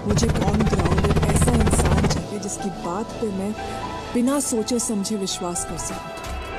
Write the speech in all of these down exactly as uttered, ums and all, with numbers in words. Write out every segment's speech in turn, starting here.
मुझे कौन ग्राउंडेड ऐसा इंसान चाहिए जिसकी बात पे मैं बिना सोचे समझे विश्वास कर सकूं।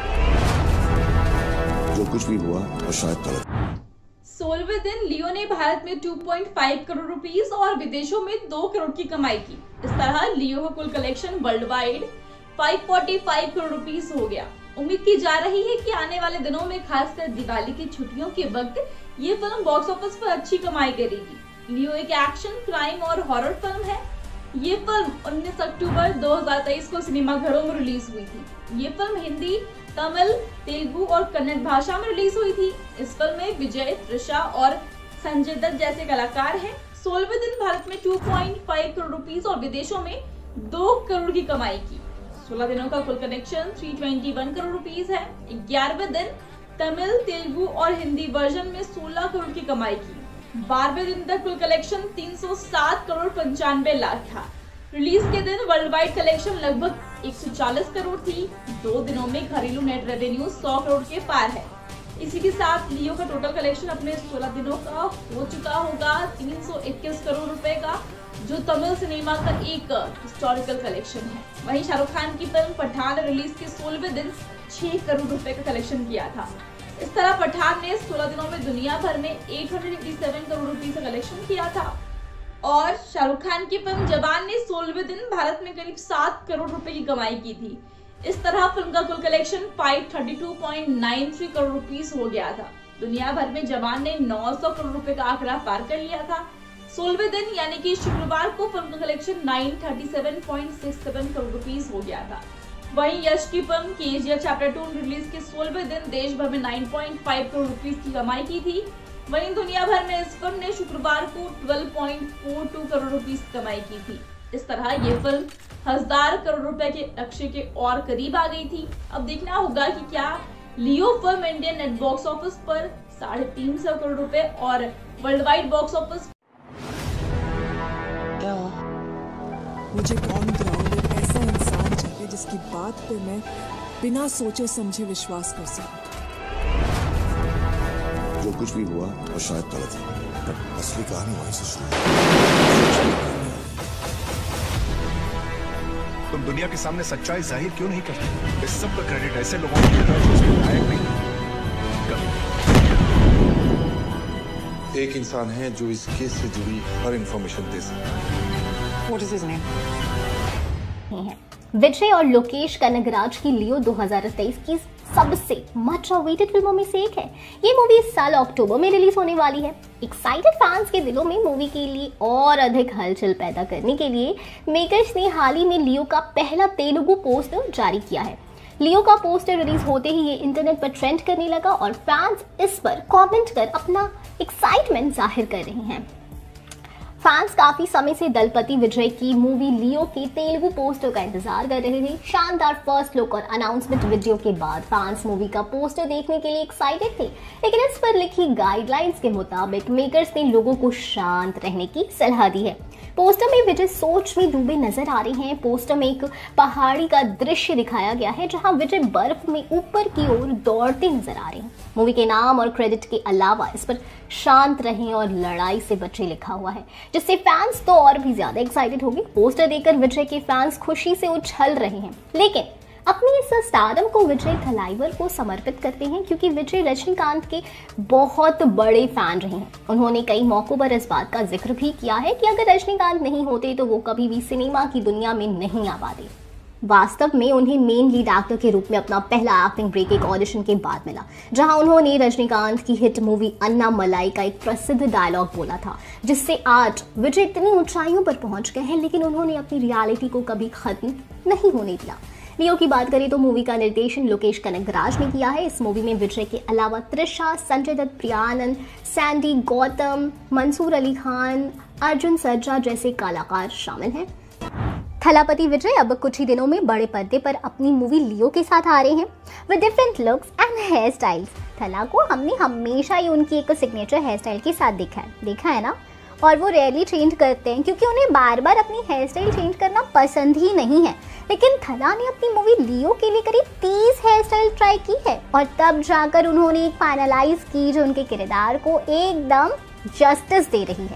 जो कुछ भी हुआ वो शायद गलत। सोलहवें दिन लियो ने भारत में दो पॉइंट पाँच करोड़ रुपीस और विदेशों में दो करोड़ की कमाई की। इस तरह लियो का कुल कलेक्शन वर्ल्ड वाइड पाँच सौ पैंतालीस करोड़ रुपीस हो गया। उम्मीद की जा रही है कि आने वाले दिनों में खासकर दिवाली की छुट्टियों के वक्त ये फिल्म बॉक्स ऑफिस पर अच्छी कमाई करेगी। लियो एक एक्शन, क्राइम और हॉरर फिल्म है। ये फिल्म उन्नीस अक्टूबर दो हज़ार तेईस को सिनेमाघरों में रिलीज हुई थी। ये फिल्म हिंदी, तमिल, तेलुगु और कन्नड़ भाषा में रिलीज हुई थी। इस फिल्म में विजय, त्रिशा और संजय दत्त जैसे कलाकार हैं। सोलहवें दिन भारत में दो पॉइंट पाँच करोड़ रुपीस और विदेशों में दो करोड़ की कमाई की। सोलह दिनों का कुल कलेक्शन तीन सौ इक्कीस करोड़ रुपीस है। ग्यारहवें दिन तमिल, तेलुगु और हिंदी वर्जन में सोलह करोड़ की कमाई की। बारहवें दिन तक कुल कलेक्शन तीन सौ सात करोड़ पंचानवे लाख था। रिलीज के दिन वर्ल्ड वाइड कलेक्शन लगभग एक सौ चालीस करोड़ थी। दो दिनों में घरेलू नेट रेवेन्यू सौ करोड़ के पार है। इसी के साथ लियो का टोटल कलेक्शन अपने सोलह दिनों का हो चुका होगा तीन सौ इक्कीस करोड़ रुपए का, जो तमिल सिनेमा का एक हिस्टोरिकल कलेक्शन है। वहीं शाहरुख खान की फिल्म पठान रिलीज के सोलहवें दिन छह करोड़ रुपए का कलेक्शन किया था। इस तरह पठान ने सोलह दिनों में दुनिया भर में एक सौ सत्तासी करोड़ रुपए का कलेक्शन किया था और शाहरुख खान की फिल्म जवान ने सोलहवें दिन भारत में करीब सात करोड़ रुपए की कमाई की थी। इस तरह फिल्म का कुल कलेक्शन पाँच सौ बत्तीस पॉइंट नौ तीन करोड़ रुपीस हो गया था। दुनिया भर में जवान ने नौ सौ करोड़ रुपए का आंकड़ा पार कर लिया था। सोलहवें दिन यानी कि शुक्रवार को फिल्म का कलेक्शन नौ सौ सैंतीस पॉइंट छह सात करोड़ रुपीस हो गया था। वहीं यश की film KGF chapter two release के सोलहवें दिन देश भर में नौ पॉइंट पाँच करोड़ रुपीस की कमाई की थी। वहीं दुनिया भर में इस फिल्म ने शुक्रवार को बारह पॉइंट चार दो करोड़ रुपीस कमाई की थी। इस तरह ये फिल्म हजार करोड़ रुपए के लक्ष्य के और करीब आ गई थी। अब देखना होगा कि क्या Leo film Indian net box office पर साढ़े तीन सौ करोड़ रुपए और वर्ल्ड वाइड बॉक्स ऑफिस मुझे कौन ग्राउंडेड ऐसा इंसान चाहिए जिसकी बात पे मैं बिना सोचे समझे विश्वास कर सकूं। जो कुछ भी हुआ वो शायद गलत है, पर असली कहानी वहीं से शुरू हुई। तुम दुनिया के सामने सच्चाई जाहिर क्यों नहीं करते? इस सब का क्रेडिट ऐसे लोगों को मिलता है जो उसके लायक नहीं। कभी एक इंसान है जो इस केस से जुड़ी हर इंफॉर्मेशन दे सकता है। What is his name? विजय और लोकेश कनगराज की लियो दो हज़ार तेईस की सबसे मच अवेटेड फिल्मों में से एक है। ये मूवी इस साल अक्टूबर में रिलीज होने वाली है। एक्साइटेड फैंस के दिलों में मूवी के लिए और अधिक हलचल पैदा करने के लिए मेकर्स ने हाल ही में लियो का पहला तेलुगु पोस्टर जारी किया है। लियो का पोस्टर रिलीज होते ही ये इंटरनेट पर ट्रेंड करने लगा और फैंस इस पर कमेंट कर अपना एक्साइटमेंट जाहिर कर रहे हैं। फैंस काफी समय से दलपति विजय की मूवी लियो के तेलुगु पोस्टर का इंतजार कर रहे थे। शानदार फर्स्ट लुक और अनाउंसमेंट वीडियो के बाद फैंस मूवी का पोस्टर देखने के लिए एक्साइटेड थे, लेकिन इस पर लिखी गाइडलाइंस के मुताबिक मेकर्स ने लोगों को शांत रहने की सलाह दी है। पोस्टर में विजय सोच में डूबे नजर आ रहे हैं। पोस्टर में एक पहाड़ी का दृश्य दिखाया गया है जहां विजय बर्फ में ऊपर की ओर दौड़ते नजर आ रहे हैं। मूवी के नाम और क्रेडिट के अलावा इस पर शांत रहें और लड़ाई से बचे लिखा हुआ है, जिससे फैंस तो और भी ज्यादा एक्साइटेड होंगे। पोस्टर देखकर विजय के फैंस खुशी से उछल रहे हैं, लेकिन अपनी इस स्टारडम को विजय थलाइवर को समर्पित करते हैं, क्योंकि विजय रजनीकांत के बहुत बड़े फैन रहे हैं। उन्होंने कई मौकों पर इस बात का जिक्र भी किया है कि अगर रजनीकांत नहीं होते तो वो कभी भी सिनेमा की दुनिया में नहीं आ पाते। वास्तव में उन्हें मेन लीड एक्टर के रूप में अपना पहला एक्टिंग ब्रेक एक ऑडिशन के बाद मिला, जहां उन्होंने रजनीकांत की हिट मूवी अन्ना मलाई का एक प्रसिद्ध डायलॉग बोला था, जिससे आज विजय इतनी ऊंचाइयों पर पहुंच गए हैं, लेकिन उन्होंने अपनी रियलिटी को कभी खत्म नहीं होने दिया। लियो की बात करें तो मूवी का निर्देशन लोकेश कनगराज ने किया है। इस मूवी में विजय के अलावा त्रिशा, संजय दत्त, प्रियानंद, सैंडी, गौतम, मंसूर अली खान, अर्जुन सर्जा जैसे कलाकार शामिल हैं। थलापति विजय अब कुछ ही दिनों में बड़े पर्दे पर अपनी मूवी लियो के साथ आ रहे हैं with different looks and hair styles. Thala को हमने हमेशा ही उनकी एक सिग्नेचर हेयर स्टाइल के साथ देखा है देखा है ना और वो रेयरली चेंज करते हैं क्योंकि उन्हें बार बार अपनी हेयर स्टाइल चेंज करना पसंद ही नहीं है। लेकिन थला ने अपनी मूवी लियो के लिए करीब तीस हेयर स्टाइल ट्राई की है और तब जाकर उन्होंने एक फाइनलाइज की जो उनके किरदार को एकदम जस्टिस दे रही है।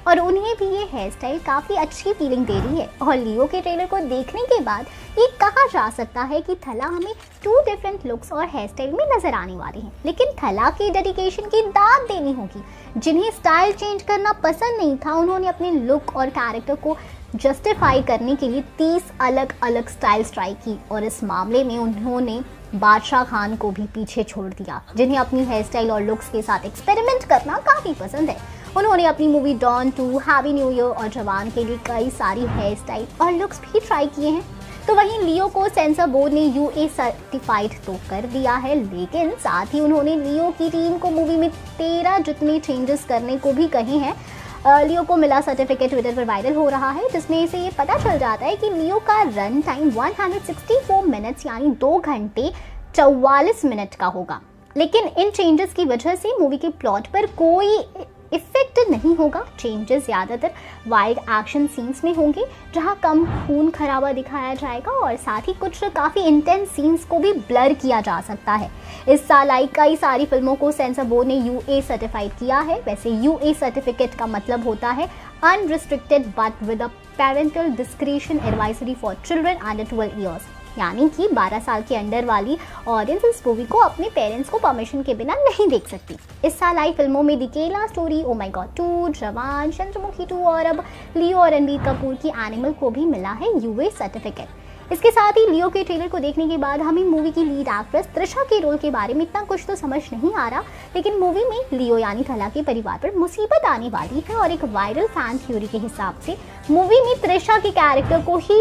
और उन्हें भी ये हेयर स्टाइल काफ़ी अच्छी फीलिंग दे रही है। और लियो के ट्रेलर को देखने के बाद ये कहा जा सकता है कि थला हमें टू डिफरेंट लुक्स और हेयर स्टाइल में नजर आने वाले हैं, लेकिन थला की डेडिकेशन की दाद देनी होगी। जिन्हें स्टाइल चेंज करना पसंद नहीं था, उन्होंने अपने लुक और कैरेक्टर को जस्टिफाई करने के लिए तीस अलग अलग स्टाइल्स ट्राई की और इस मामले में उन्होंने बादशाह खान को भी पीछे छोड़ दिया, जिन्हें अपनी हेयर स्टाइल और लुक्स के साथ एक्सपेरिमेंट करना काफ़ी पसंद है। उन्होंने अपनी movie don two, happy new year और जवान के लिए कई सारी हेयर स्टाइल और लुक्स भी ट्राई किए हैं। तो वहीं लियो को सेंसर बोर्ड ने यूए सर्टिफाइड तो कर दिया है, लेकिन साथ ही उन्होंने लियो की टीम को मूवी में तेरह जितने चेंजेस करने को भी कहे हैं। लियो को मिला सर्टिफिकेट ट्विटर पर वायरल हो रहा है, जिसमें से ये पता चल जाता है कि लियो का रन टाइम एक सौ चौंसठ मिनट्स यानी दो घंटे चौवालीस मिनट का होगा। लेकिन इन चेंजेस की वजह से मूवी के प्लॉट पर कोई इफेक्ट नहीं होगा। चेंजेस ज़्यादातर वाइल्ड एक्शन सीन्स में होंगे, जहां कम खून खराबा दिखाया जाएगा और साथ ही कुछ काफ़ी इंटेंस सीन्स को भी ब्लर किया जा सकता है। इस साल आई कई सारी फिल्मों को सेंसर बोर्ड ने यूए सर्टिफाइड किया है। वैसे यूए सर्टिफिकेट का मतलब होता है unrestricted but with a parental discretion advisory for children under twelve years, यानी कि बारह साल के अंडर वाली ऑडियंस इस मूवी को अपने पेरेंट्स को परमिशन के बिना नहीं देख सकती। इस साल आई फिल्मों में the Kerala story, oh my god two, Jawan, Chandramukhi to और अब लियो और रणबीर कपूर की एनिमल को भी मिला है यूए सर्टिफिकेट। इसके साथ ही लियो के ट्रेलर को देखने के बाद हमें मूवी की लीड एक्ट्रेस त्रिशा के रोल के बारे में इतना कुछ तो समझ नहीं आ रहा, लेकिन मूवी में लियो यानी थला के परिवार पर मुसीबत आने वाली है और एक वायरल फैन थ्योरी के हिसाब से मूवी में त्रिशा के कैरेक्टर को ही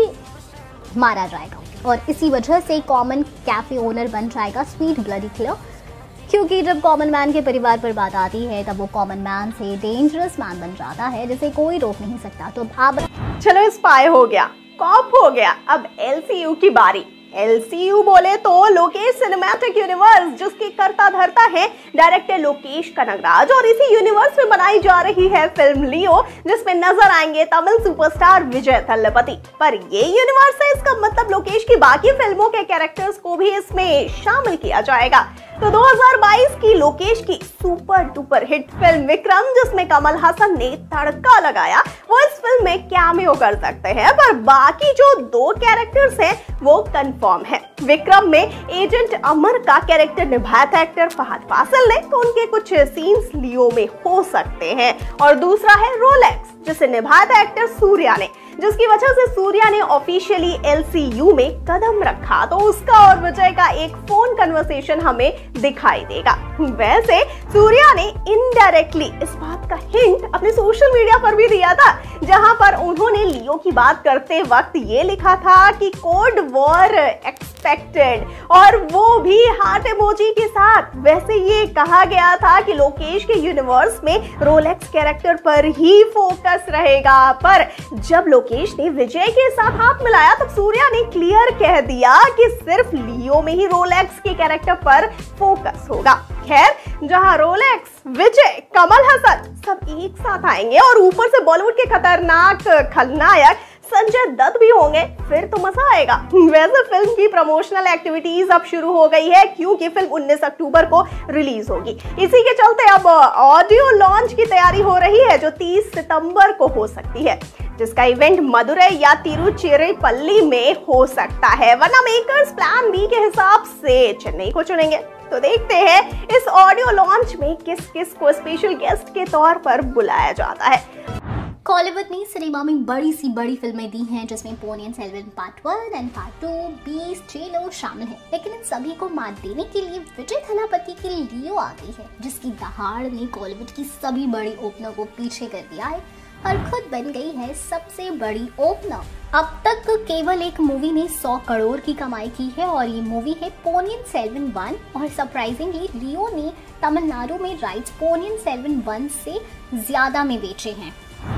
मारा जाएगा और इसी वजह से कॉमन कैफे ओनर बन जाएगा स्वीट ब्लडी किलर, क्योंकि जब कॉमन मैन के परिवार पर बात आती है तब वो कॉमन मैन से डेंजरस मैन बन जाता है, जिसे कोई रोक नहीं सकता। तो अब चलो स्पाई हो गया, कॉप हो गया, अब एलसीयू की बारी। एलसीयू बोले तो लोकेश सिनेमैटिक यूनिवर्स, जिसकी करता धरता है डायरेक्टर लोकेश कनगराज, और इसी यूनिवर्स में बनाई जा रही है फिल्म लियो, जिसमें नजर आएंगे तमिल सुपरस्टार विजय थल्लपति। पर ये यूनिवर्स है, इसका मतलब लोकेश की बाकी फिल्मों के कैरेक्टर्स को भी इसमें शामिल किया जाएगा। तो दो हज़ार बाईस की लोकेश की super duper hit film Vikram, जिसमें कमल हसन ने तड़का लगाया, वो इस फिल्म में कैमियो कर सकते हैं, पर बाकी जो दो कैरेक्टर्स हैं वो कंफर्म है। विक्रम में एजेंट अमर का कैरेक्टर निभाया था एक्टर फहद फासिल ने, तो उनके कुछ सीन्स लियो में हो सकते हैं। और दूसरा है रोलेक्स, जिसे निभाया था एक्टर सूर्या ने, जिसकी वजह से सूर्या ने ऑफिशियली एलसीयू में कदम रखा, तो उसका और विजय का एक फोन कन्वर्सेशन हमें दिखाई देगा। वैसे सूर्या ने इनडायरेक्टली इस बात का हिंट अपने सोशल मीडिया पर भी दिया था, जहां पर उन्होंने लियो की बात करते वक्त ये लिखा था कि कोड वॉर एक्सपेक्टेड, और वो भी हार्ट इमोजी के साथ। वैसे ये कहा गया था कि लोकेश के यूनिवर्स में रोलेक्स कैरेक्टर पर ही फोकस रहेगा, पर जब लोकेश ने विजय के साथ हाथ मिलाया तब सूर्या ने क्लियर कह दिया कि सिर्फ लियो में ही रोलेक्स के कैरेक्टर पर फोकस होगा। खैर, जहां रोलेक्स, विजय, कमल हसन सब एक साथ आएंगे और ऊपर से बॉलीवुड के खतरनाक खलनायक संजय दत्त भी होंगे, फिर तो मजा आएगा। वैसे फिल्म की प्रमोशनल एक्टिविटीज अब शुरू हो गई है, क्योंकि फिल्म उन्नीस अक्टूबर को रिलीज होगी। इसी के चलते अब ऑडियो लॉन्च की तैयारी हो रही है, जो तीस सितंबर को हो सकती है, जिसका इवेंट मदुरई या तिरुचिरापल्ली में हो सकता है, वरना मेकर्स प्लान बी के हिसाब से चेन्नई को चुनेंगे। तो देखते हैं इस ऑडियो लॉन्च में किस किस को स्पेशल गेस्ट के तौर पर बुलाया जाता है। कॉलीवुड ने सिनेमा में बड़ी सी बड़ी फिल्में दी हैं, जिसमें Ponniyin Selvan part one and part two, beast, jailer शामिल है, लेकिन इन सभी को मात देने के लिए विजय थलापति की लियो आ गई है, जिसकी दहाड़ ने कॉलीवुड की सभी बड़ी ओपनर को पीछे कर दिया है और खुद बन गई है सबसे बड़ी ओपनर। अब तक केवल एक मूवी ने सौ करोड़ की कमाई की है और ये मूवी है पोनियन सेल्वन वन, और सरप्राइजिंगली लियो ने तमिलनाडु में राइट्स पोनियन सेल्वन वन से ज्यादा में बेचे हैं।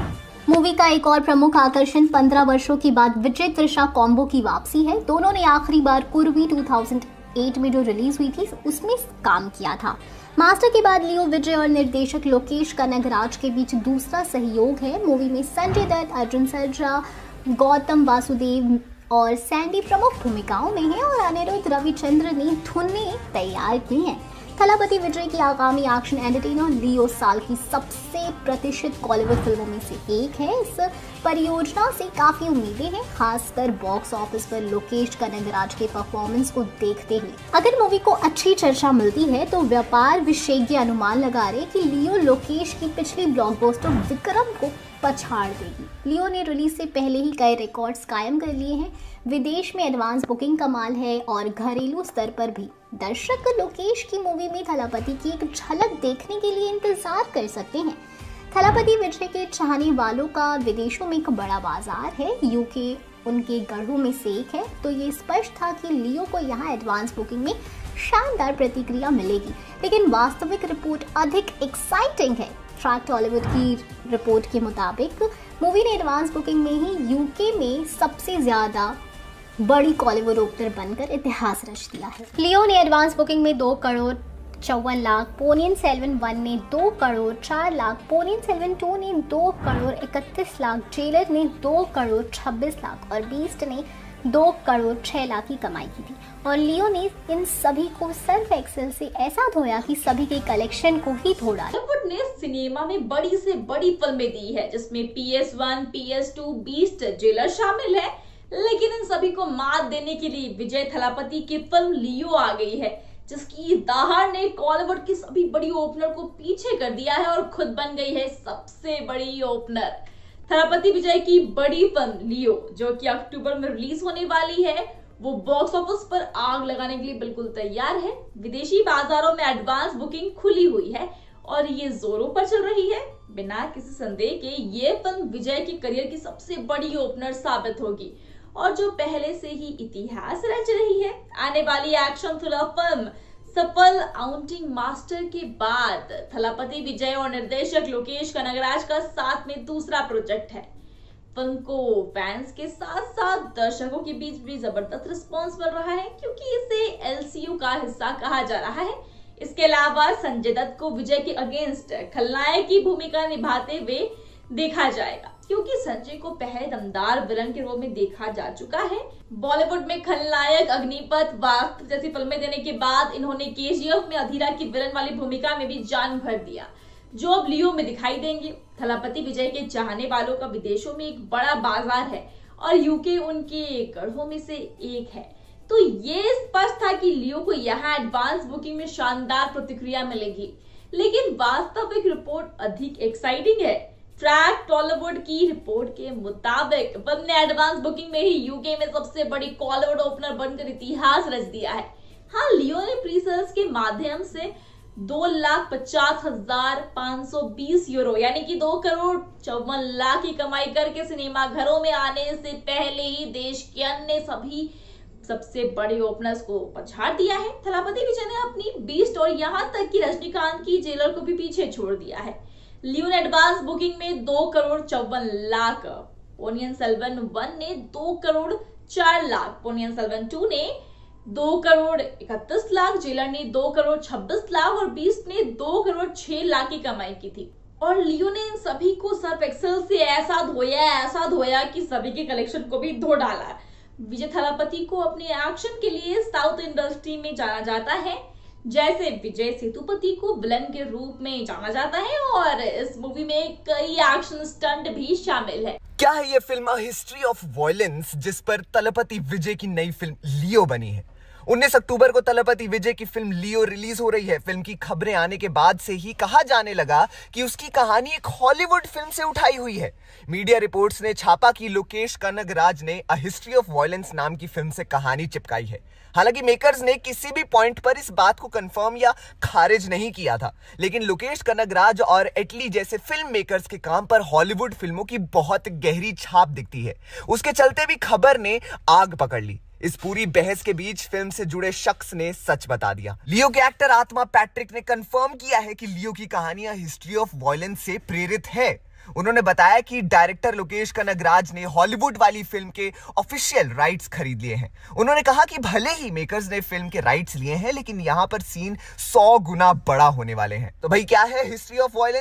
मूवी का एक और प्रमुख आकर्षण पंद्रह वर्षों के बाद विजय त्रिशा कॉम्बो की वापसी है। दोनों ने आखिरी बार कुर्वी दो हज़ार आठ में जो रिलीज हुई थी उसमें काम किया था। मास्टर के बाद लियो विजय और निर्देशक लोकेश कनगराज के बीच दूसरा सहयोग है। मूवी में संजय दत्त, अर्जुन सर्जा, गौतम वासुदेव और सैंडी प्रमुख भूमिकाओं में है और अनिरुद्ध रविचंद्र ने धुनें तैयार की हैं। थलापति विजय की आगामी एक्शन एंटरटेनर लियो साल की सबसे प्रतिष्ठित कॉलीवुड फिल्मों में से एक है। इस परियोजना से काफी उम्मीदें हैं, खासकर बॉक्स ऑफिस पर लोकेश कनगराज के परफॉर्मेंस को देखते हुए। अगर मूवी को अच्छी चर्चा मिलती है तो व्यापार विशेषज्ञ अनुमान लगा रहे कि लियो लोकेश की पिछली ब्लॉकबस्टर विक्रम को पछाड़ देगी। लियो ने रिलीज से पहले ही कई रिकॉर्ड्स कायम कर लिए हैं। विदेश में एडवांस बुकिंग कमाल है और घरेलू स्तर पर भी दर्शक लोकेश की मूवी में थलापति की एक झलक देखने के लिए इंतजार कर सकते हैं। थलापति विजय के चाहने वालों का विदेशों में एक बड़ा बाजार है, यूके उनके गढ़ों में से एक है, तो ये स्पष्ट था कि लियो को यहाँ एडवांस बुकिंग में शानदार प्रतिक्रिया मिलेगी। लेकिन वास्तविक रिपोर्ट अधिक एक्साइटिंग है। ट्रैक टॉलीवुड की रिपोर्ट के मुताबिक मूवी ने एडवांस बुकिंग में ही यूके में सबसे ज्यादा बड़ी कॉलीवुड ओपनर बनकर इतिहास रच दिया है। लियो ने एडवांस बुकिंग में दो करोड़ चौवन लाख, पोनियन सेल्वन वन ने दो करोड़ चार लाख, पोनियन सेल्वन टू ने दो करोड़ इकतीस लाख, जेलर ने दो करोड़ छब्बीस लाख और बीस्ट ने दो करोड़ छह लाख की कमाई की थी। और लियो ने इन सभी को सर्फ एक्सेल से ऐसा धोया कि सभी के कलेक्शन को ही धो डाला। बॉलीवुड ने सिनेमा में बड़ी से बड़ी फिल्में दी है, जिसमें P S one, P S two, beast, jailer शामिल है। लेकिन इन सभी को मात देने के लिए विजय थलापति की फिल्म लियो आ गई है, जिसकी दहाड़ ने कॉलीवुड की सभी बड़ी ओपनर को पीछे कर दिया है और खुद बन गई है सबसे बड़ी ओपनर। थलापति विजय की बड़ी फिल्म लियो, जो कि अक्टूबर में रिलीज होने वाली है, वो बॉक्स ऑफिस पर आग लगाने के लिए बिल्कुल तैयार है। विदेशी बाजारों में एडवांस बुकिंग खुली हुई है और ये जोरों पर चल रही है। बिना किसी संदेह के ये फिल्म विजय के करियर की सबसे बड़ी ओपनर साबित होगी और जो पहले से ही इतिहास रच रही है। आने वाली एक्शन थ्रिलर फिल्म सफल आउटिंग मास्टर के बाद थलापति विजय और निर्देशक लोकेश कनगराज का साथ में दूसरा प्रोजेक्ट है। फिल्म को फैंस के साथ साथ दर्शकों के बीच भी जबरदस्त रिस्पांस मिल रहा है, क्योंकि इसे एल सी यू का हिस्सा कहा जा रहा है। इसके अलावा संजय दत्त को विजय के अगेंस्ट खलनायक की भूमिका निभाते हुए देखा जाएगा, क्योंकि संजय को पहले दमदार विलन के रोल में देखा जा चुका है। बॉलीवुड में खलनायक, अग्निपथ, वास्त्र जैसी फिल्में देने के बाद इन्होंने के जी एफ में अधीरा की विलन वाली भूमिका में भी जान भर दिया, जो अब लियो में दिखाई देंगे। थलापति विजय के चाहने वालों का विदेशों में एक बड़ा बाजार है और यूके उनके गढ़ों में से एक है, तो ये स्पष्ट था कि लियो को यहाँ एडवांस बुकिंग में शानदार प्रतिक्रिया मिलेगी। लेकिन वास्तविक रिपोर्ट अधिक एक्साइटिंग है। ट्रैक टॉलीवुड की रिपोर्ट के मुताबिक फिल्म ने एडवांस बुकिंग में ही यूके में सबसे बड़ी कॉलीवुड ओपनर बनकर इतिहास रच दिया है। हाँ, लियो ने प्री सेल्स के माध्यम से दो लाख पचास हजार पाँच सौ बीस यूरो यानी कि दो करोड़ चौवन लाख की कमाई करके सिनेमा घरों में आने से पहले ही देश के अन्य सभी सबसे बड़े ओपनर्स को पछाड़ दिया है। थलापति विजय ने अपनी बीस्ट और यहाँ तक कि रजनीकांत की जेलर को भी पीछे छोड़ दिया है। लियो ने एडवांस बुकिंग में दो करोड़ चौवन लाख, पोनियन सेल्वन वन ने दो करोड़ चार लाख, पोनियन सेल्वन टू ने दो करोड़ इकतीस लाख, जेलर ने दो करोड़ छब्बीस लाख और बीस्ट ने दो करोड़ छह लाख की कमाई की थी। और लियो ने इन सभी को सर्फ एक्सेल से ऐसा धोया ऐसा धोया कि सभी के कलेक्शन को भी धो डाला। विजय थलापति को अपने एक्शन के लिए साउथ इंडस्ट्री में जाना जाता है, जैसे विजय सेतुपति को विलन के रूप में जाना जाता है और इस मूवी में कई एक्शन स्टंट भी शामिल है। क्या है ये फिल्म हिस्ट्री ऑफ वायलेंस, जिस पर तलपति विजय की नई फिल्म लियो बनी है। उन्नीस अक्टूबर को तलपति विजय की फिल्म लियो रिलीज हो रही है। फिल्म की खबरें आने के बाद से ही कहा जाने लगा कि उसकी कहानी एक हॉलीवुड फिल्म से उठाई हुई है। मीडिया रिपोर्ट्स ने छापा कि लोकेश कनगराज ने अ हिस्ट्री ऑफ वायलेंस नाम की फिल्म से कहानी चिपकाई है। हालांकि मेकर्स ने किसी भी पॉइंट पर इस बात को कंफर्म या खारिज नहीं किया था, लेकिन लोकेश कनगराज और एटली जैसे फिल्म मेकर्स के काम पर हॉलीवुड फिल्मों की बहुत गहरी छाप दिखती है। उसके चलते भी खबर ने आग पकड़ ली। इस पूरी बहस के बीच फिल्म से जुड़े शख्स ने सच बता दिया। लियो के एक्टर आत्मा पैट्रिक ने कंफर्म किया है कि लियो की कहानियां हिस्ट्री ऑफ वायलेंस से प्रेरित है। उन्होंने बताया कि डायरेक्टर लोकेश कनगराज ने हॉलीवुड वाली फिल्म के ऑफिशियल राइट्स खरीद लिए हैं। उन्होंने कहा कि भले ही मेकर्स ने फिल्म के राइट्स लिए हैं, लेकिन यहां पर सीन सौ गुना बड़ा होने वाले हैं। तो भाई क्या है हिस्ट्री ऑफ वायलेंस?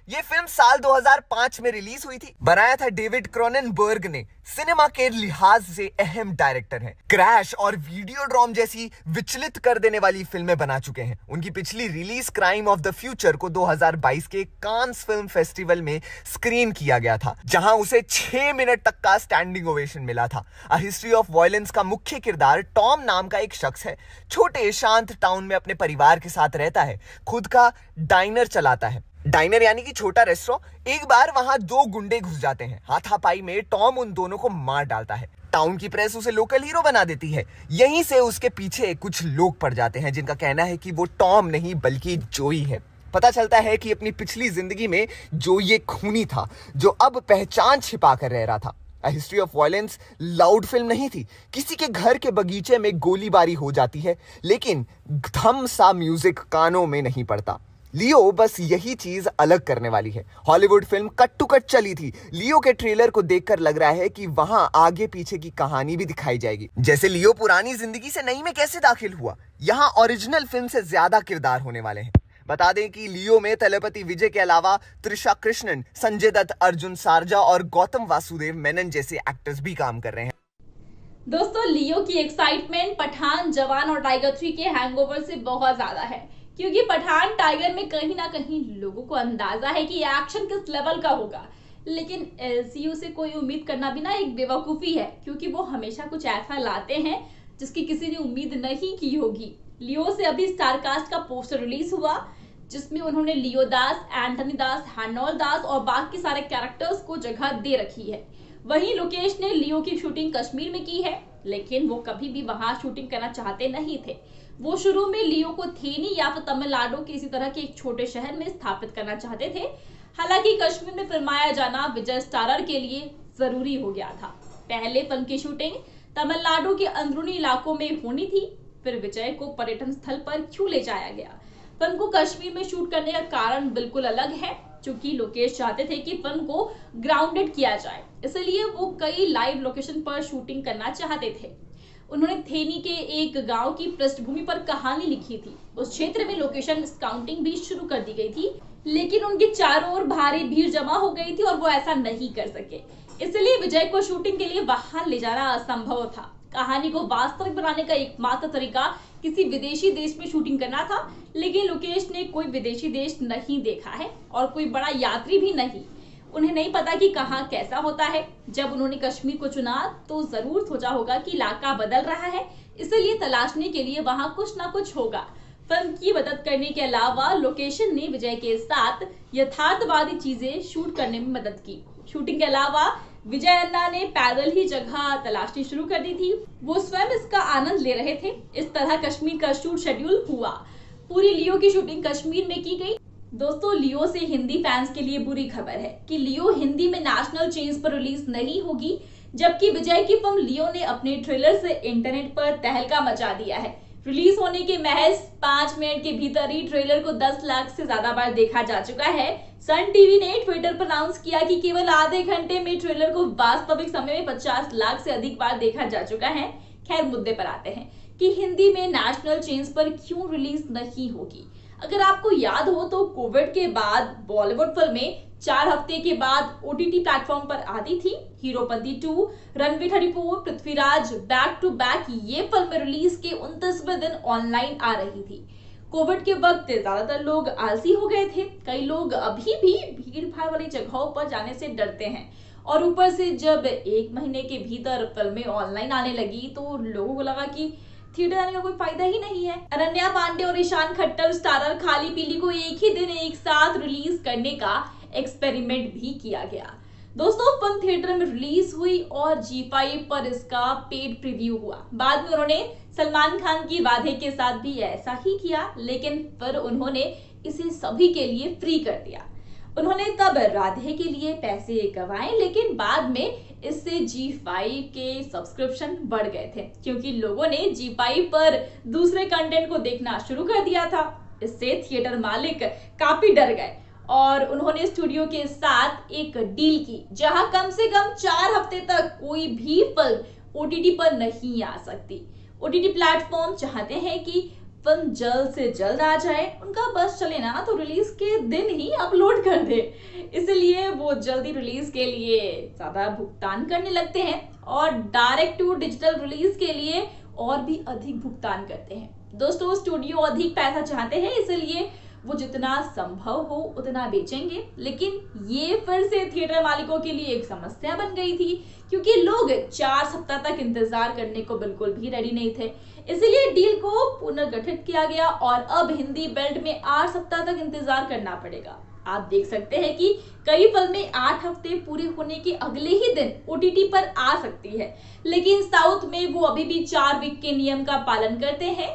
ये फिल्म साल दो हज़ार पाँच में रिलीज हुई थी। बनाया था डेविड क्रॉननबर्ग ने, सिनेमा के लिहाज से अहम डायरेक्टर हैं। क्रैश और वीडियोड्रोम जैसी विचलित कर देने वाली फिल्में बना चुके हैं। उनकी पिछली रिलीज क्राइम ऑफ द फ्यूचर को दो हज़ार बाईस के कांस फिल्म फेस्टिवल में स्क्रीन किया गया था, जहां उसे छह मिनट तक का स्टैंडिंग ओवेशन मिला था। अ हिस्ट्री ऑफ वायलेंस का मुख्य किरदार टॉम नाम का एक शख्स है। छोटे शांत टाउन में अपने परिवार के साथ रहता है, खुद का डाइनर चलाता है। डाइनर यानी कि छोटा रेस्टोरेंट। एक बार वहां दो गुंडे घुस जाते हैं। हाथापाई में टॉम उन दोनों को मार डालता है। टाउन की प्रेस उसे लोकल हीरो बना देती है। यहीं से उसके पीछे कुछ लोग पड़ जाते हैं, जिनका कहना है कि वो टॉम नहीं बल्कि जोई है। पता चलता है कि अपनी पिछली जिंदगी में जोई एक खूनी था, जो अब पहचान छिपा कर रह रहा था। A history of violence loud film नहीं थी। किसी के घर के बगीचे में गोलीबारी हो जाती है, लेकिन धम सा म्यूजिक कानों में नहीं पड़ता। लियो बस यही चीज अलग करने वाली है। Hollywood film cut to cut चली थी। लियो के ट्रेलर को देखकर लग रहा है कि वहां आगे पीछे की कहानी भी दिखाई जाएगी, जैसे लियो पुरानी जिंदगी से नई में कैसे दाखिल हुआ। यहाँ ओरिजिनल फिल्म से ज्यादा किरदार होने वाले हैं। बता दें कि लियो में तलपति विजय के अलावा त्रिशा कृष्णन, संजय दत्त, अर्जुन सारजा और गौतम वासुदेव मेनन जैसे एक्टर्स भी काम कर रहे हैं। दोस्तों, लियो की एक्साइटमेंट पठान, जवान और टाइगर थ्री के हैंगओवर से बहुत ज्यादा है, क्योंकि पठान टाइगर में कहीं ना कहीं लोगों को अंदाजा है कि एक्शन किस लेवल का होगा। लेकिन एलसीयू से कोई उम्मीद करना भी ना एक बेवकूफी है, क्योंकि वो हमेशा कुछ ऐसा लाते हैं जिसकी किसी ने उम्मीद नहीं की होगी। लियो से अभी स्टारकास्ट का पोस्टर रिलीज हुआ, जिसमें उन्होंने लियो दास, एंथनी दास, हैनोल दास और बाकी सारे कैरेक्टर्स को जगह दे रखी है। वहीं लोकेश ने लियो की शूटिंग कश्मीर में की है, लेकिन वो कभी भी वहां शूटिंग करना चाहते नहीं थे। वो शुरू में लियो को थेनी या फिर तमिलनाडु के इसी तरह के एक छोटे शहर में स्थापित करना चाहते थे। हालांकि कश्मीर में फिल्माया जाना विजय स्टारर के लिए जरूरी हो गया था। पहले फिल्म की शूटिंग तमिलनाडु के अंदरूनी इलाकों में होनी थी, फिर विजय को पर्यटन स्थल पर क्यों ले जाया गया। फिल्म को कश्मीर में शूट करने का कारण बिल्कुल अलग है, क्योंकि लोकेश चाहते थे कि फिल्म को ग्राउंडेड किया जाए, इसलिए वो कई लाइव लोकेशन पर शूटिंग करना चाहते थे। उन्होंने थेनी के एक गांव की पृष्ठभूमि पर कहानी लिखी थी। उस क्षेत्र में लोकेशन स्काउटिंग भी शुरू कर दी गई थी, लेकिन उनके चारों ओर भारी भीड़ जमा हो गई थी और वो ऐसा नहीं कर सके। इसलिए विजय को शूटिंग के लिए वहां ले जाना असंभव था। कहानी को वास्तविक बनाने का एकमात्र तरीका किसी विदेशी देश में शूटिंग करना था, लेकिन लोकेश ने कोई विदेशी देश नहीं देखा है और कोई बड़ा यात्री भी नहीं। उन्हें नहीं पता कि कहाँ कैसा होता है। जब उन्होंने कश्मीर को चुना तो जरूर सोचा होगा कि इलाका बदल रहा है, इसलिए तलाशने के लिए वहां कुछ ना कुछ होगा। फिल्म की मदद करने के अलावा लोकेशन ने विजय के साथ यथार्थवादी चीजें शूट करने में मदद की। शूटिंग के अलावा विजय अन्ना ने पैदल ही जगह तलाशनी शुरू कर दी थी। वो स्वयं इसका आनंद ले रहे थे। इस तरह कश्मीर का शूट शेड्यूल हुआ। पूरी लियो की शूटिंग कश्मीर में की गई। दोस्तों, लियो से हिंदी फैंस के लिए बुरी खबर है कि लियो हिंदी में नेशनल चेन्स पर रिलीज नहीं होगी, जबकि विजय की फिल्म लियो ने अपने ट्रेलर से इंटरनेट पर तहलका मचा दिया है। रिलीज होने के महज पांच मिनट के भीतर ही ट्रेलर को दस लाख से ज्यादा बार देखा जा चुका है। सन टीवी ने ट्विटर पर अनाउंस किया कि केवल आधे घंटे में ट्रेलर को वास्तविक समय में पचास लाख से अधिक बार देखा जा चुका है। खैर, मुद्दे पर आते हैं कि हिंदी में नेशनल चेन्स पर क्यों रिलीज नहीं होगी। अगर आपको याद हो तो कोविड के बाद बॉलीवुड फिल्में चार हफ्ते के बाद ओटीटी प्लेटफॉर्म पर आती थी। हीरोपंती टू, रणवीर हरिपूर, पृथ्वीराज बैक टू बैक ये फिल्म रिलीज के उनतीसवें दिन ऑनलाइन आ रही थी। कोविड के वक्त ज्यादातर लोग आलसी हो गए थे। कई लोग अभी भी भीड़ भाड़ वाली जगहों पर जाने से डरते हैं, और ऊपर से जब एक महीने के भीतर फिल्में ऑनलाइन आने लगी तो लोगों को लगा कि थिएटर आने का कोई फायदा ही नहीं है। अनन्या पांडे और ईशान खट्टर स्टारर खाली पीली को एक ही दिन एक साथ रिलीज करने का एक्सपेरिमेंट भी किया गया। दोस्तों, फिल्म थिएटर में रिलीज हुई और जी फाइव पर इसका पेड प्रीव्यू हुआ। बाद में उन्होंने सलमान खान की राधे के साथ भी ऐसा ही किया, लेकिन फिर उन्होंने इसे सभी के लिए फ्री कर दिया। उन्होंने तब राधे के लिए पैसे गंवाए, लेकिन बाद में इससे जी फाइव के सब्सक्रिप्शन बढ़ गए थे, क्योंकि लोगों ने जी फाइव पर दूसरे कंटेंट को देखना शुरू कर दिया था। इससे थिएटर मालिक काफी डर गए और उन्होंने स्टूडियो के साथ एक डील की, जहां कम से कम चार हफ्ते तक कोई भी फिल्म ओटीटी पर नहीं आ सकती। ओटीटी प्लेटफॉर्म चाहते हैं कि फिल्म जल्द से जल्द आ जाए, उनका बस चले ना तो रिलीज के दिन ही अपलोड कर दे, इसलिए वो जल्दी रिलीज के लिए ज्यादा भुगतान करने लगते हैं और डायरेक्ट टू डिजिटल रिलीज के लिए और भी अधिक भुगतान करते हैं। दोस्तों, स्टूडियो अधिक पैसा चाहते हैं, इसलिए वो जितना संभव हो उतना बेचेंगे, लेकिन ये फिर से थिएटर मालिकों के लिए एक समस्या बन गई थी, क्योंकि लोग चार सप्ताह तक इंतजार करने को बिल्कुल भी रेडी नहीं थे। इसलिए डील को पुनर्गठित किया गया और अब हिंदी बेल्ट में आठ सप्ताह तक इंतजार करना पड़ेगा। आप देख सकते हैं कि कई फिल्में आठ हफ्ते पूरे होने के अगले ही दिन ओटीटी पर आ सकती है, लेकिन साउथ में वो अभी भी चार वीक के नियम का पालन करते हैं।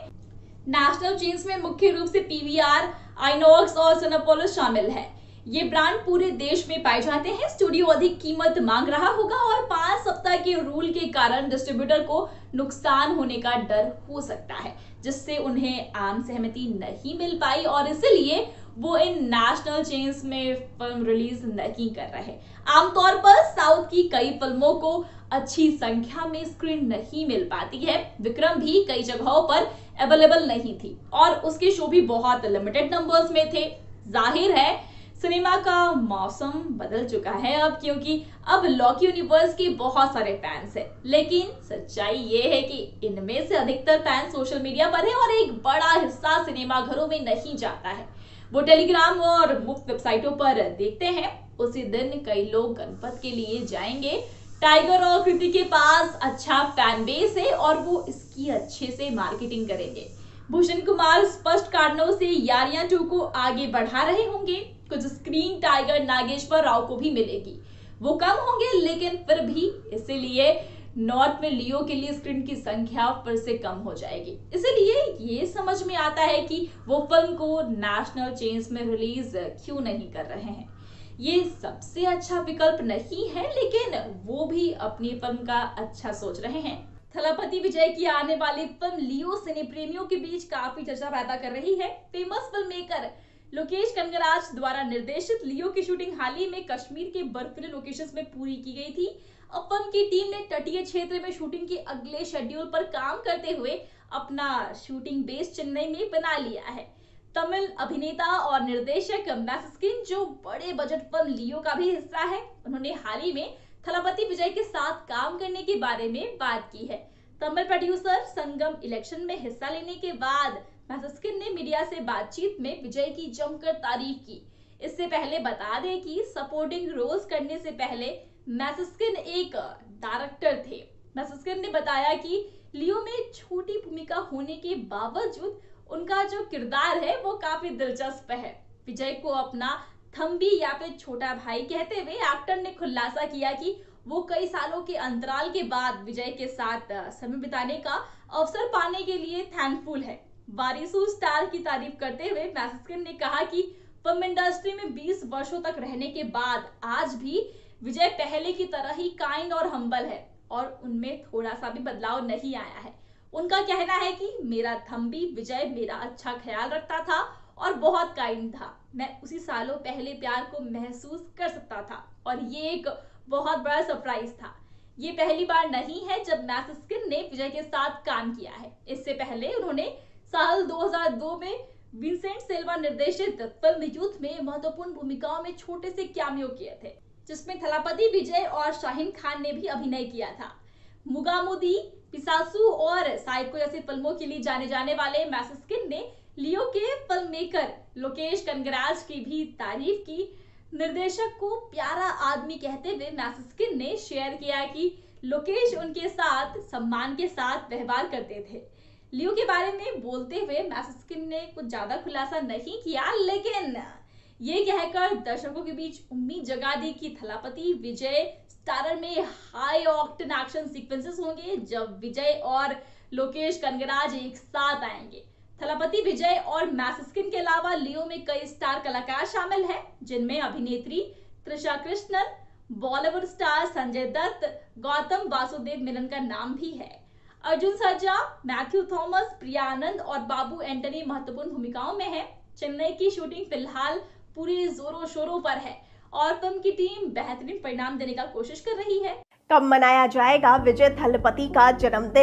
नेशनल चेन्स में मुख्य रूप से पीवीआर, आइनॉक्स और सिनेपोलिस शामिल है। ये ब्रांड पूरे देश में पाए जाते हैं। स्टूडियो अधिक कीमत मांग रहा होगा और पांच सप्ताह के रूल के कारण डिस्ट्रीब्यूटर को नुकसान होने का डर हो सकता है, जिससे उन्हें आम सहमति नहीं मिल पाई और इसलिए वो इन नेशनल चेन्स में फिल्म रिलीज नहीं कर रहे। आमतौर पर साउथ की कई फिल्मों को अच्छी संख्या में स्क्रीन नहीं मिल पाती है। विक्रम भी कई जगहों पर अवेलेबल नहीं थी और उसके शो भी बहुत लिमिटेड नंबर्स में थे। जाहिर है सिनेमा का मौसम बदल चुका है अब, क्योंकि अब लॉकी यूनिवर्स के बहुत सारे फैंस हैं, लेकिन सच्चाई ये है कि इनमें से अधिकतर फैंस सोशल मीडिया पर है और एक बड़ा हिस्सा सिनेमा घरों में नहीं जाता है। वो टेलीग्राम और मुफ्त वेबसाइटों पर देखते हैं। उसी दिन कई लोग गणपत के लिए जाएंगे। टाइगर और कृति के पास अच्छा फैन बेस है और वो इसकी अच्छे से मार्केटिंग करेंगे। भूषण कुमार स्पष्ट कारणों से यारियां टू को आगे बढ़ा रहे होंगे। कुछ स्क्रीन टाइगर नागेश्वर राव को भी मिलेगी। वो कम होंगे, लेकिन फिर भी इसीलिए नॉर्थ में लियो के लिए स्क्रीन की संख्या फिर से कम हो जाएगी। इसलिए ये समझ में आता है कि वो फिल्म को नेशनल चेन्स में रिलीज क्यों नहीं कर रहे हैं। ये सबसे अच्छा विकल्प नहीं है, लेकिन वो भी अपनी फिल्म का अच्छा सोच रहे हैं। थलापति विजय की आने वाली फिल्म लियो सिने प्रेमियों के बीच काफी चर्चा पैदा कर रही है। Famous film maker Lokesh Kanagaraj द्वारा निर्देशित लियो की शूटिंग हाल ही में कश्मीर के बर्फीले लोकेशंस में पूरी की गई थी। अब फिल्म की टीम ने तटीय क्षेत्र में शूटिंग के अगले शेड्यूल पर काम करते हुए अपना शूटिंग बेस चेन्नई में बना लिया है। तमिल अभिनेता और निर्देशक मैथस्किन, जो बड़े बजट फिल्म लियो का भी हिस्सा है, उन्होंने हाल ही में थलापति विजय के साथ काम करने के बारे में बात की है। तमिल प्रोड्यूसर संगम इलेक्शन में हिस्सा लेने के बाद मैथस्किन ने मीडिया से बातचीत में विजय की जमकर तारीफ की। इससे पहले बता दें कि सपोर्टिंग रोल्स करने से पहले मैथस्किन एक डायरेक्टर थे। मैथस्किन ने बताया कि लियो में छोटी भूमिका होने के बावजूद उनका जो किरदार है वो काफी दिलचस्प है। विजय को अपना थम्बी या फिर छोटा भाई कहते हुए एक्टर ने खुलासा किया कि वो कई सालों के अंतराल के बाद विजय के साथ समय बिताने का अवसर पाने के लिए थैंकफुल है। वारिसू स्टार की तारीफ करते हुए मैथस्किन ने कहा कि फिल्म इंडस्ट्री में बीस वर्षों तक रहने के बाद आज भी विजय पहले की तरह ही काइंड और हम्बल है और उनमें थोड़ा सा भी बदलाव नहीं आया है। उनका कहना है कि मेरा थम्बी विजय मेरा अच्छा ख्याल रखता था और बहुत काइंड था। मैं उसी सालों पहले प्यार को महसूस कर सकता था और ये एक बहुत बड़ा सरप्राइज था। ये पहली बार नहीं है जब मैथस्किन ने विजय के साथ काम किया है। इससे पहले उन्होंने साल दो हज़ार दो में विंसेंट सिल्वा निर्देशित फिल्म यूथ में महत्वपूर्ण भूमिकाओं में छोटे से कैमियो किए थे, जिसमें थलापति विजय और शाहीन खान ने भी अभिनय किया था। मुगामुदी, पिसासू और साइको जैसी फिल्मों के लिए जाने जाने वाले मैथस्किन ने लियो के फिल्म मेकर लोकेश कनगराज की भी तारीफ की। निर्देशक को प्यारा आदमी कहते हुए मैथस्किन ने शेयर किया कि लोकेश उनके साथ सम्मान के साथ व्यवहार करते थे। लियो के बारे में बोलते हुए मैथस्किन ने कुछ ज्यादा खुलासा नहीं किया, लेकिन ये कहकर दर्शकों के बीच उम्मीद जगा दी कि थलापति विजय स्टारर में हाई ऑक्टेन एक्शन सीक्वेंसेस होंगे जब विजय और लोकेश कनगराज एक साथ आएंगे। थलापति विजय और मैथस्किन के अलावा लियो में कई स्टार कलाकार शामिल हैं, जिनमें अभिनेत्री त्रिशा कृष्णन, बॉलीवुड स्टार संजय दत्त, गौतम वासुदेव मेनन का नाम भी है। अर्जुन सर्जा, मैथ्यू थॉमस, प्रिया आनंद और बाबू एंटनी महत्वपूर्ण भूमिकाओं में हैं। चेन्नई की शूटिंग फिलहाल पूरी जोरों शोरों पर है और फिल्म की टीम बेहतरीन परिणाम देने का कोशिश कर रही है। कब मनाया जाएगा विजय थलपति का जन्मदिन?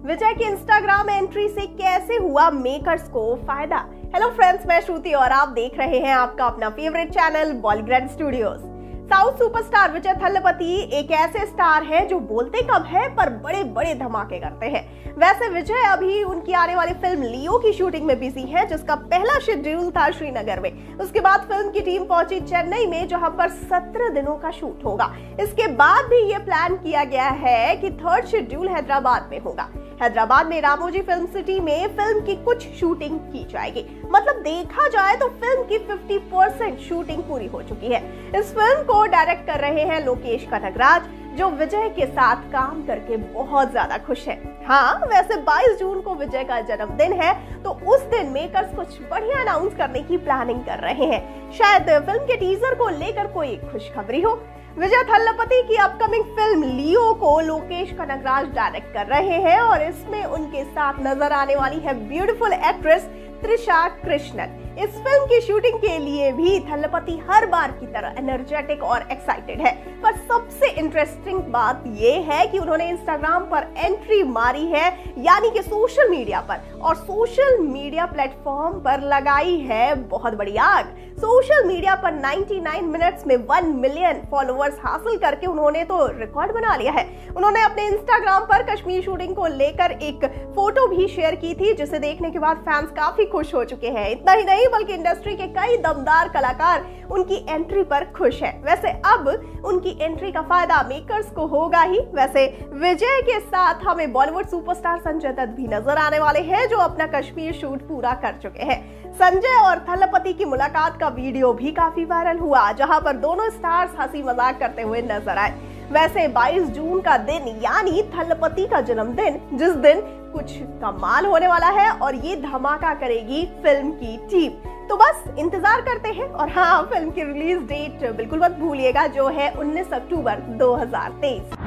विजय की इंस्टाग्राम एंट्री से कैसे हुआ मेकर्स को फायदा। हेलो फ्रेंड्स, मैं श्रुति और आप देख रहे हैं आपका अपना favourite channel Bollygrand studios. South superstar Vijay Thalapathy एक ऐसे स्टार हैं जो बोलते कम है पर बड़े बड़े धमाके करते हैं। वैसे विजय अभी उनकी आने वाली फिल्म लियो की शूटिंग में बिजी है, जिसका पहला शेड्यूल था श्रीनगर में। उसके बाद फिल्म की टीम पहुंची चेन्नई में, जहां पर सत्रह दिनों का शूट होगा। इसके बाद भी ये प्लान किया गया है कि थर्ड शेड्यूल हैदराबाद में होगा। हैदराबाद में रामोजी फिल्म सिटी में फिल्म की कुछ शूटिंग की जाएगी। मतलब देखा जाए तो फिल्म की पचास परसेंट शूटिंग पूरी हो चुकी है। इस फिल्म को डायरेक्ट कर रहे हैं लोकेश कनगराज, जो विजय के साथ काम करके बहुत ज्यादा खुश है। हाँ, वैसे बाईस जून को विजय का जन्मदिन है, तो उस दिन मेकर्स कुछ बढ़िया अनाउंस करने की प्लानिंग कर रहे हैं। शायद फिल्म के टीजर को लेकर कोई खुशखबरी हो। विजय थल्लपति की अपकमिंग फिल्म लियो को लोकेश कनगराज डायरेक्ट कर रहे हैं और इसमें उनके साथ नजर आने वाली है ब्यूटीफुल एक्ट्रेस त्रिशा कृष्णन। इस फिल्म की शूटिंग के लिए भी थल्लपति हर बार की तरह एनर्जेटिक और एक्साइटेड है। पर सबसे इंटरेस्टिंग बात यह है कि उन्होंने इंस्टाग्राम पर एंट्री मारी है, यानी कि सोशल मीडिया पर, और सोशल मीडिया प्लेटफॉर्म पर लगाई है बहुत बड़ी आग। सोशल मीडिया पर निन्यानवे मिनट्स में वन मिलियन फॉलोअर्स हासिल करके उन्होंने तो रिकॉर्ड बना लिया है। उन्होंने अपने इंस्टाग्राम पर कश्मीर शूटिंग को लेकर एक फोटो भी शेयर की थी, जिसे देखने के बाद फैंस काफी खुश हो चुके हैं। इतना ही नहीं बल्कि इंडस्ट्री के कई दमदार कलाकार उनकी एंट्री पर खुश हैं। वैसे अब उनकी एंट्री का फायदा मेकर्स को होगा ही। वैसे विजय के साथ हमें बॉलीवुड सुपरस्टार संजय दत्त भी नजर आने वाले हैं, जो अपना कश्मीर शूट पूरा कर चुके हैं। संजय और थल्लपति की मुलाकात का वीडियो भी काफी वायरल हुआ, जहां पर दोनों स्टार्स हंसी मजाक करते हुए नजर आए। वैसे बाईस जून का दिन यानी थल्लपति का जन्मदिन, जिस दिन कुछ कमाल होने वाला है और ये धमाका करेगी फिल्म की टीम। तो बस इंतजार करते हैं। और हाँ, फिल्म की रिलीज डेट बिल्कुल मत भूलिएगा, जो है उन्नीस अक्टूबर दो हज़ार तेईस।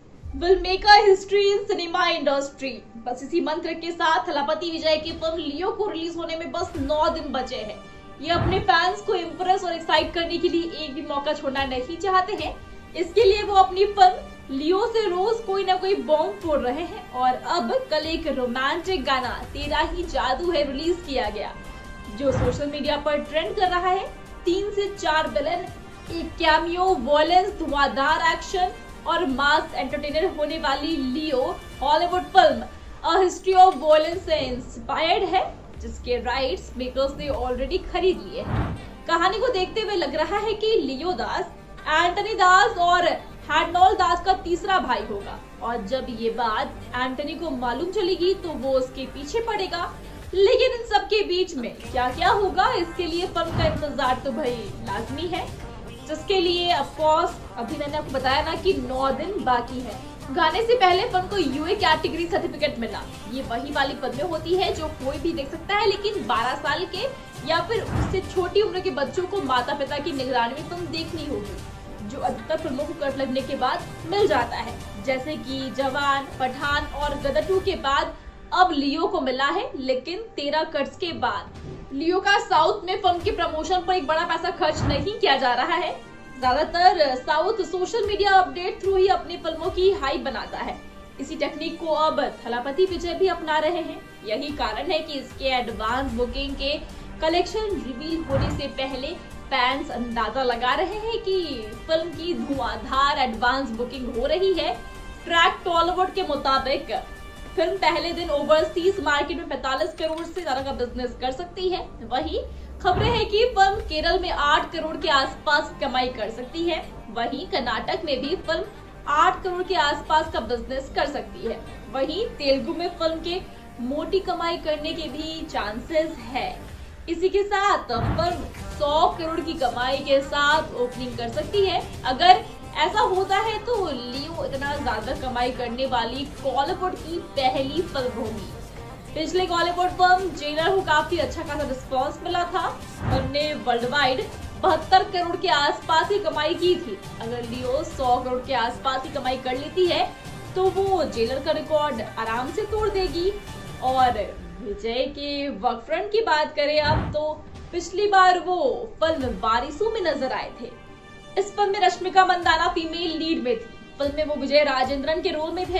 Will make a history in cinema industry. बस इसी मंत्र के साथ थल्लपति विजय की फिल्म लियो को रिलीज होने में बस नौ दिन बचे हैं। ये अपने फैंस को इम्प्रेस और एक्साइट करने के लिए एक भी मौका छोड़ना नहीं चाहते हैं। इसके लिए वो अपनी फिल्म लियो से रोज कोई ना कोई बॉम्ब फोड़ रहे हैं। और अब कल एक रोमांटिक गाना तेरा ही जादू है रिलीज किया गया, जो सोशल मीडिया पर ट्रेंड कर रहा है। तीन से चार विलन, एक कैमियो, वॉयलेंस, धुआंधार एक्शन और मास एंटरटेनर होने वाली Leo Hollywood film a history of violence से इंस्पायर्ड है, जिसके राइट्स मेकर्स ने ऑलरेडी खरीद लिए हैं। कहानी को देखते हुए लग रहा है कि लियो दास एंटनी दास और हैडनॉल दास का तीसरा भाई होगा, और जब ये बात एंटनी को मालूम चलेगी तो वो उसके पीछे पड़ेगा। लेकिन इन सब के बीच में क्या क्या होगा, इसके लिए फिल्म का इंतजार तो भाई लाजमी है, जिसके लिए ऑफ कोर्स अभी मैंने आपको बताया ना कि नौ दिन बाकी है। गाने से पहले फिल्म को यूए कैटेगरी सर्टिफिकेट मिला। ये वही वाली फिल्में होती है जो कोई भी देख सकता है, लेकिन बारह साल के या फिर उससे छोटी उम्र के बच्चों को माता पिता की निगरानी में फिल्म देखनी होगी, जो अधिकतर फिल्मों को कट लगने के बाद मिल जाता है, जैसे कि जवान, पठान और गदर टू के बाद अब लियो को मिला है, लेकिन तेरह कट्स के बाद। लियो का साउथ में फिल्म के प्रमोशन पर एक बड़ा पैसा खर्च नहीं किया जा रहा है। ज्यादातर south social media update through ही अपनी फिल्मों की हाइप बनाता है। इसी टेक्निक को अब थल्लपति विजय भी अपना रहे हैं। यही कारण है कि इसके एडवांस बुकिंग के कलेक्शन रिवील होने से पहले फैंस अंदाजा लगा रहे हैं कि फिल्म की धुआंधार एडवांस बुकिंग हो रही है। ट्रैक टॉलीवुड के मुताबिक फिल्म पहले दिन ओवरसीज मार्केट में पैंतालीस करोड़ से ज्यादा का बिजनेस कर सकती है। वहीं खबरें हैं कि फिल्म केरल में आठ करोड़ के आसपास कमाई कर सकती है। वहीं कर्नाटक में भी फिल्म आठ करोड़ के आसपास का बिजनेस कर सकती है। वहीं तेलुगु में फिल्म के मोटी कमाई करने के भी चांसेस है। इसी के साथ फिल्म सौ करोड़ की कमाई के साथ ओपनिंग कर सकती है। अगर ऐसा होता है तो लियो इतना ज्यादा कमाई करने वाली बॉलीवुड की पहली फिल्म होगी। पिछले बॉलीवुड फिल्म जेलर को काफी अच्छा खासा रिस्पॉन्स मिला था। फिल्म ने वर्ल्ड वाइड बहत्तर करोड़ के आसपास ही कमाई की थी। अगर लियो सौ करोड़ के आसपास ही कमाई कर लेती है तो वो जेलर का रिकॉर्ड आराम से तोड़ देगी। और विजय के वर्क फ्रंट की बात करें अब तो पिछली बार वो फिल्म बारिशों में नजर आए थे। इस फिल्म में रश्मिका मंदाना फीमेल लीड में थी। फिल्म में वो विजय राजेंद्रन के रोल में थे।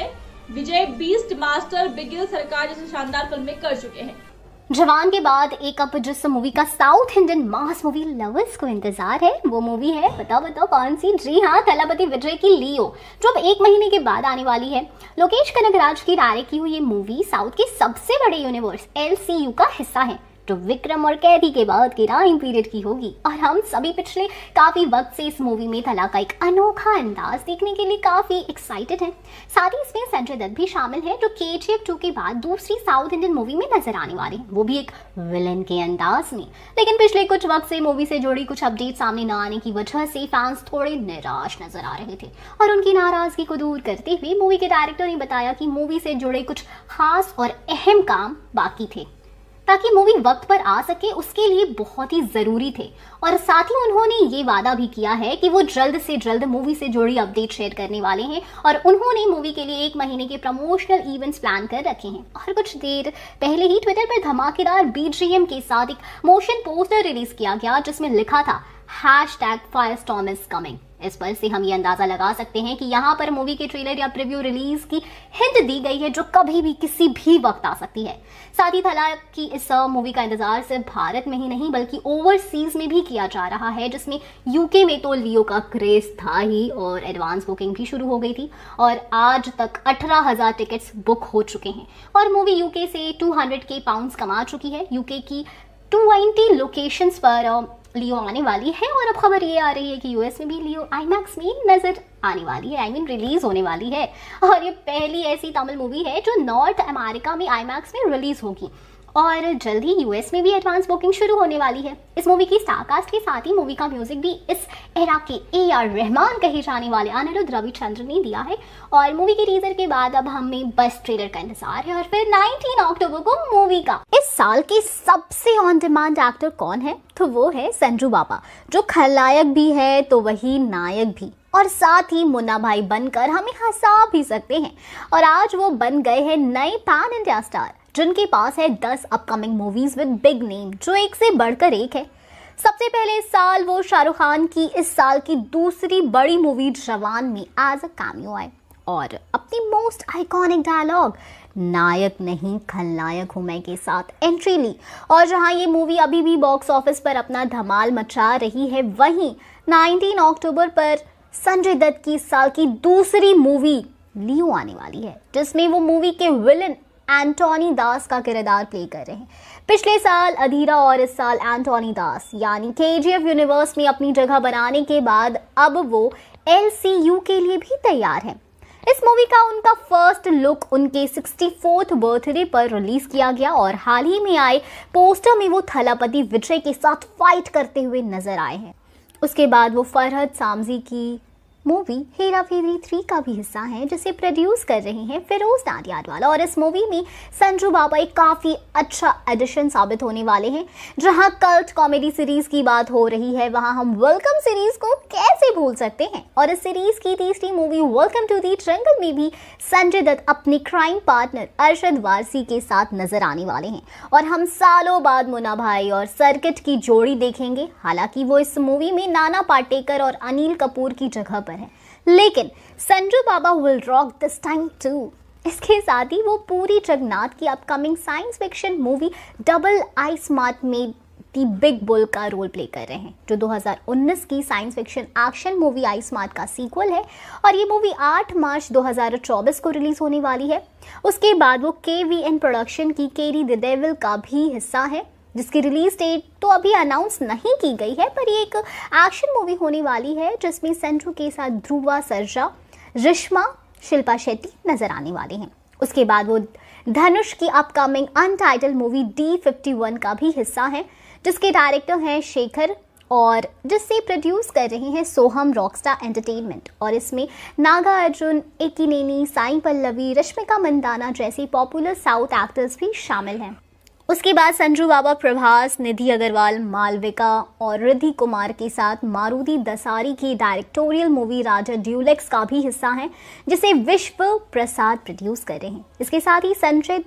विजय बीस्ट, मास्टर, बिगिल, सरकार जैसी शानदार फिल्में कर चुके हैं। जवान के बाद एक अब जिस मूवी का south Indian mass movie lovers को इंतजार है वो मूवी है, बताओ बताओ कौन सी? जी हाँ, थलापति विजय की लियो, जो अब एक महीने के बाद आने वाली है। लोकेश कनगराज की डायरेक्ट की हुई ये मूवी साउथ के सबसे बड़े यूनिवर्स एल सी यू का हिस्सा है, जो विक्रम और कैदी के बाद के टाइम पीरियड की होगी। और हम सभी पिछले काफी वक्त से इस मूवी में थला का एक अनोखा अंदाज देखने के लिए काफी एक्साइटेड हैं। साथ ही इसमें संजय दत्त भी शामिल है, जो के जी एफ टू के बाद दूसरी साउथ इंडियन मूवी में नजर आने वाली है, वो भी एक विलेन के अंदाज में। लेकिन पिछले कुछ वक्त से मूवी से जुड़ी कुछ अपडेट सामने न आने की वजह से फैंस थोड़े निराश नजर आ रहे थे, और उनकी नाराजगी को दूर करते हुए मूवी के डायरेक्टर ने बताया कि मूवी से जुड़े कुछ खास और अहम काम बाकी थे ताकि मूवी वक्त पर आ सके, उसके लिए बहुत ही जरूरी थे। और साथ ही उन्होंने ये वादा भी किया है कि वो जल्द से जल्द मूवी से जुड़ी अपडेट शेयर करने वाले हैं, और उन्होंने मूवी के लिए एक महीने के प्रमोशनल इवेंट्स प्लान कर रखे हैं। और कुछ देर पहले ही ट्विटर पर धमाकेदार बी जी एम के साथ एक मोशन पोस्टर रिलीज किया गया, जिसमें लिखा था हैशटैग फायरस्टॉर्म इज कमिंग। इस पर से हम ये अंदाजा लगा सकते हैं कि यहाँ पर मूवी के ट्रेलर या प्रीव्यू रिलीज की हिंट दी गई है, जो कभी भी किसी भी वक्त आ सकती है। साथ ही थला की इस मूवी का इंतजार सिर्फ भारत में ही नहीं बल्कि ओवरसीज में भी किया जा रहा है, जिसमें यूके में तो लियो का क्रेज था ही और एडवांस बुकिंग भी शुरू हो गई थी, और आज तक अठारह हजार टिकट्स बुक हो चुके हैं। और मूवी यूके से दो सौ के पाउंड्स कमा चुकी है। यूके की दो सौ नब्बे लोकेशंस पर लियो आने वाली है, और अब खबर ये आ रही है कि यूएस में भी लियो आईमैक्स में नजर आने वाली है, आई मीन रिलीज होने वाली है। और ये पहली ऐसी तमिल मूवी है जो नॉर्थ अमेरिका में आईमैक्स में रिलीज होगी, और जल्द ही यूएस में भी एडवांस बुकिंग शुरू होने वाली है। इस मूवी की स्टारकास्ट के साथ ही मूवी का म्यूजिक भी इस एरा के ए आर रहमान कहे जाने वाले अनिरुद्ध रविचंद्र ने दिया है। और मूवी के टीजर के बाद अब हमें बस ट्रेलर का इंतजार है, और फिर उन्नीस अक्टूबर को मूवी का। इस साल के सबसे ऑन डिमांड एक्टर कौन है? तो वो है संजू बाबा, जो खलनायक भी है तो वही नायक भी, और साथ ही मुन्ना भाई बनकर हमें हंसा भी सकते हैं। और आज वो बन गए हैं नए पैन इंडिया स्टार, जिनके पास है दस upcoming movies with big name, जो एक से बढ़कर एक है। सबसे पहले इस साल वो शाहरुख खान की इस साल की दूसरी बड़ी मूवी जवान में एज अ कैमियो आए, और अपनी मोस्ट आइकॉनिक डायलॉग नायक नहीं खलनायक हूं मैं के साथ एंट्री ली। और जहां ये मूवी अभी भी बॉक्स ऑफिस पर अपना धमाल मचा रही है, वहीं उन्नीस अक्टूबर पर संजय दत्त की इस साल की दूसरी मूवी लियो आने वाली है, जिसमें वो मूवी के विलन एंटोनी दास का किरदार प्ले कर रहे हैं। पिछले साल अधीरा और इस साल एंटोनी दास यानी के जी एफ यूनिवर्स में अपनी जगह बनाने के बाद अब वो एल सी यू के लिए भी तैयार हैं। इस मूवी का उनका फर्स्ट लुक उनके चौंसठवें बर्थडे पर रिलीज किया गया, और हाल ही में आए पोस्टर में वो थलापति विजय के साथ फाइट करते हुए नजर आए हैं। उसके बाद वो फरहद सामजी की मूवी हेरा फेरी थ्री का भी हिस्सा है, जिसे प्रोड्यूस कर रहे हैं फिरोज नाडियाडवाला। और इस मूवी में संजू बाबा एक काफी अच्छा एडिशन साबित होने वाले हैं। जहां कल्ट कॉमेडी सीरीज की बात हो रही है, वहां हम वेलकम सीरीज को कैसे भूल सकते हैं। और इस सीरीज की तीसरी movie welcome to the jungle में भी संजय दत्त अपने क्राइम पार्टनर अरशद वारसी के साथ नजर आने वाले हैं, और हम सालों बाद मुन्ना भाई और सर्किट की जोड़ी देखेंगे। हालांकि वो इस मूवी में नाना पाटेकर और अनिल कपूर की जगह पर है, लेकिन Sanju Baba will rock this time too. इसके साथ ही वो पूरी जगन्नाथ की upcoming science fiction movie double I smart में दी बिग बुल का रोल प्ले कर रहे हैं, जो दो हज़ार उन्नीस की science fiction action movie I smart का सीक्वल है। और ये मूवी आठ मार्च दो हज़ार चौबीस को रिलीज होने वाली है। उसके बाद वो के वी एन प्रोडक्शन की केरी द डेविल का भी हिस्सा है, जिसकी रिलीज डेट तो अभी अनाउंस नहीं की गई है, पर ये एक एक्शन मूवी होने वाली है, जिसमें संजू के साथ ध्रुवा सर्जा, रिश्मा, शिल्पा शेट्टी नजर आने वाले हैं। उसके बाद वो धनुष की upcoming untitled movie D fifty one का भी हिस्सा है, जिसके डायरेक्टर हैं शेखर, और जिससे प्रोड्यूस कर रहे हैं सोहम रॉकस्टार एंटरटेनमेंट। और इसमें नागा अर्जुन, एकिनेनी, साई पल्लवी, रश्मिका मंदाना जैसे पॉपुलर साउथ एक्टर्स भी शामिल हैं। उसके बाद संजू बाबा प्रभास, निधि अग्रवाल, मालविका और रिद्धि कुमार के साथ मारुति दसारी की डायरेक्टोरियल मूवी राजा ड्यूलेक्स का भी हिस्सा है, जिसे विश्व प्रसाद प्रोड्यूस कर रहे हैं। इसके साथ ही संजय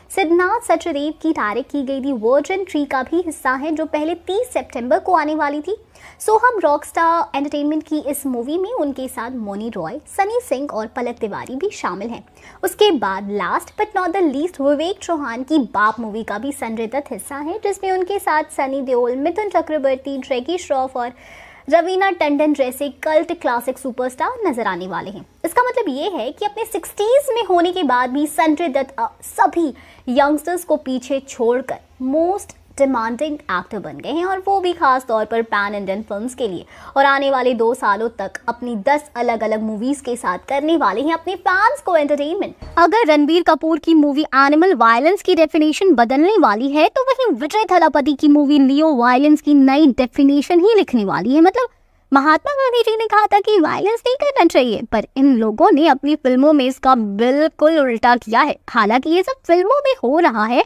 सिद्धार्थ सचदेव की डायरेक्ट की गई थी वर्जिन थ्री का भी हिस्सा है, जो पहले तीस सितंबर को आने वाली थी। सोहम रॉकस्टार एंटरटेनमेंट की इस मूवी में उनके साथ मोनी रॉय, सनी सिंह और पलक तिवारी भी शामिल हैं। उसके बाद last but not the least Vivek Chauhan की बाप मूवी का भी संजय दत्त हिस्सा है, जिसमें उनके साथ सनी देओल, मिथुन चक्रवर्ती, जैकी श्रॉफ और रवीना टंडन जैसे कल्ट क्लासिक सुपरस्टार नजर आने वाले हैं। इसका मतलब ये है कि अपने सिक्सटीज में होने के बाद भी संजय दत्त सभी यंगस्टर्स को पीछे छोड़कर मोस्ट डिमांडिंग एक्टर बन गए हैं, और वो भी खास तौर पर पैन इंडियन फिल्म्स के लिए। और आने वाले दो सालों तक अपनी दस अलग अलग मूवीज के साथ करने वाले हैं अपने फैंस को एंटरटेनमेंट। अगर रणबीर कपूर की मूवी एनिमल वायलेंस की डेफिनेशन बदलने वाली है, तो वहीं विजय थलापति की मूवी लियो वायलेंस की नई डेफिनेशन ही लिखने वाली है। मतलब महात्मा गांधी जी ने कहा था कि वायलेंस नहीं करना चाहिए, पर इन लोगों ने अपनी फिल्मों में इसका बिल्कुल उल्टा किया है। हालांकि ये सब फिल्मों में हो रहा है,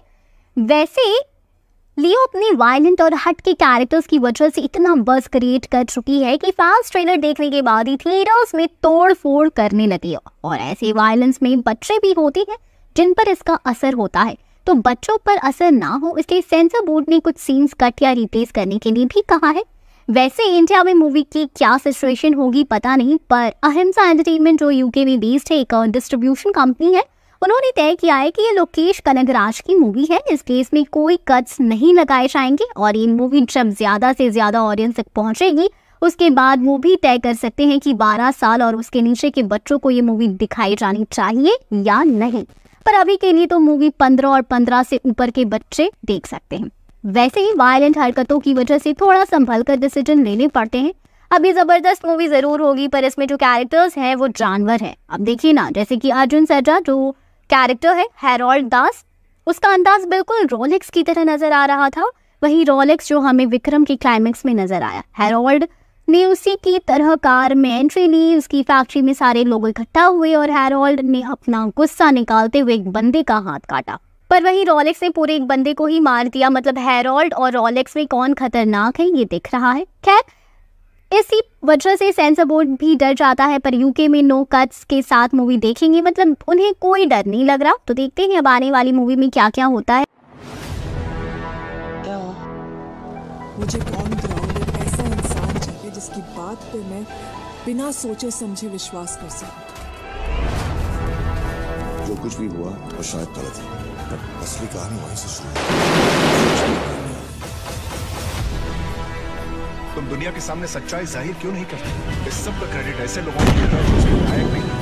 वैसे लियो अपने वायलेंट और हट के कैरेक्टर्स की वजह से इतना बज़ क्रिएट कर चुकी है कि फैंस ट्रेलर देखने के बाद ही थिएटर्स में तोड़ फोड़ करने लगे। और ऐसे वायलेंस में बच्चे भी होते हैं जिन पर इसका असर होता है, तो बच्चों पर असर ना हो इसलिए सेंसर बोर्ड ने कुछ सीन्स कट या रिप्लेस करने के लिए भी कहा है। वैसे इंडिया में मूवी की क्या सिचुएशन होगी पता नहीं, पर अहिंसा एंटरटेनमेंट जो यूके में बेस्ड है, एक डिस्ट्रीब्यूशन कंपनी है, उन्होंने तय किया है कि ये लोकेश कनगराज की मूवी है। इस केस में कोई कट्स नहीं लगाए जाएंगे और ये मूवी जब ज्यादा से ज्यादा ऑडियंस तक पहुंचेगी उसके बाद वो भी तय कर सकते हैं कि बारह साल और उसके नीचे के बच्चों को ये मूवी दिखाई जानी चाहिए या नहीं। पर अभी के लिए तो मूवी पंद्रह और पंद्रह से ऊपर के बच्चे देख सकते हैं। वैसे ही वायलेंट हरकतों की वजह से थोड़ा संभल कर डिसीजन लेने पड़ते हैं। अब ये जबरदस्त मूवी जरूर होगी, पर इसमें जो कैरेक्टर्स हैं वो जानवर है। अब देखिए ना, जैसे कि अर्जुन सर्जा जो कैरेक्टर है हैरोल्ड दास, उसका अंदाज बिल्कुल रोलेक्स की तरह नजर आ रहा था। वही रोलेक्स जो हमें विक्रम के क्लाइमेक्स में नजर आया। हैरोल्ड ने उसी की तरह कार में एंट्री ली, उसकी फैक्ट्री में सारे लोग इकट्ठा हुए और हैरोल्ड ने अपना गुस्सा निकालते हुए एक बंदे का हाथ काटा, पर वही रोलेक्स ने पूरे एक बंदे को ही मार दिया। मतलब हैरोल्ड और रोलेक्स में कौन खतरनाक है ये दिख रहा है। खैर, इसी वजह से सेंसर बोर्ड भी डर जाता है, पर यूके में नो कट्स के साथ मूवी देखेंगे, मतलब उन्हें कोई डर नहीं लग रहा। तो देखते हैं अब आने वाली मूवी में क्या क्या होता है। मुझे कौन ग्राउंड एक ऐसा इंसान चाहिए जिसकी बात पे मैं बिना सोचे समझे विश्वास कर सकूं। जो कुछ भी हुआ वो शायद गलत है, पर असली कहानी वहीं से शुरू हुई। तुम दुनिया के सामने सच्चाई जाहिर क्यों नहीं करते? इस सब का क्रेडिट ऐसे लोगों को मिलता है जो उसके लायक नहीं।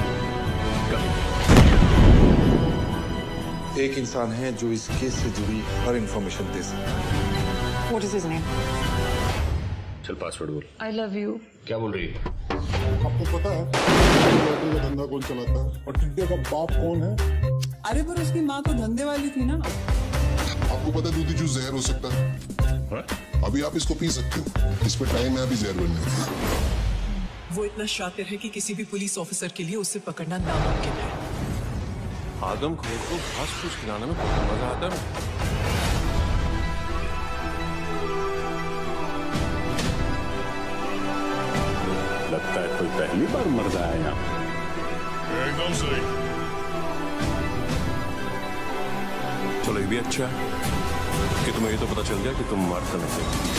कभी एक इंसान है जो इस केस से जुड़ी हर इंफॉर्मेशन दे सकता है। What is his name? चल पासवर्ड बोल। I love you. क्या बोल रही है? आपको पता है लॉटरी का धंधा कौन चलाता है और टिड्डे का बाप कौन है? अरे पर उसकी माँ तो धंधे वाली थी ना। आपको पता है दूधी जूस जहर हो सकता है? हाँ? अभी आप इसको पी सकते हो, इस पे टाइम है अभी जहर बनने का। वो इतना शातिर है कि किसी भी पुलिस ऑफिसर के लिए उसे पकड़ना नामुमकिन है। आदमखोर को घास फूस खिलाने में बहुत मजा आता है। लगता है कोई पहली बार मर रहा है यहाँ। एकदम सही। चलो ये भी अच्छा है कि तुम्हें ये तो पता चल गया कि तुम मारते नहीं।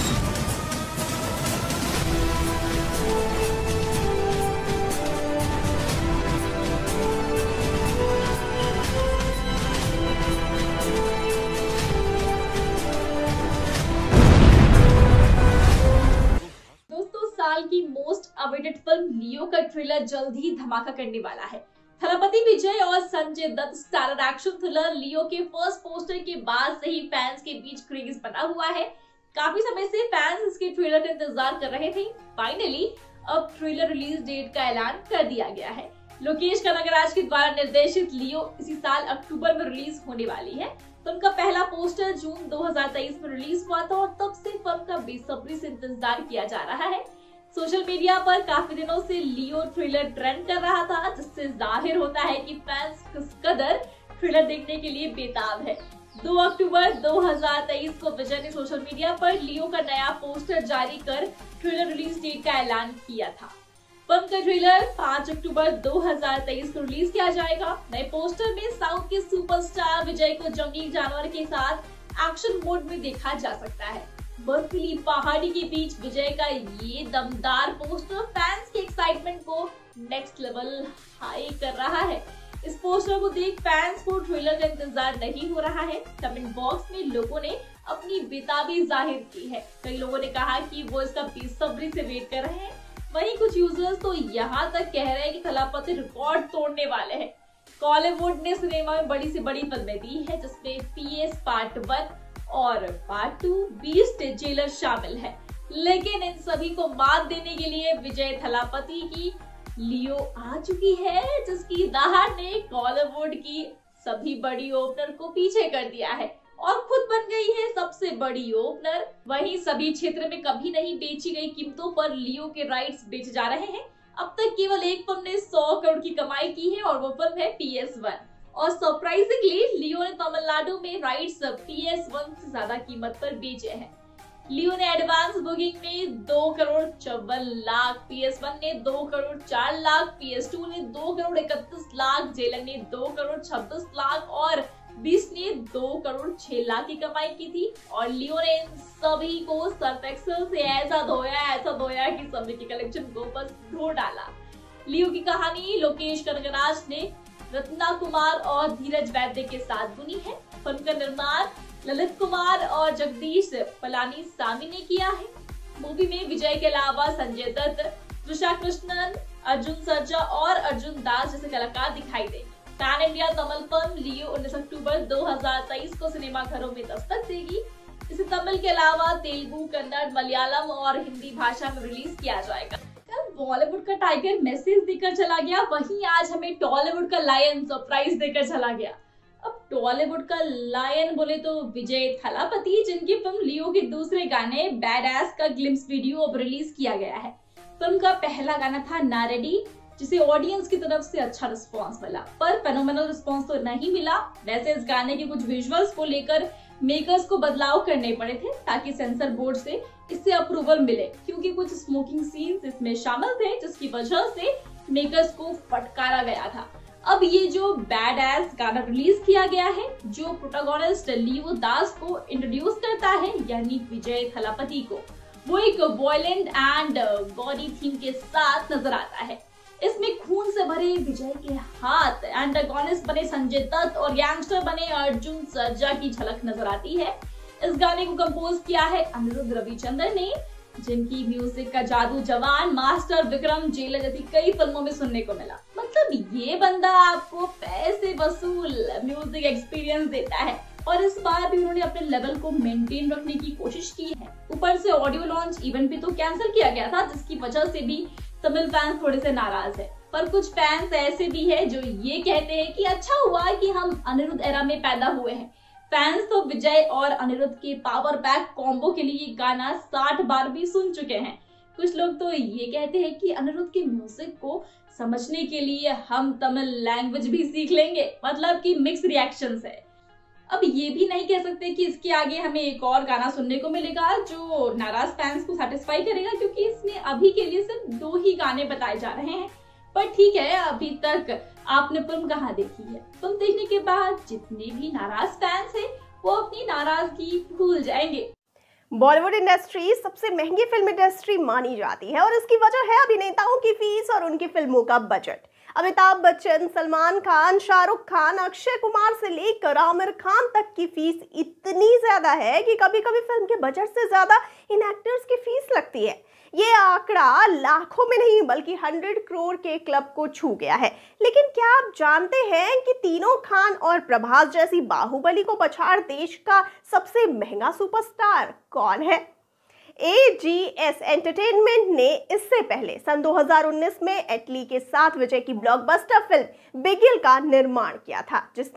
साल की मोस्ट अवेटेड फिल्म लियो का ट्रेलर जल्द ही धमाका करने वाला है। थलापति विजय और Sanjay Dutt starrer action thriller Leo के फर्स्ट पोस्टर के बाद से ही फैंस के बीच क्रेज बना हुआ है। काफी समय से फैंस इसके ट्रेलर का इंतजार कर रहे थे। फाइनली अब ट्रेलर रिलीज डेट का ऐलान कर दिया गया है। लोकेश कनगराज के द्वारा निर्देशित लियो इसी साल अक्टूबर में रिलीज होने वाली है। फिल्म का पहला पोस्टर जून दो हज़ार तेईस में रिलीज हुआ था और तब से फिल्म का बेसब्री से इंतजार किया जा रहा है। सोशल मीडिया पर काफी दिनों से लियो ट्रेलर ट्रेंड कर रहा था, जिससे जाहिर होता है कि फैंस किस कदर ट्रेलर देखने के लिए बेताब है। दो अक्टूबर दो हज़ार तेईस को विजय ने सोशल मीडिया पर लियो का नया पोस्टर जारी कर ट्रेलर रिलीज डेट का ऐलान किया था। फिल्म का ट्रेलर पाँच अक्टूबर दो हज़ार तेईस को रिलीज किया जाएगा। नए पोस्टर में साउथ के सुपरस्टार विजय को जंगली जानवर के साथ एक्शन मोड में देखा जा सकता है। बर्फीली पहाड़ी के बीच विजय का ये दमदार पोस्टर फैंस की एक्साइटमेंट को नेक्स्ट लेवल हाई कर रहा है। इस पोस्टर को देख फैंस को ट्रेलर का इंतजार नहीं हो रहा है। कमेंट बॉक्स में लोगों ने अपनी बेताबी जाहिर की है। कई लोगों ने कहा कि वो इसका बेसब्री से वेट कर रहे हैं। वहीं कुछ यूजर्स तो यहाँ तक कह रहे हैं कि थलापति रिकॉर्ड तोड़ने वाले हैं। कॉलीवुड ने सिनेमा में बड़ी से बड़ी फिल्में दी है, जिसमें पीएस पार्ट वन और पार्ट टू, बीस्ट जेलर शामिल है। लेकिन इन सभी को मात देने के लिए विजय थलापति की लियो आ चुकी है, जिसकी दहाड़ ने कॉलीवुड की सभी बड़ी ओपनर को पीछे कर दिया है और खुद बन गई है सबसे बड़ी ओपनर। वहीं सभी क्षेत्र में कभी नहीं बेची गई कीमतों पर लियो के राइट्स बेचे जा रहे हैं। अब तक केवल एक फिल्म ने सौ करोड़ की कमाई की है और वो फिल्म है पी एस वन। और सरप्राइजिंगली लियो ने तमिलनाडु में राइट्स पी एस वन से ज्यादा कीमत पर बेचे हैं। लियो ने एडवांस बुकिंग में दो करोड़ चौवन लाख, पी एस वन ने दो करोड़ चार लाख, पी एस टू ने दो करोड़ इकतीस लाख, जेलर ने दो करोड़ छब्बीस लाख और बीस ने दो करोड़ छह लाख की कमाई की थी। और लियो ने इन सभी को सर्फ एक्सेल से ऐसा धोया ऐसा धोया कि सभी की कलेक्शन को बस धो डाला। लियो की कहानी लोकेश कनगराज ने रत्ना कुमार और धीरज वैद्य के साथ बुनी है। फिल्म का निर्माण ललित कुमार और जगदीश पलानी सामी ने किया है। मूवी में विजय के अलावा संजय दत्त, त्रिशा कृष्णन, अर्जुन सर्जा और अर्जुन दास जैसे कलाकार दिखाई देंगे। Pan India Tamil film Leo उन्नीस अक्टूबर दो हज़ार तेईस को सिनेमाघरों में दस्तक देगी। इसे तमिल के अलावा तेलुगु, कन्नड़, मलयालम और हिंदी भाषा में रिलीज किया जाएगा। कल बॉलीवुड का टाइगर मैसेज देकर चला गया, वहीं आज हमें टॉलीवुड का लायन सरप्राइज देकर चला गया। अब टॉलीवुड का लायन बोले तो विजय थलापति, जिनकी फिल्म लियो के दूसरे गाने बैड एस का ग्लिम्स वीडियो अब रिलीज किया गया है। फिल्म का पहला गाना था ना रेडी, जिसे ऑडियंस की तरफ से अच्छा रिस्पांस मिला, पर फेनोमेनल रिस्पांस तो नहीं मिला। वैसे इस गाने के कुछ विजुअल्स को लेकर मेकर्स को बदलाव करने पड़े थे ताकि सेंसर बोर्ड से इससे अप्रूवल मिले, क्योंकि कुछ स्मोकिंग सीन्स इसमें शामिल थे, जिसकी वजह से मेकर्स को फटकारा गया था। अब ये जो बैड एस गाना रिलीज किया गया है, जो प्रोटोगोनिस्ट लियो दास को इंट्रोड्यूस करता है, यानी विजय थलापति को, वो एक वॉयलेंट एंड बॉडी थीम के साथ नजर आता है। इसमें खून से भरे विजय के हाथ, एंटागोनिस्ट बने संजय दत्त और गैंगस्टर बने अर्जुन सर्जा की झलक नजर आती है। इस गाने को कंपोज किया है अनिरुद्ध रविचंद्रन ने, जिनकी म्यूजिक का जादू जवान, मास्टर, विक्रम, जेलर जैसी कई फिल्मों में सुनने को मिला। मतलब ये बंदा आपको पैसे वसूल म्यूजिक एक्सपीरियंस देता है और इस बार भी उन्होंने अपने लेवल को मेंटेन रखने की कोशिश की है। ऊपर से ऑडियो लॉन्च इवेंट भी तो कैंसिल किया गया था, जिसकी वजह से भी तमिल फैंस थोड़े से नाराज है। पर कुछ फैंस ऐसे भी हैं जो ये कहते हैं कि अच्छा हुआ कि हम अनिरुद्ध एरा में पैदा हुए हैं। फैंस तो विजय और अनिरुद्ध के पावर पैक कॉम्बो के लिए गाना साठ बार भी सुन चुके हैं। कुछ लोग तो ये कहते हैं कि अनिरुद्ध के म्यूजिक को समझने के लिए हम तमिल लैंग्वेज भी सीख लेंगे, मतलब कि मिक्स रिएक्शंस है। अब ये भी नहीं कह सकते कि इसके आगे हमें एक और गाना सुनने को मिलेगा जो नाराज फैंस को सेटिस्फाई करेगा, क्योंकि इसमें अभी के लिए सिर्फ दो ही गाने बताए जा रहे हैं। पर ठीक है, अभी तक आपने फिल्म कहाँ देखी है? फिल्म देखने के बाद जितने भी नाराज फैंस हैं वो अपनी नाराजगी भूल जाएंगे। बॉलीवुड इंडस्ट्री सबसे महंगी फिल्म इंडस्ट्री मानी जाती है और इसकी वजह है अभिनेताओं की फीस और उनकी फिल्मों का बजट। अमिताभ बच्चन, सलमान खान, शाहरुख खान, अक्षय कुमार से लेकर आमिर खान तक की फीस इतनी ज्यादा है कि कभी कभी फिल्म के बजट से ज्यादा इन एक्टर्स की फीस लगती है। ये आंकड़ा लाखों में नहीं बल्कि हंड्रेड करोड़ के क्लब को छू गया है। लेकिन क्या आप जानते हैं कि तीनों खान और प्रभास जैसी बाहुबली को पछाड़ देश का सबसे महंगा सुपरस्टार कौन है? ए जी एस एंटरटेनमेंट ने इससे पहले सन दो हज़ार उन्नीस में एटली के साथ विजय की ब्लॉकबस्टर फिल्म बिगिल का निर्माण किया था, जिसने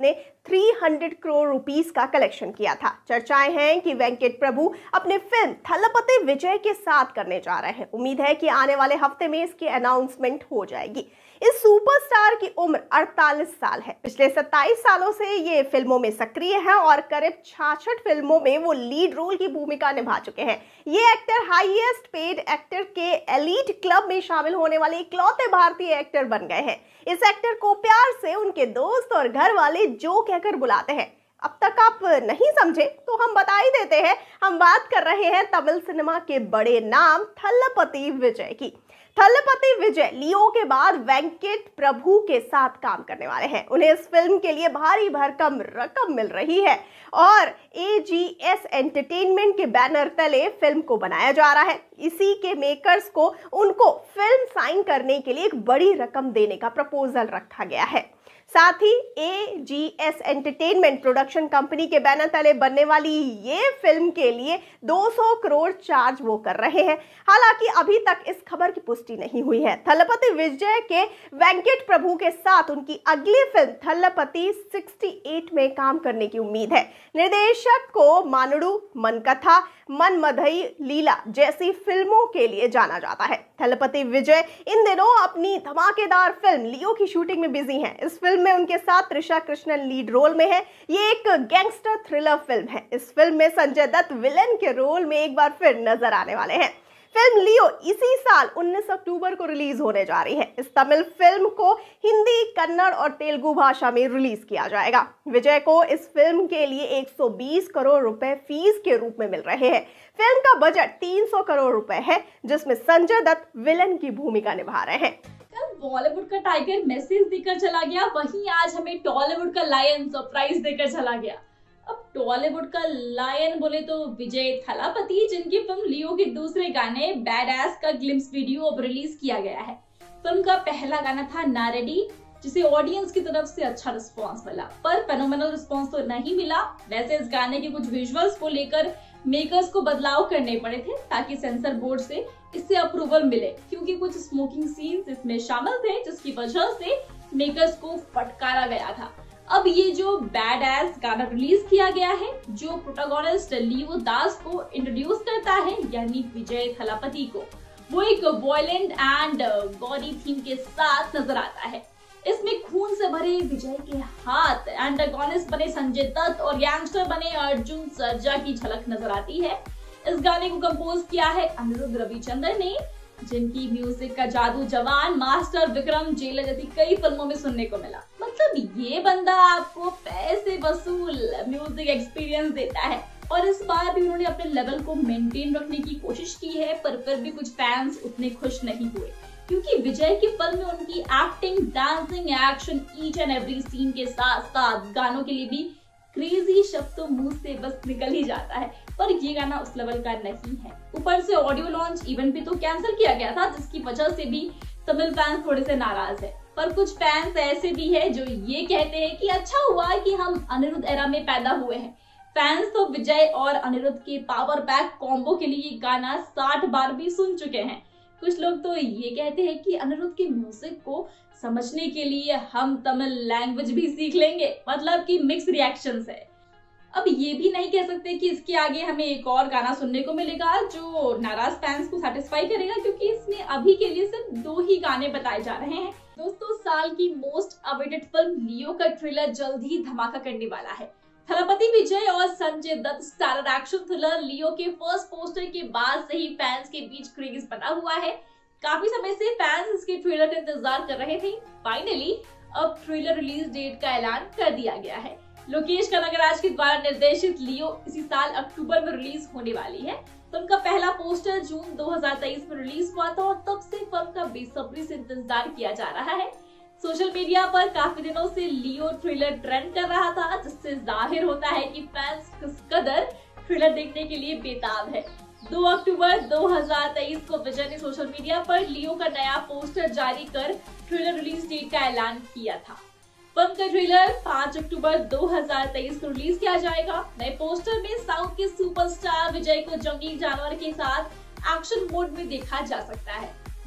तीन सौ करोड़ रुपीस का कलेक्शन किया था। चर्चाएं हैं कि वेंकट प्रभु अपने फिल्म थलपति विजय के साथ करने जा रहे हैं। उम्मीद है कि आने वाले हफ्ते में इसकी अनाउंसमेंट हो जाएगी। इस सुपरस्टार की उम्र अड़तालीस साल है। पिछले सत्ताईस सालों से ये फिल्मों में सक्रिय है और करीब छियासठ फिल्मों में वो लीड रोल की भूमिका निभा चुके हैं। ये एक्टर हाईएस्ट पेड एक्टर के एलीट क्लब में शामिल होने वाले इकलौते भारतीय एक्टर बन गए हैं। इस एक्टर को प्यार से उनके दोस्त और घर वाले जो कहकर बुलाते हैं। अब तक आप नहीं समझे तो हम बता ही देते हैं, हम बात कर रहे हैं तमिल सिनेमा के बड़े नाम थलपति विजय की। थलपति विजय लियो के बाद वेंकट प्रभु के साथ काम करने वाले हैं। उन्हें इस फिल्म के लिए भारी भरकम रकम मिल रही है और ए जी एस एंटरटेनमेंट के बैनर तले फिल्म को बनाया जा रहा है। इसी के मेकर्स को उनको फिल्म साइन करने के लिए एक बड़ी रकम देने का प्रपोजल रखा गया है। साथ ही A G S entertainment production company के बैनर तले बनने वाली ये फिल्म के लिए दो सौ करोड़ चार्ज वो कर रहे हैं। हालांकि अभी तक इस खबर की पुष्टि नहीं हुई है। थलपति विजय के वेंकट प्रभु के साथ उनकी अगली फिल्म थलपति अड़सठ में काम करने की उम्मीद है। निर्देशक को मानडू, मनकथा, मनमधई लीला जैसी फिल्मों के लिए जाना जाता है। थलपति विजय इन दिनों अपनी धमाकेदार फिल्म लियो की शूटिंग में बिजी हैं। इस फिल्म में उनके साथ त्रिशा कृष्णन लीड रोल में है। ये एक गैंगस्टर थ्रिलर फिल्म है। इस फिल्म में संजय दत्त विलेन के रोल में एक बार फिर नजर आने वाले हैं। फिल्म लियो इसी साल उन्नीस अक्टूबर को रिलीज होने जा रही है। इस तमिल फिल्म को हिंदी, कन्नड़ और तेलुगु भाषा में रिलीज किया जाएगा। विजय को इस फिल्म के लिए एक सौ बीस करोड़ रुपए फीस के रूप में मिल रहे हैं। फिल्म का बजट तीन सौ करोड़ रुपए है, जिसमें संजय दत्त विलेन की भूमिका निभा रहे हैं। कल बॉलीवुड का टाइगर मैसेज देकर चला गया, वहीं आज हमें टॉलीवुड का लायन सरप्राइज देकर चला गया। अब टॉलीवुड का लायन बोले तो विजय थलापति, जिनकी फिल्म लियो के दूसरे गाने बैड एस का ग्लिम्स वीडियो अब रिलीज किया गया है। फिल्म का पहला गाना था ना रेडी, जिसे ऑडियंस की तरफ से अच्छा रिस्पांस मिला, पर फेनोमेनल रिस्पांस तो नहीं मिला। वैसे इस गाने के कुछ विजुअल्स को लेकर मेकर्स को बदलाव करने पड़े थे ताकि सेंसर बोर्ड से इससे अप्रूवल मिले, क्योंकि कुछ स्मोकिंग सीन्स इसमें शामिल थे, जिसकी वजह से मेकर्स को फटकारा गया था। अब ये जो बैड एस गाना रिलीज किया गया है, जो प्रोटोगोनिस्ट लियो दास को इंट्रोड्यूस करता है, यानी विजय थलापति को, वो एक वॉयलेंट एंड गॉरी थीम के साथ नजर आता है। इसमें खून से भरे विजय के हाथ, एंटागोनिस्ट बने संजय दत्त और गैंगस्टर बने अर्जुन सर्जा की झलक नजर आती है। इस गाने को कंपोज किया है अनिरुद्ध रविचंद्रन ने, जिनकी म्यूजिक का जादू जवान, मास्टर, विक्रम, जेलर जैसी कई फिल्मों में सुनने को मिला। मतलब ये बंदा आपको पैसे वसूल म्यूजिक एक्सपीरियंस देता है, और इस बार भी उन्होंने अपने लेवल को मेंटेन रखने की कोशिश की है, पर फिर भी कुछ फैंस उतने खुश नहीं हुए, क्योंकि विजय की फिल्म में उनकी acting, dancing, action, each and every scene के साथ साथ गानों के लिए भी क्रेजी शब्द तो मुंह से बस निकल ही जाता है, पर ये गाना उस लेवल का नहीं है। ऊपर से ऑडियो लॉन्च इवेंट भी तो कैंसिल किया गया था, जिसकी वजह से भी तमिल फैंस थोड़े से नाराज है। पर कुछ फैंस ऐसे भी है जो ये कहते हैं कि अच्छा हुआ कि हम अनिरुद्ध एरा में पैदा हुए हैं। फैंस तो विजय और अनिरुद्ध के पावर पैक कॉम्बो के लिए गाना साठ बार भी सुन चुके हैं। कुछ लोग तो ये कहते हैं कि अनिरुद्ध के म्यूजिक को समझने के लिए हम तमिल लैंग्वेज भी सीख लेंगे, मतलब कि मिक्स रिएक्शंस है। अब ये भी नहीं कह सकते कि इसके आगे हमें एक और गाना सुनने को मिलेगा जो नाराज फैंस को सेटिस्फाई करेगा, क्योंकि इसमें अभी के लिए सिर्फ दो ही गाने बताए जा रहे हैं। दोस्तों, साल की मोस्ट अवेटेड फिल्म लियो का ट्रेलर जल्द ही धमाका करने वाला है। थलपति विजय और Sanjay Dutt starrer action thriller Leo के फर्स्ट पोस्टर के बाद से ही फैंस के बीच क्रेज बना हुआ है। काफी समय से फैंस इसके ट्रेलर का इंतजार कर रहे थे। फाइनली अब ट्रेलर रिलीज डेट का ऐलान कर दिया गया है। लोकेश कनगराज के द्वारा निर्देशित लियो इसी साल अक्टूबर में रिलीज होने वाली है। फिल्म का पहला पोस्टर जून दो हज़ार तेईस में रिलीज हुआ था और तब से फिल्म का बेसब्री से इंतजार किया जा रहा है। सोशल मीडिया पर काफी दिनों से लियो ट्रेलर ट्रेंड कर रहा था, जिससे जाहिर होता है कि फैंस किस कदर ट्रेलर देखने के लिए बेताब है। दो अक्टूबर दो हज़ार तेईस को विजय ने सोशल मीडिया पर लियो का नया पोस्टर जारी कर ट्रेलर रिलीज डेट का ऐलान किया था। फिल्म का ट्रेलर पाँच अक्टूबर दो हज़ार तेईस को रिलीज किया जाएगा। नए पोस्टर में साउथ के सुपरस्टार विजय को जंगली जानवर के साथ एक्शन मोड में देखा जा सकता है।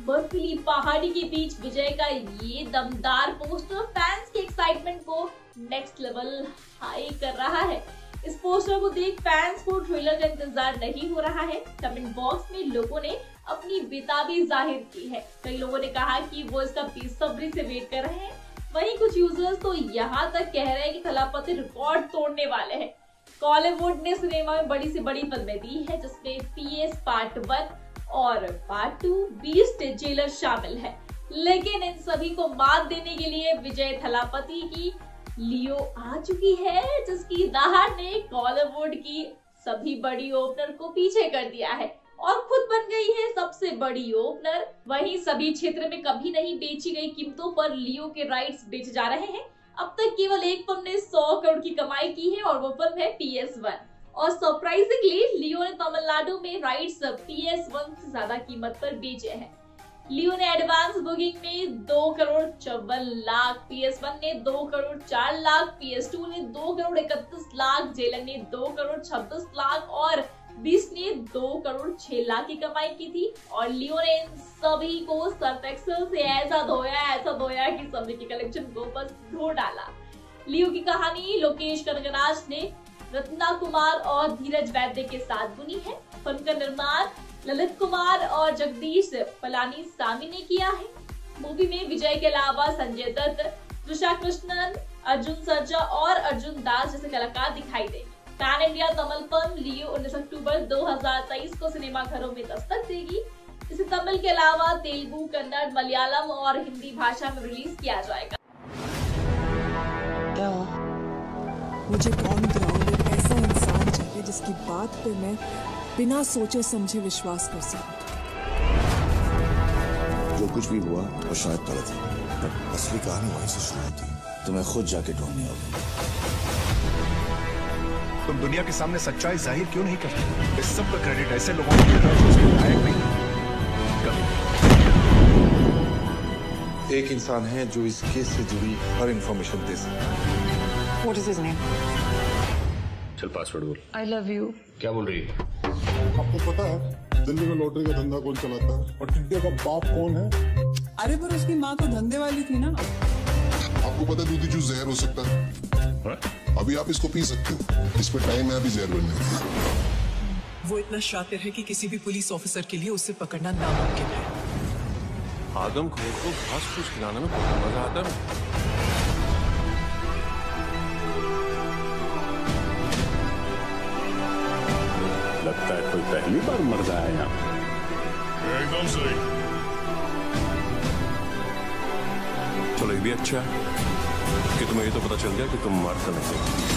बर्फीली पहाड़ी के बीच विजय का ये दमदार पोस्टर फैंस की एक्साइटमेंट को नेक्स्ट लेवल हाई कर रहा है। इस पोस्टर को देख फैंस को ट्रेलर का इंतजार नहीं हो रहा है। कमेंट बॉक्स में लोगों ने अपनी बेताबी जाहिर की है। कई लोगों ने कहा कि वो इसका बेसब्री से वेट कर रहे हैं। वहीं कुछ यूजर्स तो यहाँ तक कह रहे हैं कि थलापति रिकॉर्ड तोड़ने वाले हैं। कॉलीवुड ने सिनेमा में बड़ी से बड़ी फिल्में दी है, जिसमें पीएस पार्ट वन और पार्ट टू बीस्ट जेलर शामिल है, लेकिन इन सभी को मात देने के लिए विजय थलापति की लियो आ चुकी है, जिसकी दहाड़ ने कॉलीवुड की सभी बड़ी ओपनर को पीछे कर दिया है और खुद बन गई है सबसे बड़ी ओपनर। वहीं सभी क्षेत्र में कभी नहीं बेची गई कीमतों पर लियो के राइट्स बेचे जा रहे हैं। अब तक केवल एक फिल्म ने सौ करोड़ की कमाई की है और वो फिल्म है पी एस वन, और सरप्राइजिंगली लियो ने तमिलनाडु में राइट्स पी एस वन से ज्यादा कीमत पर बेचे हैं। लियो ने एडवांस बुकिंग में दो करोड़ चौवन लाख, पी एस वन ने दो करोड़ चार लाख, पी एस टू ने दो करोड़ इकतीस लाख, जेलर ने दो करोड़ छब्बीस लाख और बीस ने दो करोड़ छह लाख की कमाई की थी। और लियो ने इन सभी को सर्फ एक्सेल से ऐसा धोया ऐसा धोया कि सभी के कलेक्शन को बस धो डाला। लियो की कहानी लोकेश कनगराज ने रत्ना कुमार और धीरज वैद्य के साथ बुनी है। फिल्म का निर्माण ललित कुमार और जगदीश पलानी स्वामी ने किया है। मूवी में विजय के अलावा संजय दत्त, त्रिशा कृष्णन, अर्जुन सर्जा और अर्जुन दास जैसे कलाकार दिखाई देंगे। Pan India Tamil film Leo उन्नीस अक्टूबर दो हज़ार तेईस को सिनेमाघरों में दस्तक देगी। इसे तमिल के अलावा तेलुगु, कन्नड़, मलयालम और हिंदी भाषा में रिलीज किया जाएगा। मुझे कौन ग्राउंड एक ऐसा इंसान चाहिए जिसकी बात पे मैं बिना सोचे समझे विश्वास कर सकूं। जो कुछ भी हुआ वो शायद गलत है, पर असली कहानी वहीं से शुरू होती है। तुम्हें खुद जाके ढूंढनी होगी। तुम दुनिया के सामने सच्चाई जाहिर क्यों नहीं करते? इस सब का क्रेडिट ऐसे लोगों को मिलता है जो उसके लायक नहीं। एक इंसान है जो इस केस से जुड़ी हर इंफॉर्मेशन दे सकता है। What is his name? चल पासवर्ड बोल। I love you. क्या बोल रही है? आपको पता है दिल्ली में लॉटरी का धंधा कौन चलाता है और टिड्डे का बाप कौन है? अरे पर उसकी माँ तो धंधे वाली थी ना। आपको पता है दूधी जूस जहर हो सकता है? हाँ? अभी आप इसको पी सकते हो, इस पर टाइम है अभी जहर बनने का। वो इतना शातिर है कि किसी भी पुलिस ऑफिसर के लिए उसे पकड़ना नामुमकिन है। आदमखोर को घास फूस खिलाने में बहुत मजा आता है। लगता है कोई पहली बार मर जाए यहाँ। एकदम सही। चलो ये भी अच्छा है कि तुम्हें ये तो पता चल गया कि तुम मारते नहीं।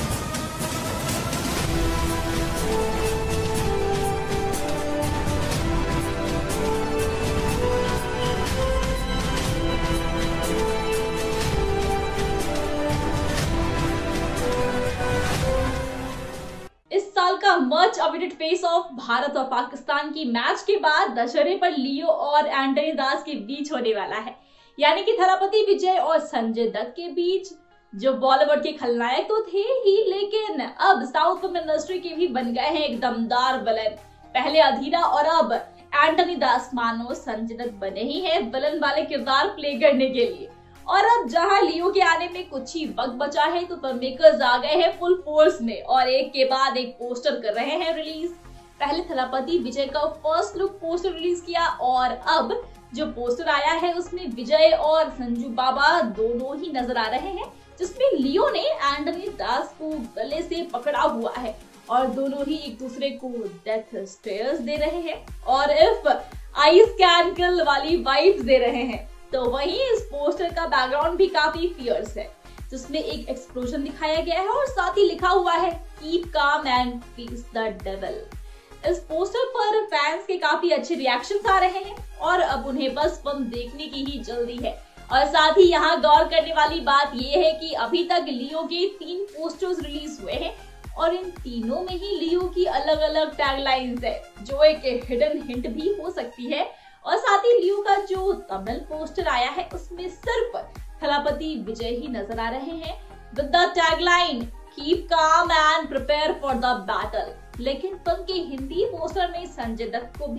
इस साल का much awaited face off Bharat और पाकिस्तान की मैच के बाद दशहरे पर लियो और एंटनी दास के बीच होने वाला है, यानी कि थलापति विजय और संजय दत्त के बीच, जो बॉलीवुड के खलनायक तो थे ही, लेकिन अब साउथ फिल्म इंडस्ट्री के भी बन गए हैं एक दमदार विलन। पहले अधीरा और अब एंटनी दास मानो संजय दत्त बने ही हैं विलन वाले किरदार प्ले करने के लिए। और अब जहां लियो के आने में कुछ ही वक्त बचा है तो फिल्म मेकर्स आ गए हैं फुल फोर्स में और एक के बाद एक पोस्टर कर रहे हैं रिलीज। पहले थलापति विजय का फर्स्ट लुक पोस्टर रिलीज किया और अब जो पोस्टर आया है उसमें विजय और संजू बाबा दोनों ही नजर आ रहे हैं, जिसमें लियो ने एंटनी दास को गले से पकड़ा हुआ है और दोनों ही एक दूसरे को डेथ स्टेयर्स दे रहे हैं और इफ आई स्कैन किल वाली वाइब्स दे रहे हैं। तो वहीं इस पोस्टर का बैकग्राउंड भी काफी फियर्स है, जिसमें एक एक्सप्लोजन दिखाया गया है और साथ ही लिखा हुआ है keep calm and face the devil. इस पोस्टर पर फैंस के काफी अच्छे रिएक्शंस आ रहे हैं और अब उन्हें बस फिल्म देखने की ही जल्दी है। और साथ ही यहाँ गौर करने वाली बात यह है कि अभी तक लियो के तीन पोस्टर्स रिलीज हुए हैं और इन तीनों में ही लियो की अलग अलग टैगलाइंस है, जो एक हिडन हिंट भी हो सकती है। और साथ ही लियो का जो तमिल पोस्टर आया है उसमें सिर्फ थलापति विजय ही नजर आ रहे हैं with the tagline keep calm and prepare for the battle. लेकिन फिल्म के हिंदी पोस्टर में संजय दत्त को भी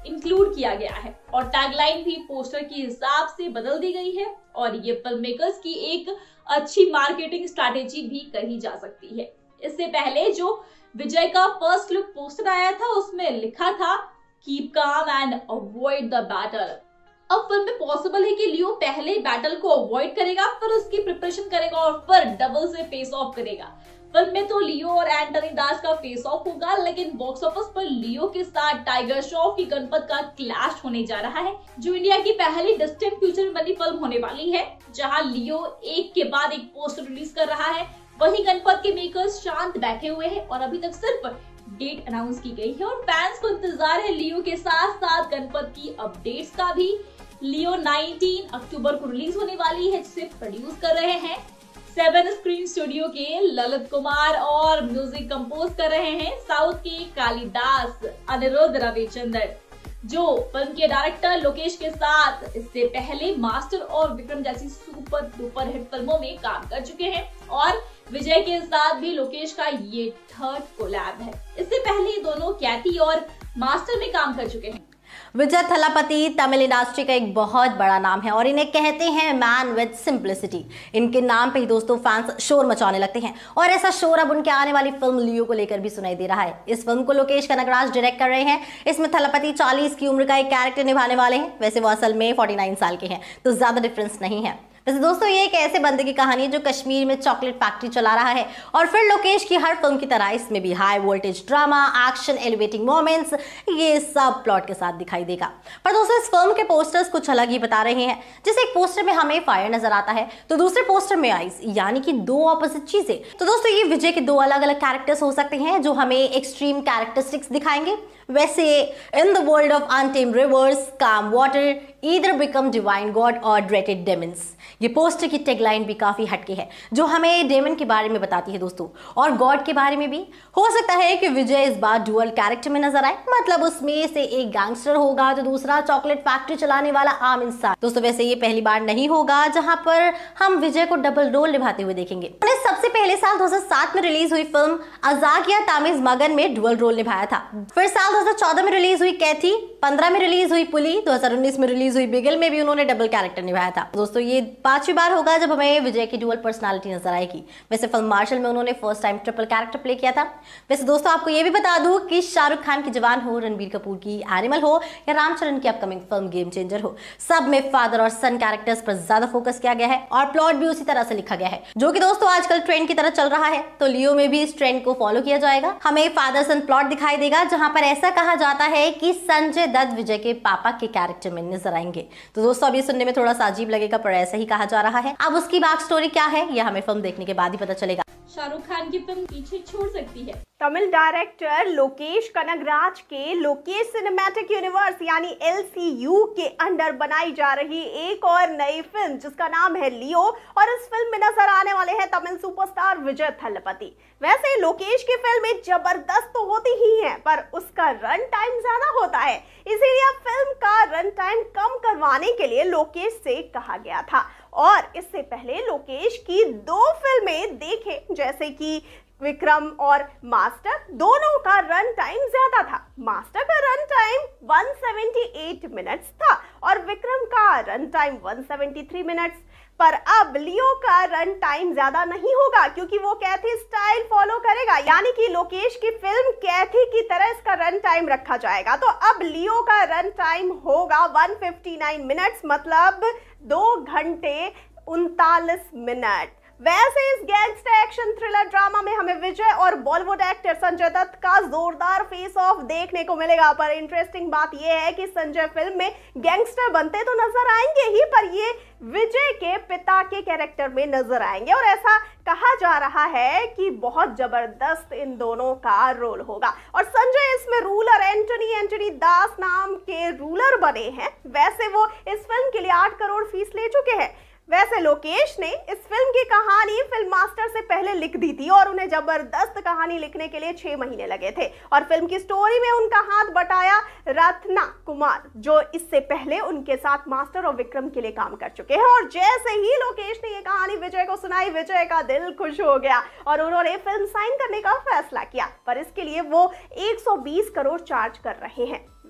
इंक्लूड किया गया है और टैगलाइन भी पोस्टर के हिसाब से बदल दी गई है और ये फिल्म मेकर्स की एक अच्छी मार्केटिंग स्ट्रैटेजी भी कही जा सकती है। इससे पहले जो विजय का फर्स्ट लुक पोस्टर आया था उसमें लिखा था keep calm and avoid the battle. अब फिल्म में पॉसिबल है कि लियो पहले बैटल को अवॉइड करेगा, फिर उसकी प्रिपरेशन करेगा और फिर डबल से फेस ऑफ करेगा। फिल्म में तो लियो और एंटनी दास का फेस ऑफ होगा, लेकिन बॉक्स ऑफिस पर लियो के साथ टाइगर श्रॉफ की गणपत का क्लैश होने जा रहा है, जो इंडिया की पहली डिस्टेंट फ्यूचर में बनी फिल्म होने वाली है, जहां लियो एक के बाद एक पोस्टर रिलीज कर रहा है। वहीं गणपत के मेकर्स शांत बैठे हुए हैं और अभी तक सिर्फ डेट अनाउंस की गई है और फैंस को इंतजार है लियो के साथ साथ गणपत की अपडेट्स का भी। लियो उन्नीस अक्टूबर को रिलीज होने वाली है, जिसे प्रोड्यूस कर रहे हैं सेवन स्क्रीन स्टूडियो के ललित कुमार और म्यूजिक कंपोज कर रहे हैं साउथ के कालिदास अनिरुद्ध रविचंद्रन, जो फिल्म के डायरेक्टर लोकेश के साथ इससे पहले मास्टर और विक्रम जैसी सुपर डुपर हिट फिल्मों में काम कर चुके हैं और विजय के साथ भी लोकेश का ये थर्ड कोलैब है। इससे पहले ये दोनों कैथी और मास्टर में काम कर चुके हैं। विजय थलापति तमिल इंडस्ट्री का एक बहुत बड़ा नाम है और इन्हें कहते हैं मैन विद सिंप्लिसिटी। इनके नाम पे ही दोस्तों फैंस शोर मचाने लगते हैं और ऐसा शोर अब उनके आने वाली फिल्म लियो को लेकर भी सुनाई दे रहा है। इस फिल्म को लोकेश कनगराज डायरेक्ट कर रहे हैं। इसमें थलापति चालीस की उम्र का एक कैरेक्टर निभाने वाले हैं। वैसे वो असल में उनचास साल के हैं, तो ज्यादा डिफरेंस नहीं है। वैसे दोस्तों ये एक ऐसे बंदे की कहानी है जो कश्मीर में चॉकलेट फैक्ट्री चला रहा है और फिर लोकेश की हर फिल्म की तरह इसमें भी high voltage drama, action, elevating moments, ये सब प्लॉट के साथ दिखाई देगा। पर दोस्तों इस फिल्म के पोस्टर्स कुछ अलग ही बता रहे हैं। जैसे एक पोस्टर में हमें फायर नजर आता है तो दूसरे पोस्टर में आइस, यानी कि दो ऑपोजिट चीजें। तो दोस्तों ये विजय के दो अलग अलग कैरेक्टर्स हो सकते हैं जो हमें एक्सट्रीम कैरेक्टरिस्टिक्स दिखाएंगे। वैसे in the world of untamed rivers, calm water, either become divine god और ड्रेटेड डेमन्स। ये पोस्टर की टैगलाइन भी काफी हटके है, जो हमें डेमन के बारे में बताती है दोस्तों, और गॉड के बारे में भी। हो सकता है कि विजय इस बार डुअल कैरेक्टर में नजर आए, मतलब उसमें से एक गैंगस्टर होगा तो दूसरा चॉकलेट फैक्ट्री चलाने वाला आम इंसान। दोस्तों वैसे ये पहली बार नहीं होगा जहां पर हम विजय को डबल रोल निभाते हुए देखेंगे। उन्होंने सबसे पहले साल दो हज़ार सात में रिलीज हुई फिल्म अजाकिया तामिज मगन में डुअल रोल निभाया था। फिर साल दो हज़ार चौदह में रिलीज हुई कैथी, पंद्रह में रिलीज हुई पुली, दो हज़ार उन्नीस में रिलीज हुई बिगल में भी उन्होंने डबल कैरेक्टर निभाया था। दोस्तों ये पांचवी बार होगा जब हमें विजय की डुअल पर्सनालिटी नजर आएगी। वैसे फिल्म मार्शल में उन्होंने first time triple character play किया था। वैसे दोस्तों आपको ये भी बता दूं कि शाहरुख खान की जवान हो, रणबीर कपूर की एनिमल हो या रामचरण की अपकमिंग फिल्म गेम चेंजर हो, सब में फादर और सन कैरेक्टर्स पर ज्यादा फोकस किया गया है और प्लॉट भी उसी तरह से लिखा गया है, जो कि दोस्तों आजकल ट्रेंड की तरह चल रहा है। तो लियो में भी इस ट्रेंड को फॉलो किया जाएगा। हमें फादर सन प्लॉट दिखाई देगा, जहां पर ऐसा कहा जाता है कि संजय दत्त विजय के पापा के कैरेक्टर में नजर आएंगे। तो दोस्तों अब ये सुनने में थोड़ा सा अजीब लगेगा, पर ऐसा ही कहा जा रहा है। अब उसकी बैक स्टोरी क्या है यह हमें फिल्म देखने के बाद ही पता चलेगा। शाहरुख खान की फिल्म पीछे छोड़ सकती है। तमिल डायरेक्टर लोकेश कनगराज के लोकेश सिनेमैटिक यूनिवर्स यानी एल सी यू के अंडर बनाई जा रही एक और नई फिल्म जिसका नाम है लियो, और इस फिल्म में नजर आने वाले हैं तमिल सुपरस्टार विजय थलापति। वैसे लोकेश की फिल्में जबरदस्त तो होती ही हैं, पर उसका रन टाइम ज्यादा होता है, इसीलिए अब फिल्म का रन टाइम कम करवाने के लिए लोकेश से कहा गया था। और इससे पहले लोकेश की दो फिल्में देखें, जैसे कि विक्रम और मास्टर, दोनों का रन टाइम ज्यादा था। मास्टर का रन टाइम एक सौ अठहत्तर मिनट्स था और विक्रम का रन टाइम एक सौ तिहत्तर मिनट्स। पर अब लियो का रन टाइम ज्यादा नहीं होगा क्योंकि वो कैथी स्टाइल फॉलो करेगा, यानी कि लोकेश की फिल्म कैथी की तरह इसका रन टाइम रखा जाएगा। तो अब लियो का रन टाइम होगा एक सौ उनसठ मिनट्स, मतलब दो घंटे उनतालीस मिनट। वैसे इस गैंगस्टर एक्शन थ्रिलर ड्रामा में हमें विजय और बॉलीवुड एक्टर संजय दत्त का जोरदार फेस ऑफ देखने को मिलेगा। पर इंटरेस्टिंग बात यह है कि संजय फिल्म में गैंगस्टर बनते तो नजर आएंगे ही, पर ये विजय के पिता के कैरेक्टर में नजर आएंगे और ऐसा कहा जा रहा है कि बहुत जबरदस्त इन दोनों का रोल होगा। और संजय इसमें रूलर एंटनी एंटनी दास नाम के रूलर बने हैं। वैसे वो इस फिल्म के लिए आठ करोड़ फीस ले चुके हैं। वैसे लोकेश ने इस फिल्म की कहानी फिल्म मास्टर से पहले लिख दी थी और उन्हें जबरदस्त कहानी लिखने के लिए छह महीने लगे थे, और फिल्म की स्टोरी में उनका हाथ बटाया रत्ना कुमार, जो इससे पहले उनके साथ मास्टर और विक्रम के लिए काम कर चुके हैं। और जैसे ही लोकेश ने ये कहानी विजय को सुनाई, विजय का दिल खुश हो गया और उन्होंने फिल्म साइन करने का फैसला किया। पर इसके लिए वो एक सौ बीस करोड़ चार्ज कर रहे हैं।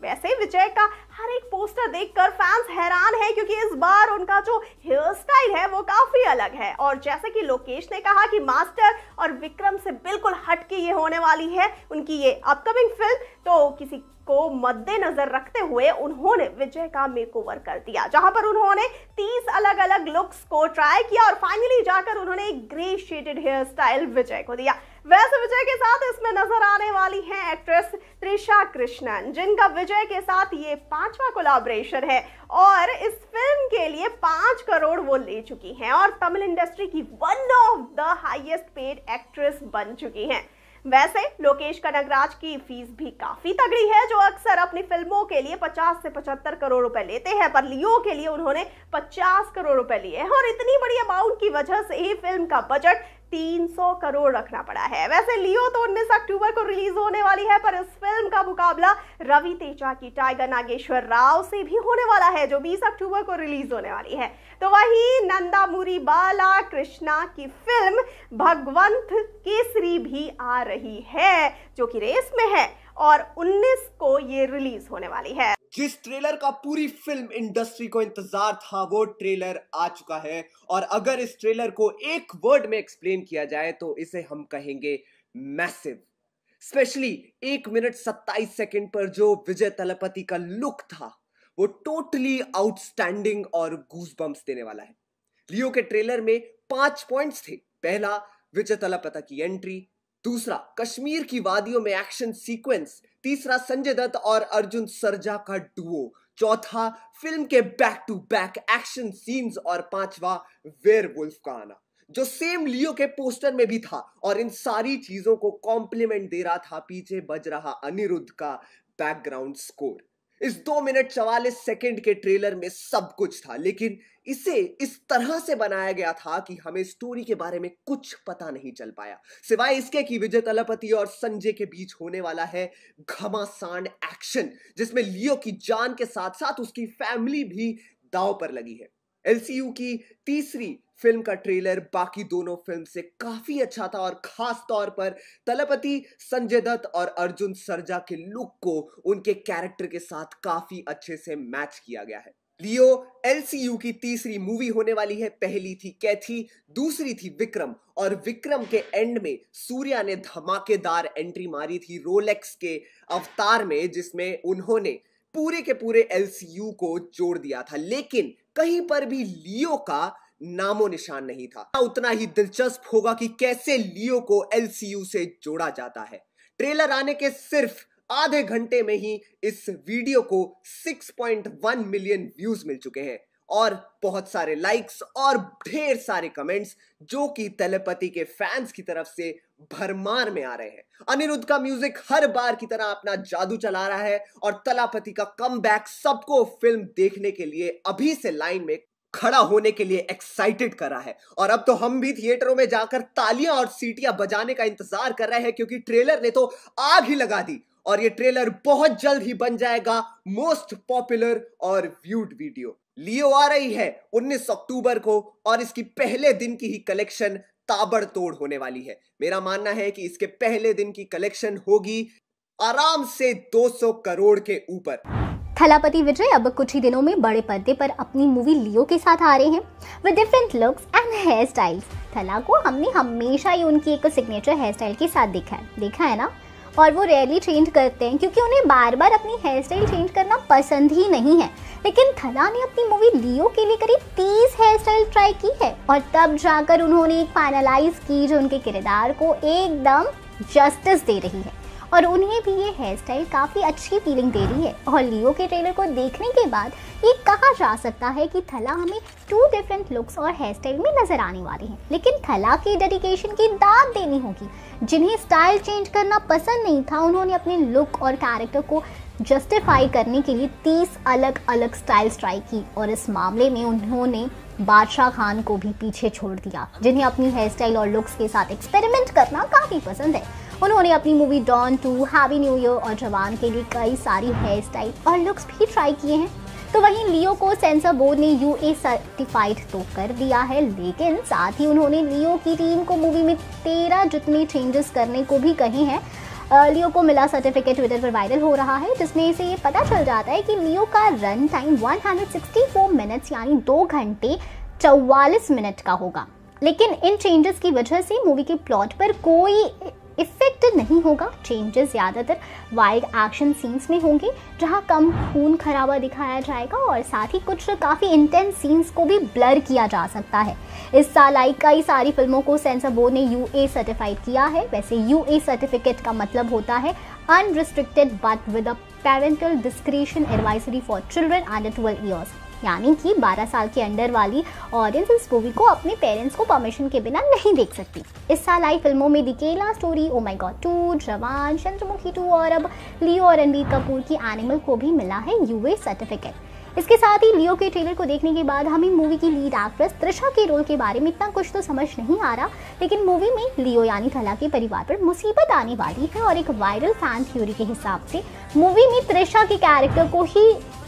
वैसे विजय का हर एक पोस्टर देखकर फैंस हैरान हैं क्योंकि इस बार उनका जो हेयर स्टाइल है वो काफी अलग है। और जैसे कि लोकेश ने कहा कि मास्टर और विक्रम से बिल्कुल हटके ये होने वाली है उनकी ये अपकमिंग फिल्म, तो किसी को मद्देनजर रखते हुए उन्होंने विजय का मेकओवर कर दिया, जहां पर उन्होंने तीस अलग अलग लुक्स को ट्राई किया और फाइनली जाकर उन्होंने एक grey shaded hair style Vijay को दिया। वैसे विजय के साथ इसमें नजर आने वाली हैं एक्ट्रेस त्रिशा कृष्णन, जिनका विजय के साथ ये पांचवा कोलैबोरेशन है और इस फिल्म के लिए पांच करोड़ वो ले चुकी हैं और तमिल इंडस्ट्री की one of the highest paid actress बन चुकी हैं। वैसे लोकेश कनगराज की फीस भी काफी तगड़ी है, जो अक्सर अपनी फिल्मों के लिए पचास से पचहत्तर करोड़ रुपए लेते हैं, पर लियो के लिए उन्होंने पचास करोड़ रुपए लिए हैं और इतनी बड़ी अमाउंट की वजह से ही फिल्म का बजट तीन सौ करोड़ रखना पड़ा है। वैसे लियो तो उन्नीस अक्टूबर को रिलीज होने वाली है, पर इस फिल्म का मुकाबला रवि तेजा की टाइगर नागेश्वर राव से भी होने वाला है, जो बीस अक्टूबर को रिलीज होने वाली है। तो वहीं नंदामुरी बाला कृष्णा की फिल्म भगवंत केसरी भी आ रही है, जो कि रेस में है और उन्नीस को ये रिलीज होने वाली है। जिस ट्रेलर का पूरी फिल्म इंडस्ट्री को इंतजार था वो ट्रेलर आ चुका है और अगर इस ट्रेलर को एक वर्ड में एक्सप्लेन किया जाए तो इसे हम कहेंगे मैसिव। स्पेशली एक मिनट सत्ताईस सेकंड पर जो विजय तलपति का लुक था वो टोटली आउटस्टैंडिंग और गूज़बम्प्स देने वाला है। लियो के ट्रेलर में पांच पॉइंट्स थे। पहला, विजय तलपति की एंट्री। दूसरा, कश्मीर की वादियों में एक्शन सीक्वेंस। तीसरा, संजय दत्त और अर्जुन सरजा का डुओ। चौथा, फिल्म के back to back action scenes और पांचवा, वेयरवुल्फ का आना, जो सेम लियो के पोस्टर में भी था और इन सारी चीजों को कॉम्प्लीमेंट दे रहा था पीछे बज रहा अनिरुद्ध का बैकग्राउंड स्कोर। इस दो मिनट चवालीस सेकंड के ट्रेलर में सब कुछ था, लेकिन इसे इस तरह से बनाया गया था कि हमें स्टोरी के बारे में कुछ पता नहीं चल पाया, सिवाय इसके कि विजय तलपति और संजय के बीच होने वाला है घमासान एक्शन, जिसमें लियो की जान के साथ साथ उसकी फैमिली भी दांव पर लगी है। एलसीयू की तीसरी फिल्म का ट्रेलर बाकी दोनों फिल्म से काफी अच्छा था और खास तौर पर तलपति, संजय दत्त और अर्जुन सरजा के लुक को उनके कैरेक्टर के साथ काफी अच्छे से मैच किया गया है। लियो एलसीयू की तीसरी मूवी होने वाली है। पहली थी कैथी, दूसरी थी विक्रम और विक्रम के एंड में सूर्या ने धमाकेदार एंट्री मारी थी रोलेक्स के अवतार में, जिसमें उन्होंने पूरे के पूरे एलसीयू को जोड़ दिया था, लेकिन कहीं पर भी लियो का नामो निशान नहीं था। उतना ही दिलचस्प होगा कि कैसे लियो को एलसीयू से जोड़ा जाता है। ट्रेलर आने के सिर्फ आधे घंटे में ही इस वीडियो को छह पॉइंट एक मिलियन व्यूज मिल चुके हैं और बहुत सारे लाइक्स और ढेर सारे कमेंट्स, जो कि तलपति के फैंस की तरफ से भरमार में आ रहे हैं। अनिरुद्ध का म्यूजिक हर बार की तरह अपना जादू चला रहा है और तलपति का कमबैक सबको फिल्म देखने के लिए अभी से लाइन में खड़ा होने के लिए एक्साइटेड कर रहा है। और अब तो हम भी थिएटरों में जाकर तालियां और सीटियां बजाने का इंतजार कर रहे हैं, क्योंकि ट्रेलर ने तो आग ही लगा दी और ये ट्रेलर बहुत जल्द ही बन जाएगा मोस्ट पॉपुलर और व्यूड वीडियो। लियो आ रही है उन्नीस अक्टूबर को और इसकी पहले दिन की ही कलेक्शन ताबड़तोड़ होने वाली है। मेरा मानना है कि इसके पहले दिन की कलेक्शन होगी आराम से दो सौ करोड़ के ऊपर। थलापति विजय अब कुछ ही दिनों में बड़े पर्दे पर अपनी मूवी लियो के साथ आ रहे हैं with different looks and hair styles. Thala को हमने हमेशा ही उनकी एक सिग्नेचर हेयर स्टाइल के साथ देखा है देखा है ना, और वो रेयरली चेंज करते हैं क्योंकि उन्हें बार बार अपनी हेयर स्टाइल चेंज करना पसंद ही नहीं है। लेकिन थला ने अपनी मूवी लियो के लिए करीब तीस हेयर स्टाइल ट्राई की है और तब जाकर उन्होंने एक फाइनलाइज की जो उनके किरदार को एकदम जस्टिस दे रही है और उन्हें भी ये हेयर स्टाइल काफ़ी अच्छी फीलिंग दे रही है। और लियो के ट्रेलर को देखने के बाद ये कहा जा सकता है कि थला हमें टू डिफरेंट लुक्स और हेयर स्टाइल में नजर आने वाली हैं। लेकिन थला की डेडिकेशन की दाद देनी होगी। जिन्हें स्टाइल चेंज करना पसंद नहीं था, उन्होंने अपने लुक और कैरेक्टर को जस्टिफाई करने के लिए तीस अलग अलग स्टाइल्स ट्राई की और इस मामले में उन्होंने बादशाह खान को भी पीछे छोड़ दिया, जिन्हें अपनी हेयर स्टाइल और लुक्स के साथ एक्सपेरिमेंट करना काफ़ी पसंद है। उन्होंने अपनी movie don two, happy new year और जवान के लिए कई सारी हेयर स्टाइल और लुक्स भी ट्राई किए हैं। तो वहीं लियो को सेंसर बोर्ड ने यूए सर्टिफाइड तो कर दिया है, लेकिन साथ ही उन्होंने लियो की टीम को मूवी में तेरह जितने चेंजेस करने को भी कहे हैं लियो को मिला सर्टिफिकेट ट्विटर पर वायरल हो रहा है, जिसमें से ये पता चल जाता है कि लियो का रन टाइम एक सौ चौंसठ मिनट्स यानी दो घंटे चौवालीस मिनट का होगा। लेकिन इन चेंजेस की वजह से मूवी के प्लॉट पर कोई इफेक्ट नहीं होगा। चेंजेस ज़्यादातर वाइल्ड एक्शन सीन्स में होंगे, जहां कम खून खराबा दिखाया जाएगा और साथ ही कुछ काफ़ी इंटेंस सीन्स को भी ब्लर किया जा सकता है। इस साल आई कई सारी फिल्मों को सेंसर बोर्ड ने यूए सर्टिफाइड किया है। वैसे यूए सर्टिफिकेट का मतलब होता है unrestricted but with a parental discretion advisory for children under twelve years, यानी कि बारह साल के अंडर वाली ऑडियंस इस मूवी को अपने पेरेंट्स को परमिशन के बिना नहीं देख सकती। इस साल आई फिल्मों में the Kerala story, oh my god two, Jawan, Chandramukhi to और अब लियो और रणबीर कपूर की एनिमल को भी मिला है यूए सर्टिफिकेट। इसके साथ ही लियो के ट्रेलर को देखने के बाद हमें मूवी की लीड एक्ट्रेस त्रिशा के रोल के बारे में इतना कुछ तो समझ नहीं आ रहा, लेकिन मूवी में लियो यानी थला के परिवार पर मुसीबत आने वाली है और एक वायरल फैन थ्योरी के हिसाब से मूवी में त्रिशा के कैरेक्टर को ही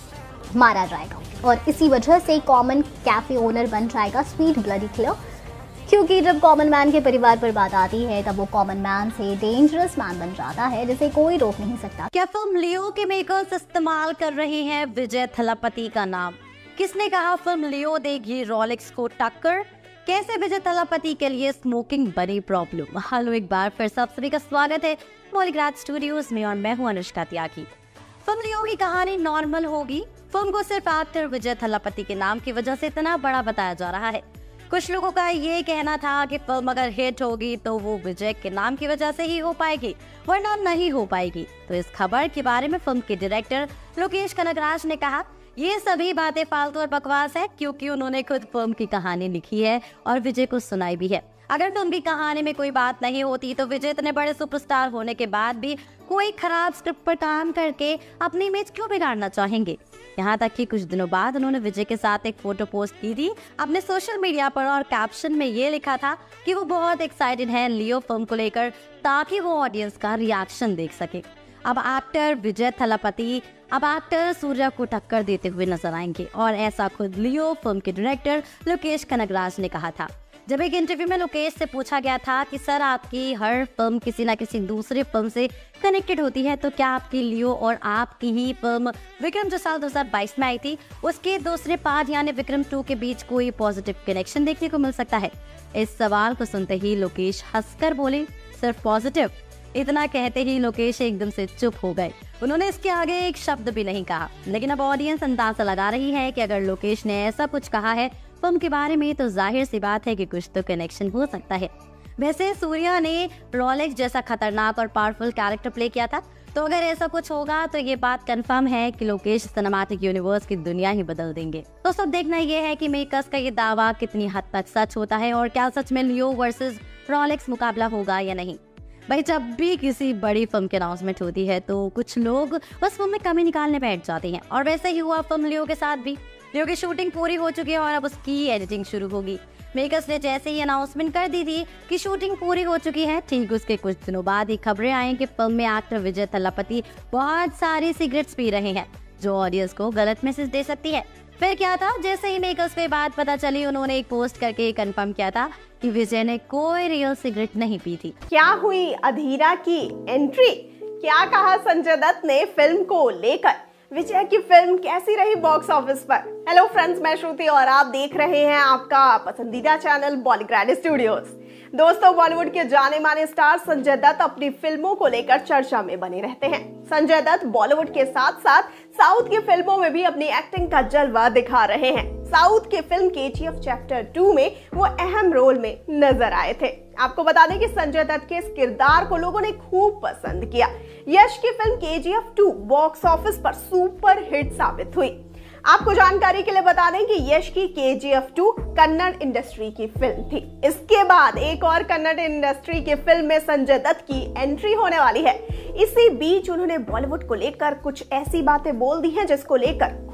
मारा जाएगा और इसी वजह से कॉमन कैफे ओनर बन जाएगा स्वीट ब्लडी किलर, क्योंकि जब कॉमन मैन के परिवार पर बात आती है तब वो कॉमन मैन से डेंजरस मैन बन जाता है, जिसे कोई रोक नहीं सकता। क्या फिल्म लियो के मेकर्स इस्तेमाल कर रहे हैं विजय थलापति का नाम? किसने कहा फिल्म लियो देगी रोलेक्स को टक्कर? कैसे विजय थलापति के लिए स्मोकिंग बड़ी प्रॉब्लम? हेलो, एक बार फिर सब सभी का स्वागत है बॉलीग्राज स्टूडियोज में और मैं हूँ अनुष्का त्यागी। फिल्म लियो की कहानी नॉर्मल होगी। फिल्म को सिर्फ एक्टर विजय थलापति के नाम की वजह से इतना बड़ा बताया जा रहा है। कुछ लोगों का ये कहना था कि फिल्म अगर हिट होगी तो वो विजय के नाम की वजह से ही हो पाएगी, वरना नहीं हो पाएगी। तो इस खबर के बारे में फिल्म के डायरेक्टर लोकेश कनगराज ने कहा, ये सभी बातें फालतू और बकवास है, क्योंकि उन्होंने खुद फिल्म की कहानी लिखी है और विजय को सुनाई भी है। अगर फिल्म की कहानी में कोई बात नहीं होती तो विजय इतने बड़े सुपरस्टार होने के बाद भी कोई खराब स्क्रिप्ट पर काम करके अपनी इमेज क्यों बिगाड़ना चाहेंगे? यहाँ तक कि कुछ दिनों बाद उन्होंने विजय के साथ एक फोटो पोस्ट की थी अपने सोशल मीडिया पर और कैप्शन में ये लिखा था कि वो बहुत एक्साइटेड हैं लियो फिल्म को लेकर, ताकि वो ऑडियंस का रिएक्शन देख सके। अब एक्टर विजय थलापति अब एक्टर सूर्या को टक्कर देते हुए नजर आएंगे और ऐसा खुद लियो फिल्म के डायरेक्टर लोकेश कनगराज ने कहा था। जब एक इंटरव्यू में लोकेश से पूछा गया था कि सर, आपकी हर फिल्म किसी न किसी दूसरी फिल्म से कनेक्टेड होती है, तो क्या आपकी लियो और आपकी ही फिल्म विक्रम जो साल दो हज़ार बाईस में आई थी उसके दूसरे पार्ट यानी विक्रम टू के बीच कोई पॉजिटिव कनेक्शन देखने को मिल सकता है? इस सवाल को सुनते ही लोकेश हंसकर बोले, सिर्फ पॉजिटिव। इतना कहते ही लोकेश एकदम से चुप हो गए। उन्होंने इसके आगे एक शब्द भी नहीं कहा। लेकिन अब ऑडियंस अंदाजा लगा रही है कि अगर लोकेश ने ऐसा कुछ कहा है फिल्म के बारे में तो जाहिर सी बात है कि कुछ तो कनेक्शन हो सकता है। वैसे सूर्या ने रोलेक्स जैसा खतरनाक और पावरफुल कैरेक्टर प्ले किया था, तो अगर ऐसा कुछ होगा तो ये बात कंफर्म है कि लोकेश सिनेमैटिक यूनिवर्स की दुनिया ही बदल देंगे। तो सब देखना ये है कि मेकर्स का ये दावा कितनी हद तक सच होता है और क्या सच में लियो वर्सेस रोलेक्स मुकाबला होगा या नहीं। भाई, जब भी किसी बड़ी फिल्म की अनाउंसमेंट होती है तो कुछ लोग उस फिल्म में कमी निकालने बैठ जाते हैं और वैसे ही हुआ फिल्म लियो के साथ भी। लियो की शूटिंग पूरी हो चुकी है और अब उसकी एडिटिंग शुरू होगी। मेकर्स ने जैसे ही अनाउंसमेंट कर दी थी कि शूटिंग पूरी हो चुकी है, ठीक उसके कुछ दिनों बाद ही खबरें आई कि फिल्म में एक्टर विजय थलापति बहुत सारी सिगरेट्स पी रहे हैं, जो ऑडियंस को गलत मैसेज दे सकती है। फिर क्या था, जैसे ही मेकर्स को बात पता चली, उन्होंने एक पोस्ट करके कंफर्म किया था कि विजय ने कोई रियल सिगरेट नहीं पी थी। क्या हुई अधीरा की एंट्री? क्या कहा संजय दत्त ने फिल्म को लेकर? विजय की फिल्म कैसी रही बॉक्स ऑफिस पर? हेलो फ्रेंड्स, मैं श्रुति और आप देख रहे हैं आपका पसंदीदा चैनल बॉलीग्राड स्टूडियोज। दोस्तों, बॉलीवुड के जाने माने स्टार संजय दत्त अपनी फिल्मों को लेकर चर्चा में बने रहते हैं। संजय दत्त बॉलीवुड के साथ साथ साउथ की फिल्मों में भी अपनी एक्टिंग का जलवा दिखा रहे हैं। साउथ की फिल्म केजीएफ चैप्टर टू में वो अहम रोल में नजर आए थे। आपको बता दें कि संजय दत्त के इस किरदार को लोगों ने खूब पसंद किया। यश की film KGF two box office पर सुपर हिट साबित हुई। आपको जानकारी के लिए बता दें कि यश की केजीएफ टू कन्नड़ इंडस्ट्री की फिल्म थी। इसके बाद एक और कन्नड़ इंडस्ट्री की फिल्म में संजय दत्त की एंट्री होने वाली है। इसी बीच उन्होंने बॉलीवुड को लेकर कुछ ऐसी बातें बोल दी हैं जिसको लेकर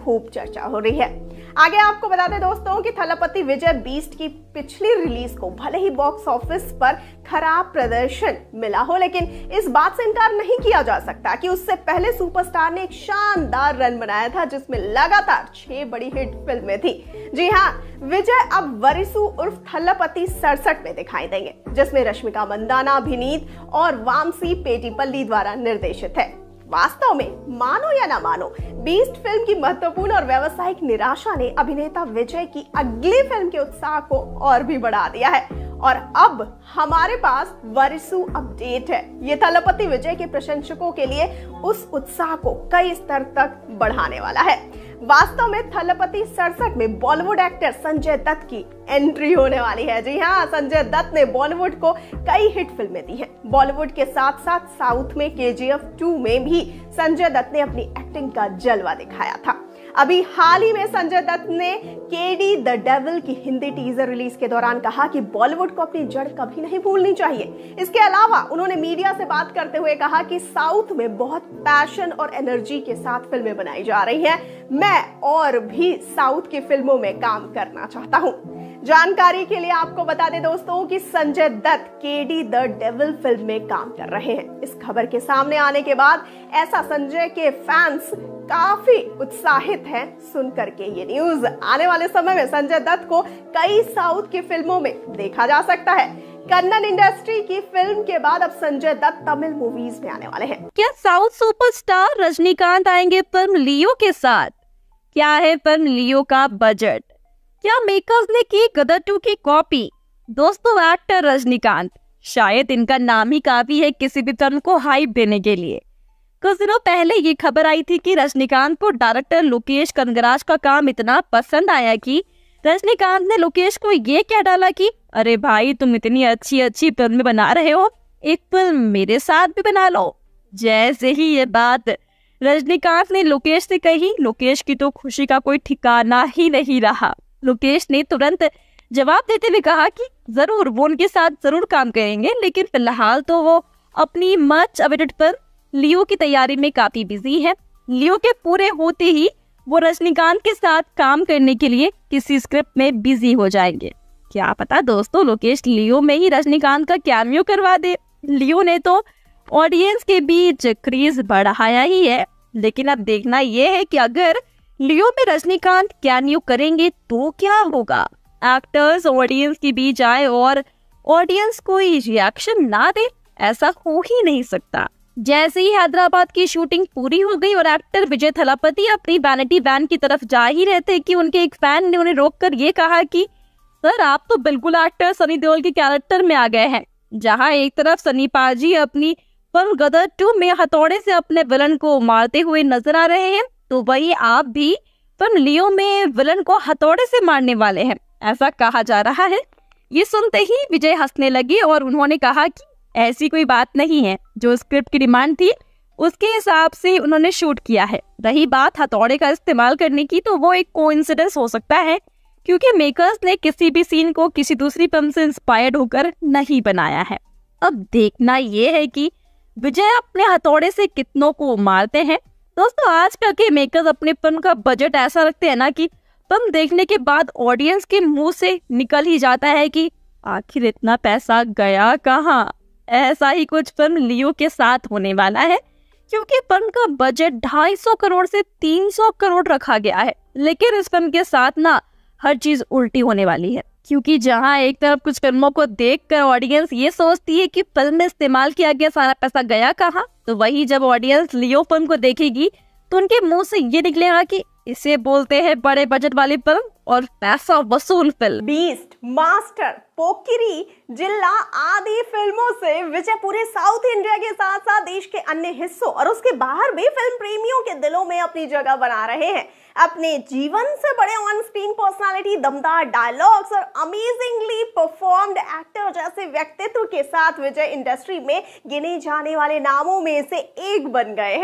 खूब चर्चा हो रही है। आगे आपको बता दें दोस्तों कि थलपति विजय बीस्ट की पिछली रिलीज को भले ही बॉक्स ऑफिस पर खराब प्रदर्शन मिला हो, लेकिन इस बात से इनकार नहीं किया जा सकता कि उससे पहले सुपरस्टार ने एक शानदार रन बनाया था जिसमें लगातार छह बड़ी हिट फिल्में थी। जी हाँ, विजय अब वरिसु उर्फ थलपति सड़सठ में दिखाई देंगे, जिसमें रश्मिका मंदाना, अभिनीत और वामसी पेटीपल्ली द्वारा निर्देशित है। वास्तव में मानो या ना मानो, बीस्ट फिल्म की महत्वपूर्ण और व्यावसायिक निराशा ने अभिनेता विजय की अगली फिल्म के उत्साह को और भी बढ़ा दिया है और अब हमारे पास वरिसु अपडेट है। ये थलपति विजय के प्रशंसकों के लिए उस उत्साह को कई स्तर तक बढ़ाने वाला है। वास्तव में थलपति सड़सठ में बॉलीवुड एक्टर संजय दत्त की एंट्री होने वाली है। जी हाँ, संजय दत्त ने बॉलीवुड को कई हिट फिल्में दी हैं। बॉलीवुड के साथ साथ साउथ में के जी एफ टू में भी संजय दत्त ने अपनी एक्टिंग का जलवा दिखाया था। अभी हाल ही में संजय दत्त ने केडी द डेविल की हिंदी टीजर रिलीज के दौरान कहा कि बॉलीवुड को अपनी जड़ कभी नहीं भूलनी चाहिए। इसके अलावा उन्होंने मीडिया से बात करते हुए कहा कि साउथ में बहुत पैशन और एनर्जी के साथ फिल्में बनाई जा रही हैं। मैं और भी साउथ की फिल्मों में काम करना चाहता हूं। जानकारी के लिए आपको बता दें दोस्तों कि Sanjay Dutt KD the devil फिल्म में काम कर रहे हैं। इस खबर के सामने आने के बाद ऐसा संजय के फैंस काफी उत्साहित हैं सुन करके ये न्यूज। आने वाले समय में संजय दत्त को कई साउथ की फिल्मों में देखा जा सकता है। कन्नड़ इंडस्ट्री की फिल्म के बाद अब संजय दत्त तमिल मूवीज में आने वाले हैं। क्या साउथ सुपरस्टार रजनीकांत आएंगे फिल्म लियो के साथ? क्या है फिल्म लियो का बजट? क्या मेकर्स ने की गदर टू की कॉपी? दोस्तों, एक्टर रजनीकांत, शायद इनका नाम ही काफी है किसी भी फिल्म को हाइप देने के लिए। कुछ दिनों पहले ये खबर आई थी कि रजनीकांत को डायरेक्टर लोकेश कनगराज का काम इतना पसंद आया कि रजनीकांत ने लोकेश को ये कह डाला कि अरे भाई, तुम इतनी अच्छी अच्छी फिल्में बना रहे हो, एक फिल्म मेरे साथ भी बना लो। जैसे ही ये बात रजनीकांत ने लोकेश से कही, लोकेश की तो खुशी का कोई ठिकाना ही नहीं रहा। लोकेश ने तुरंत जवाब देते हुए कहा कि जरूर वो उनके साथ जरूर काम करेंगे, लेकिन फिलहाल तो वो अपनी मच अवेटेड फिल्म लियो की तैयारी में काफी बिजी है। लियो के पूरे होते ही वो रजनीकांत के साथ काम करने के लिए किसी स्क्रिप्ट में बिजी हो जाएंगे। क्या पता दोस्तों, लोकेश लियो में ही रजनीकांत का कैमियो करवा दे। लियो ने तो ऑडियंस के बीच क्रेज बढ़ाया ही है, लेकिन अब देखना यह है कि अगर लियो में रजनीकांत कैमियो करेंगे तो क्या होगा। एक्टर्स ऑडियंस के बीच आए और ऑडियंस कोई रिएक्शन ना दे, ऐसा हो ही नहीं सकता। जैसे ही हैदराबाद की शूटिंग पूरी हो गई और एक्टर विजय थलापति अपनी वैनिटी वैन की तरफ जा ही रहे थे कि उनके एक फैन ने उन्हें रोककर ये कहा कि सर, आप तो बिल्कुल एक्टर सनी देओल के कैरेक्टर में आ गए हैं। जहां एक तरफ सनी पाजी अपनी फिल्म गदर टू में हथौड़े से अपने विलन को मारते हुए नजर आ रहे हैं, तो वही आप भी फिल्म लियो में विलन को हथौड़े से मारने वाले हैं, ऐसा कहा जा रहा है। ये सुनते ही विजय हंसने लगे और उन्होंने कहा कि ऐसी कोई बात नहीं है, जो स्क्रिप्ट की डिमांड थी उसके हिसाब से उन्होंने शूट किया है। रही बात हथौड़े का इस्तेमाल करने की, तो वो एक कोइंसिडेंस हो सकता है, क्योंकि मेकर्स ने किसी भी सीन को किसी दूसरी फिल्म से इंस्पायर्ड होकर नहीं बनाया है। अब देखना ये है कि विजय अपने हथौड़े से कितनों को मारते हैं। दोस्तों, आजकल के मेकर्स अपनी फिल्म का बजट ऐसा रखते हैं ना कि फिल्म देखने के बाद ऑडियंस के मुंह से निकल ही जाता है कि आखिर इतना पैसा गया कहाँ। ऐसा ही कुछ फिल्म लियो के साथ होने वाला है, क्योंकि फिल्म का बजट ढाई सौ करोड़ से तीन सौ करोड़ रखा गया है। लेकिन इस फिल्म के साथ ना हर चीज उल्टी होने वाली है, क्योंकि जहां एक तरफ कुछ फिल्मों को देखकर ऑडियंस ये सोचती है कि फिल्म में इस्तेमाल किया गया सारा पैसा गया कहाँ, तो वही जब ऑडियंस लियो फिल्म को देखेगी तो उनके मुंह से ये निकलेगा कि इसे बोलते हैं बड़े बजट वाली फिल्म और पैसा वसूल फिल्म। बीस्ट, मास्टर, पोकिरी, जिल्ला आदि फिल्मों से विजय पूरे साउथ इंडिया के साथ साथ देश के अन्य हिस्सों और उसके बाहर भी फिल्म प्रेमियों के दिलों में अपनी जगह बना रहे हैं। अपने जीवन से बड़े ऑन स्क्रीन पर्सनालिटी, दमदार डायलॉग्स और अमेजिंगली परफॉर्म्ड एक्टर जैसे व्यक्तित्व के साथ विजय इंडस्ट्री में गिने जाने वाले नामों में से एक बन गए हैं।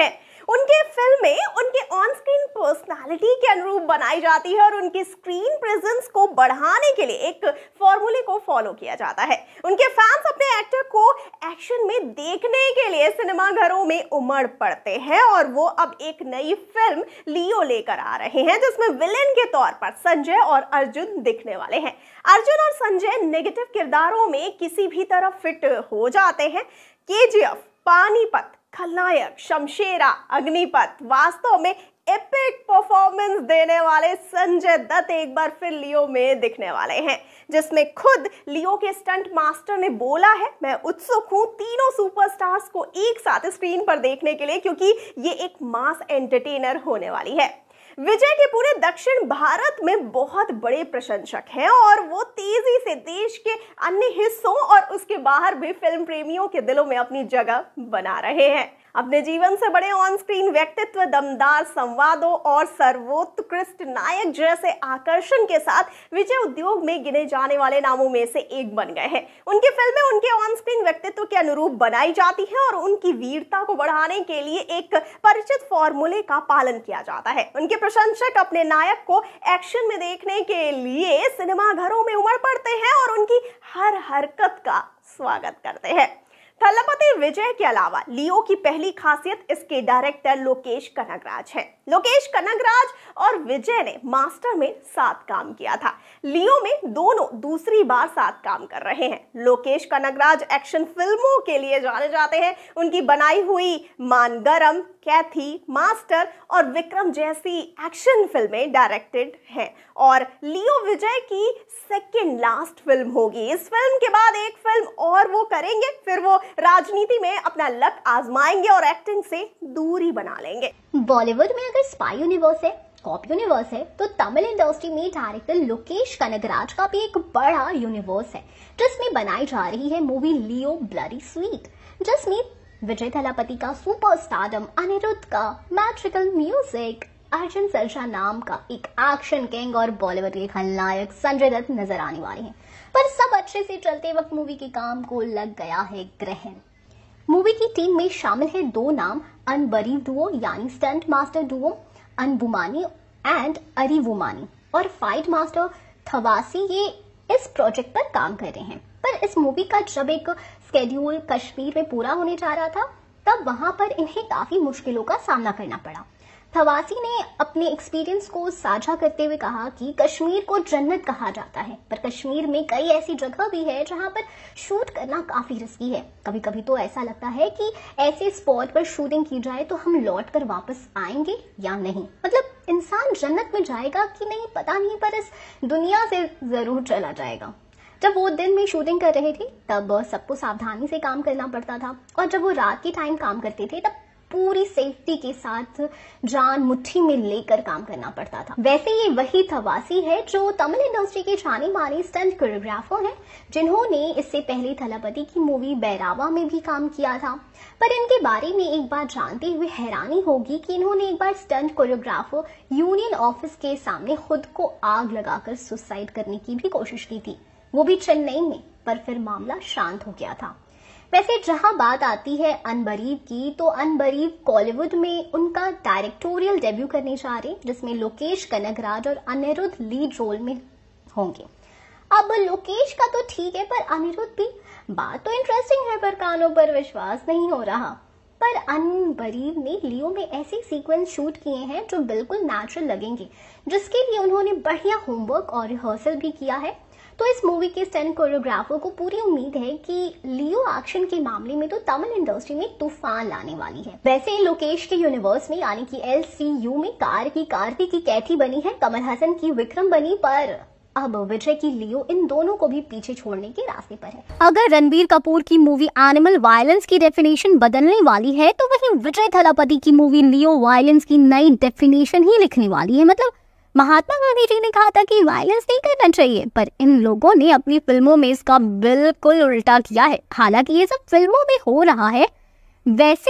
उनके फिल्में उनके ऑन स्क्रीन पर्सनालिटी के अनुरूप बनाई जाती है और उनकी स्क्रीन प्रेजेंस को बढ़ाने के लिए एक फॉर्मूले को फॉलो किया जाता है। उनके फैंस अपने एक्टर को एक्शन में देखने के लिए सिनेमा घरों में उमड़ पड़ते हैं और वो अब एक नई फिल्म लियो लेकर आ रहे हैं जिसमें विलेन के तौर पर संजय और अर्जुन दिखने वाले हैं। अर्जुन और संजय नेगेटिव किरदारों में किसी भी तरह फिट हो जाते हैं। केजीएफ, पानीपत, खलनायक, शमशेरा, अग्निपथ, वास्तव में एपिक परफॉर्मेंस देने वाले संजय दत्त एक बार फिर लियो में दिखने वाले हैं, जिसमें खुद लियो के स्टंट मास्टर ने बोला है, मैं उत्सुक हूं तीनों सुपरस्टार्स को एक साथ स्क्रीन पर देखने के लिए क्योंकि ये एक मास एंटरटेनर होने वाली है। विजय के पूरे दक्षिण भारत में बहुत बड़े प्रशंसक हैं और वो तेजी से देश के अन्य हिस्सों और उसके बाहर भी फिल्म प्रेमियों के दिलों में अपनी जगह बना रहे हैं। अपने जीवन से बड़े ऑन स्क्रीन व्यक्तित्व, दमदार संवादों और सर्वोत्कृष्ट नायक जैसे आकर्षण के साथ विजय उद्योग में गिने जाने वाले नामों में से एक बन गए हैं। उनकी फिल्में उनके ऑन स्क्रीन व्यक्तित्व के अनुरूप बनाई जाती हैं और उनकी वीरता को बढ़ाने के लिए एक परिचित फॉर्मूले का पालन किया जाता है। उनके प्रशंसक अपने नायक को एक्शन में देखने के लिए सिनेमा घरों में उमड़ पड़ते हैं और उनकी हर हरकत का स्वागत करते हैं। थलपति विजय के अलावा लियो की पहली खासियत इसके डायरेक्टर लोकेश कनगराज है। लोकेश कनगराज और विजय ने मास्टर में साथ काम किया था। लियो में दोनों दूसरी बार साथ काम कर रहे हैं। लोकेश कनगराज एक्शन फिल्मों के लिए जाने जाते हैं। उनकी बनाई हुई मानगरम, कैथी, मास्टर और विक्रम जैसी एक्शन फिल्में डायरेक्टेड हैं और लियो विजय की सेकेंड लास्ट फिल्म होगी। इस फिल्म के बाद एक फिल्म और वो करेंगे, फिर वो राजनीति में अपना लक आजमाएंगे और एक्टिंग से दूरी बना लेंगे। बॉलीवुड में अगर स्पाई यूनिवर्स है, कॉप यूनिवर्स है, तो तमिल इंडस्ट्री में डायरेक्टर लोकेश कनगराज का भी एक बड़ा यूनिवर्स है जिसमें बनाई जा रही है मूवी लियो ब्लडी स्वीट, जिसमें विजय थलापति का सुपरस्टारडम, अनिरुद्ध का मैजिकल म्यूजिक, अर्जुन सर्जा नाम का एक एक्शन किंग और बॉलीवुड के खलनायक संजय दत्त नजर आने वाले हैं। पर सब अच्छे से चलते वक्त मूवी के काम को लग गया है ग्रहण। मूवी की टीम में शामिल है दो नाम, अनबरीव डुओ यानी stunt master duo Anbumani and Arivumani और फाइट मास्टर थवासी, ये इस प्रोजेक्ट पर काम कर रहे हैं। पर इस मूवी का जब एक स्केड्यूल कश्मीर में पूरा होने जा रहा था तब वहां पर इन्हें काफी मुश्किलों का सामना करना पड़ा। थवासी ने अपने एक्सपीरियंस को साझा करते हुए कहा कि कश्मीर को जन्नत कहा जाता है, पर कश्मीर में कई ऐसी जगह भी है जहां पर शूट करना काफी रिस्की है। कभी कभी तो ऐसा लगता है कि ऐसे स्पॉट पर शूटिंग की जाए तो हम लौट कर वापस आएंगे या नहीं। मतलब इंसान जन्नत में जाएगा कि नहीं पता नहीं, पर इस दुनिया से जरूर चला जाएगा। जब वो दिन में शूटिंग कर रहे थे तब सबको सावधानी से काम करना पड़ता था और जब वो रात के टाइम काम करते थे तब पूरी सेफ्टी के साथ जान मुट्ठी में लेकर काम करना पड़ता था। वैसे ये वही थवासी है जो तमिल इंडस्ट्री के जाने माने स्टंट कोरियोग्राफर हैं, जिन्होंने इससे पहले थलापति की मूवी बैरावा में भी काम किया था। पर इनके बारे में एक बात जानते हुए हैरानी होगी कि इन्होंने एक बार स्टंट कोरियोग्राफर यूनियन ऑफिस के सामने खुद को आग लगाकर सुसाइड करने की भी कोशिश की थी, वो भी चेन्नई में, पर फिर मामला शांत हो गया था। वैसे जहां बात आती है अनबरीव की, तो अनबरीव कॉलीवुड में उनका डायरेक्टोरियल डेब्यू करने जा रहे हैं, जिसमें लोकेश कनगराज और अनिरुद्ध लीड रोल में होंगे। अब लोकेश का तो ठीक है, पर अनिरुद्ध भी, बात तो इंटरेस्टिंग है पर कानों पर विश्वास नहीं हो रहा। पर अनबरीव ने लियो में ऐसे सीक्वेंस शूट किए हैं जो बिल्कुल नेचुरल लगेंगे, जिसके लिए उन्होंने बढ़िया होमवर्क और रिहर्सल भी किया है। तो इस मूवी के स्टंट कोरियोग्राफर को पूरी उम्मीद है कि लियो एक्शन के मामले में तो तमिल इंडस्ट्री में तूफान लाने वाली है। वैसे लोकेश के यूनिवर्स में यानी कि एल सी यू में कार की कार्तिक की कैथी बनी है, कमल हसन की विक्रम बनी, पर अब विजय की लियो इन दोनों को भी पीछे छोड़ने के रास्ते पर है। अगर रणबीर कपूर की मूवी एनिमल वायलेंस की डेफिनेशन बदलने वाली है तो वहीं विजय थलापति की मूवी लियो वायलेंस की नई डेफिनेशन ही लिखने वाली है। मतलब महात्मा गांधी जी ने कहा था कि वायलेंस नहीं करना चाहिए, पर इन लोगों ने अपनी फिल्मों में इसका बिल्कुल उल्टा किया है। हालांकि ये सब फिल्मों में हो रहा है। वैसे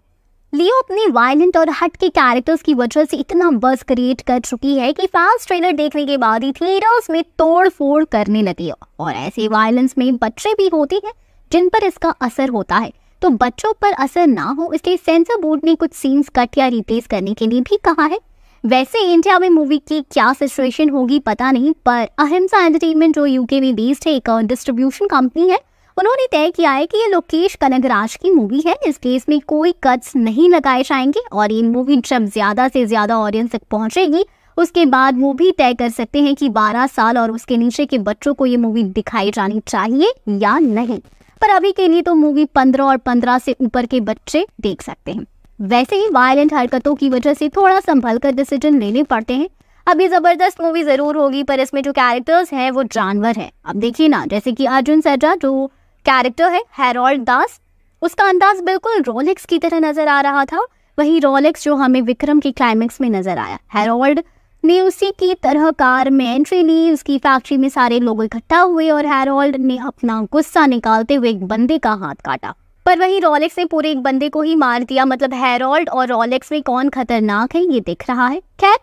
लियो अपने वायलेंट और हट के कैरेक्टर्स की वजह से इतना बज़ क्रिएट कर चुकी है कि फैंस ट्रेलर देखने के बाद ही थिएटर्स में तोड़ फोड़ करने लगे। और ऐसे वायलेंस में बच्चे भी होते हैं जिन पर इसका असर होता है, तो बच्चों पर असर ना हो इसलिए सेंसर बोर्ड ने कुछ सीन्स कट या रिप्लेस करने के लिए भी कहा है। वैसे इंडिया में मूवी की क्या सिचुएशन होगी पता नहीं, पर अहिंसा एंटरटेनमेंट जो यूके में बेस्ड है, एक डिस्ट्रीब्यूशन कंपनी है, उन्होंने तय किया है कि ये लोकेश कनगराज की मूवी है, इसलिए इसमें कोई कट्स नहीं लगाए जाएंगे और ये मूवी जब ज्यादा से ज्यादा ऑडियंस तक पहुंचेगी उसके बाद वो भी तय कर सकते हैं कि बारह साल और उसके नीचे के बच्चों को ये मूवी दिखाई जानी चाहिए या नहीं। पर अभी के लिए तो मूवी पंद्रह और पंद्रह से ऊपर के बच्चे देख सकते हैं। वैसे ही वायलेंट हरकतों की वजह से थोड़ा संभल कर डिसीजन लेने पड़ते हैं। अब ये जबरदस्त मूवी जरूर होगी पर इसमें जो कैरेक्टर्स हैं वो जानवर हैं। अब देखिए ना, जैसे कि अर्जुन सर्जा जो कैरेक्टर है हैरोल्ड दास, उसका अंदाज बिल्कुल रोलेक्स की तरह नजर आ रहा था, वही रोलेक्स जो हमें विक्रम के क्लाइमेक्स में नजर आया। हैरोल्ड ने उसी की तरह कार में एंट्री ली, उसकी फैक्ट्री में सारे लोग इकट्ठा हुए और हैरोल्ड ने अपना गुस्सा निकालते हुए एक बंदे का हाथ काटा, पर वही रोलेक्स ने पूरे एक बंदे को ही मार दिया। मतलब हैरोल्ड और रोलेक्स में कौन खतरनाक है ये दिख रहा है। खैर,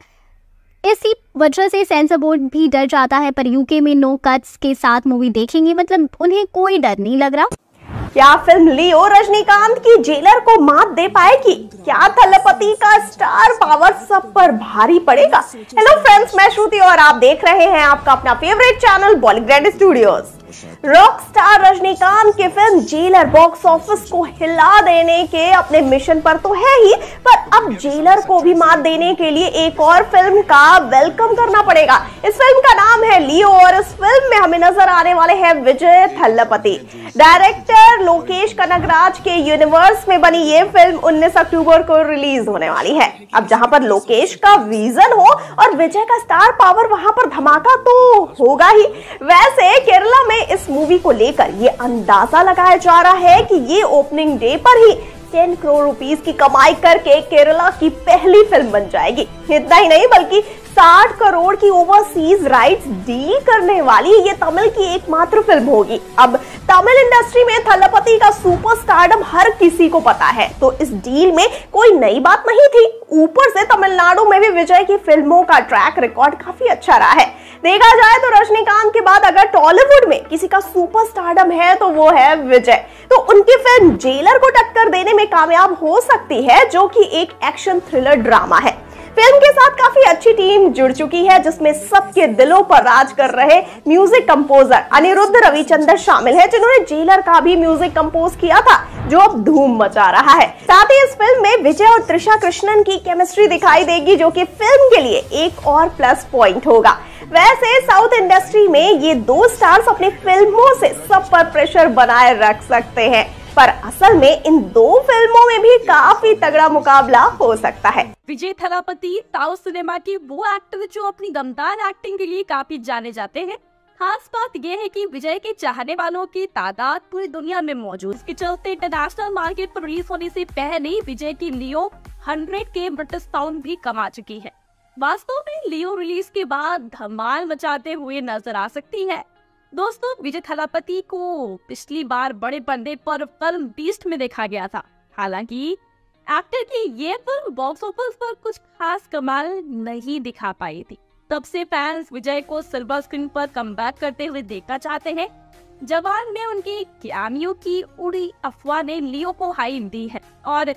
इसी वजह से सेंसर बोर्ड भी डर जाता है, पर यूके में नो कट्स के साथ मूवी देखेंगे, मतलब उन्हें कोई डर नहीं लग रहा। क्या फिल्म लियो रजनीकांत की जेलर को मात दे पाएगी? क्या थलपति का स्टार पावर सब पर भारी पड़ेगा? हेलो फ्रेंड्स, मैं श्रुति और आप देख रहे हैं आपका अपना favourite channel Bollywood studios. Rock star Rajinikanth की फिल्म जेलर बॉक्स ऑफिस को हिला देने के अपने मिशन पर तो है ही, पर अब जेलर को भी मात देने के लिए एक और फिल्म का वेलकम करना पड़ेगा। इस फिल्म का नाम है लियो और इस फिल्म में हमें नजर आने वाले हैं विजय थलपति। डायरेक्टर लोकेश कनगराज के यूनिवर्स में बनी ये फिल्म उन्नीस अक्टूबर को रिलीज होने वाली है। अब जहां पर लोकेश का विजन हो और विजय का स्टार पावर, वहां पर धमाका तो होगा ही। वैसे केरला में इस मूवी को लेकर ये अंदाजा लगाया जा रहा है कि ये ओपनिंग डे पर ही दस करोड़ रुपीस की कमाई करके केरला की पहली फिल्म बन जाएगी। इतना ही नहीं बल्कि साठ करोड़ की ओवरसीज राइट्स डील करने वाली ये तमिल की एकमात्र फिल्म होगी। अब तमिल इंडस्ट्री में थलपति का सुपरस्टारडम हर किसी को पता है, तो इस डील में कोई नई बात नहीं थी। ऊपर से तमिलनाडु में भी विजय की फिल्मों का ट्रैक रिकॉर्ड काफी अच्छा रहा है। देखा जाए तो रजनीकांत के बाद अगर टॉलीवुड में किसी का सुपरस्टारडम है तो वो है विजय। तो उनकी फिल्म जेलर को टक्कर देने में कामयाब हो सकती है, जो कि एक एक्शन थ्रिलर ड्रामा है। फिल्म के साथ काफी अच्छी टीम जुड़ चुकी है, जिसमें सबके दिलों पर राज कर रहे म्यूजिक कंपोजर अनिरुद्ध रविचंद्र शामिल है, जिन्होंने जेलर का भी म्यूजिक कंपोज किया था, जो अब धूम मचा रहा है। साथ ही इस फिल्म में विजय और त्रिशा कृष्णन की केमिस्ट्री दिखाई देगी, जो कि फिल्म के लिए एक और प्लस पॉइंट होगा। वैसे साउथ इंडस्ट्री में ये दो स्टार्स अपनी फिल्मों से सब पर प्रेशर बनाए रख सकते हैं, पर असल में इन दो फिल्मों में भी काफी तगड़ा मुकाबला हो सकता है। विजय थलापति साउथ सिनेमा के वो एक्टर जो अपनी दमदार एक्टिंग के लिए काफी जाने जाते हैं। खास बात यह है कि विजय के चाहने वालों की तादाद पूरी दुनिया में मौजूद, इसके चलते इंटरनेशनल मार्केट पर रिलीज होने से पहले विजय की Leo hundred K British pound भी कमा चुकी है। वास्तव में लियो रिलीज के बाद धमाल मचाते हुए नजर आ सकती है। दोस्तों, विजय थलापति को पिछली बार बड़े पर्दे पर फिल्म बीस्ट में देखा गया था। हालांकि एक्टर की ये फिल्म बॉक्स ऑफिस पर कुछ खास कमाल नहीं दिखा पाई थी। तब से फैंस विजय को सिल्वर स्क्रीन पर कमबैक करते हुए देखना चाहते हैं। जवान में उनके कैमियो की उड़ी अफवाह ने लियो को हाइप दी है और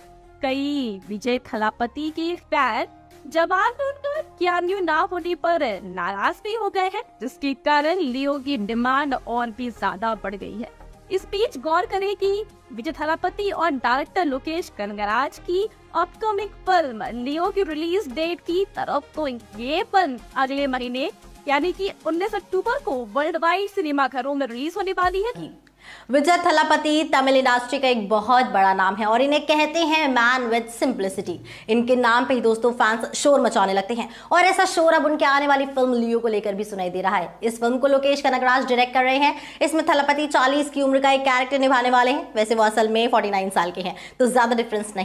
कई विजय थलापति के फैन जवान में उनका कैमियो ना होने पर नाराज भी हो गए हैं, जिसके कारण लियो की डिमांड और भी ज्यादा बढ़ गई है। इस बीच गौर करें कि विजय थलापति और डायरेक्टर लोकेश कनगराज की अपकमिंग फिल्म लियो की रिलीज डेट की तरफ तो ये फिल्म अगले महीने यानी कि उन्नीस अक्टूबर को वर्ल्ड वाइड सिनेमा घरों में रिलीज होने वाली है। विजय थलापति तमिल इंडस्ट्री का एक बहुत बड़ा नाम है और इन्हें कहते हैं मैन विद सिंप्लिसिटी। इनके नाम पे ही दोस्तों फैंस शोर मचाने लगते हैं और ऐसा शोर अब उनके आने वाली फिल्म लियो को लेकर भी सुनाई दे रहा है। इस फिल्म को लोकेश कनगराज डायरेक्ट कर रहे हैं। इसमें थलापति चालीस की उम्र का एक कैरेक्टर निभाने वाले हैं। वैसे वो असल में उनचास साल के हैं, तो ज्यादा डिफरेंस नहीं है।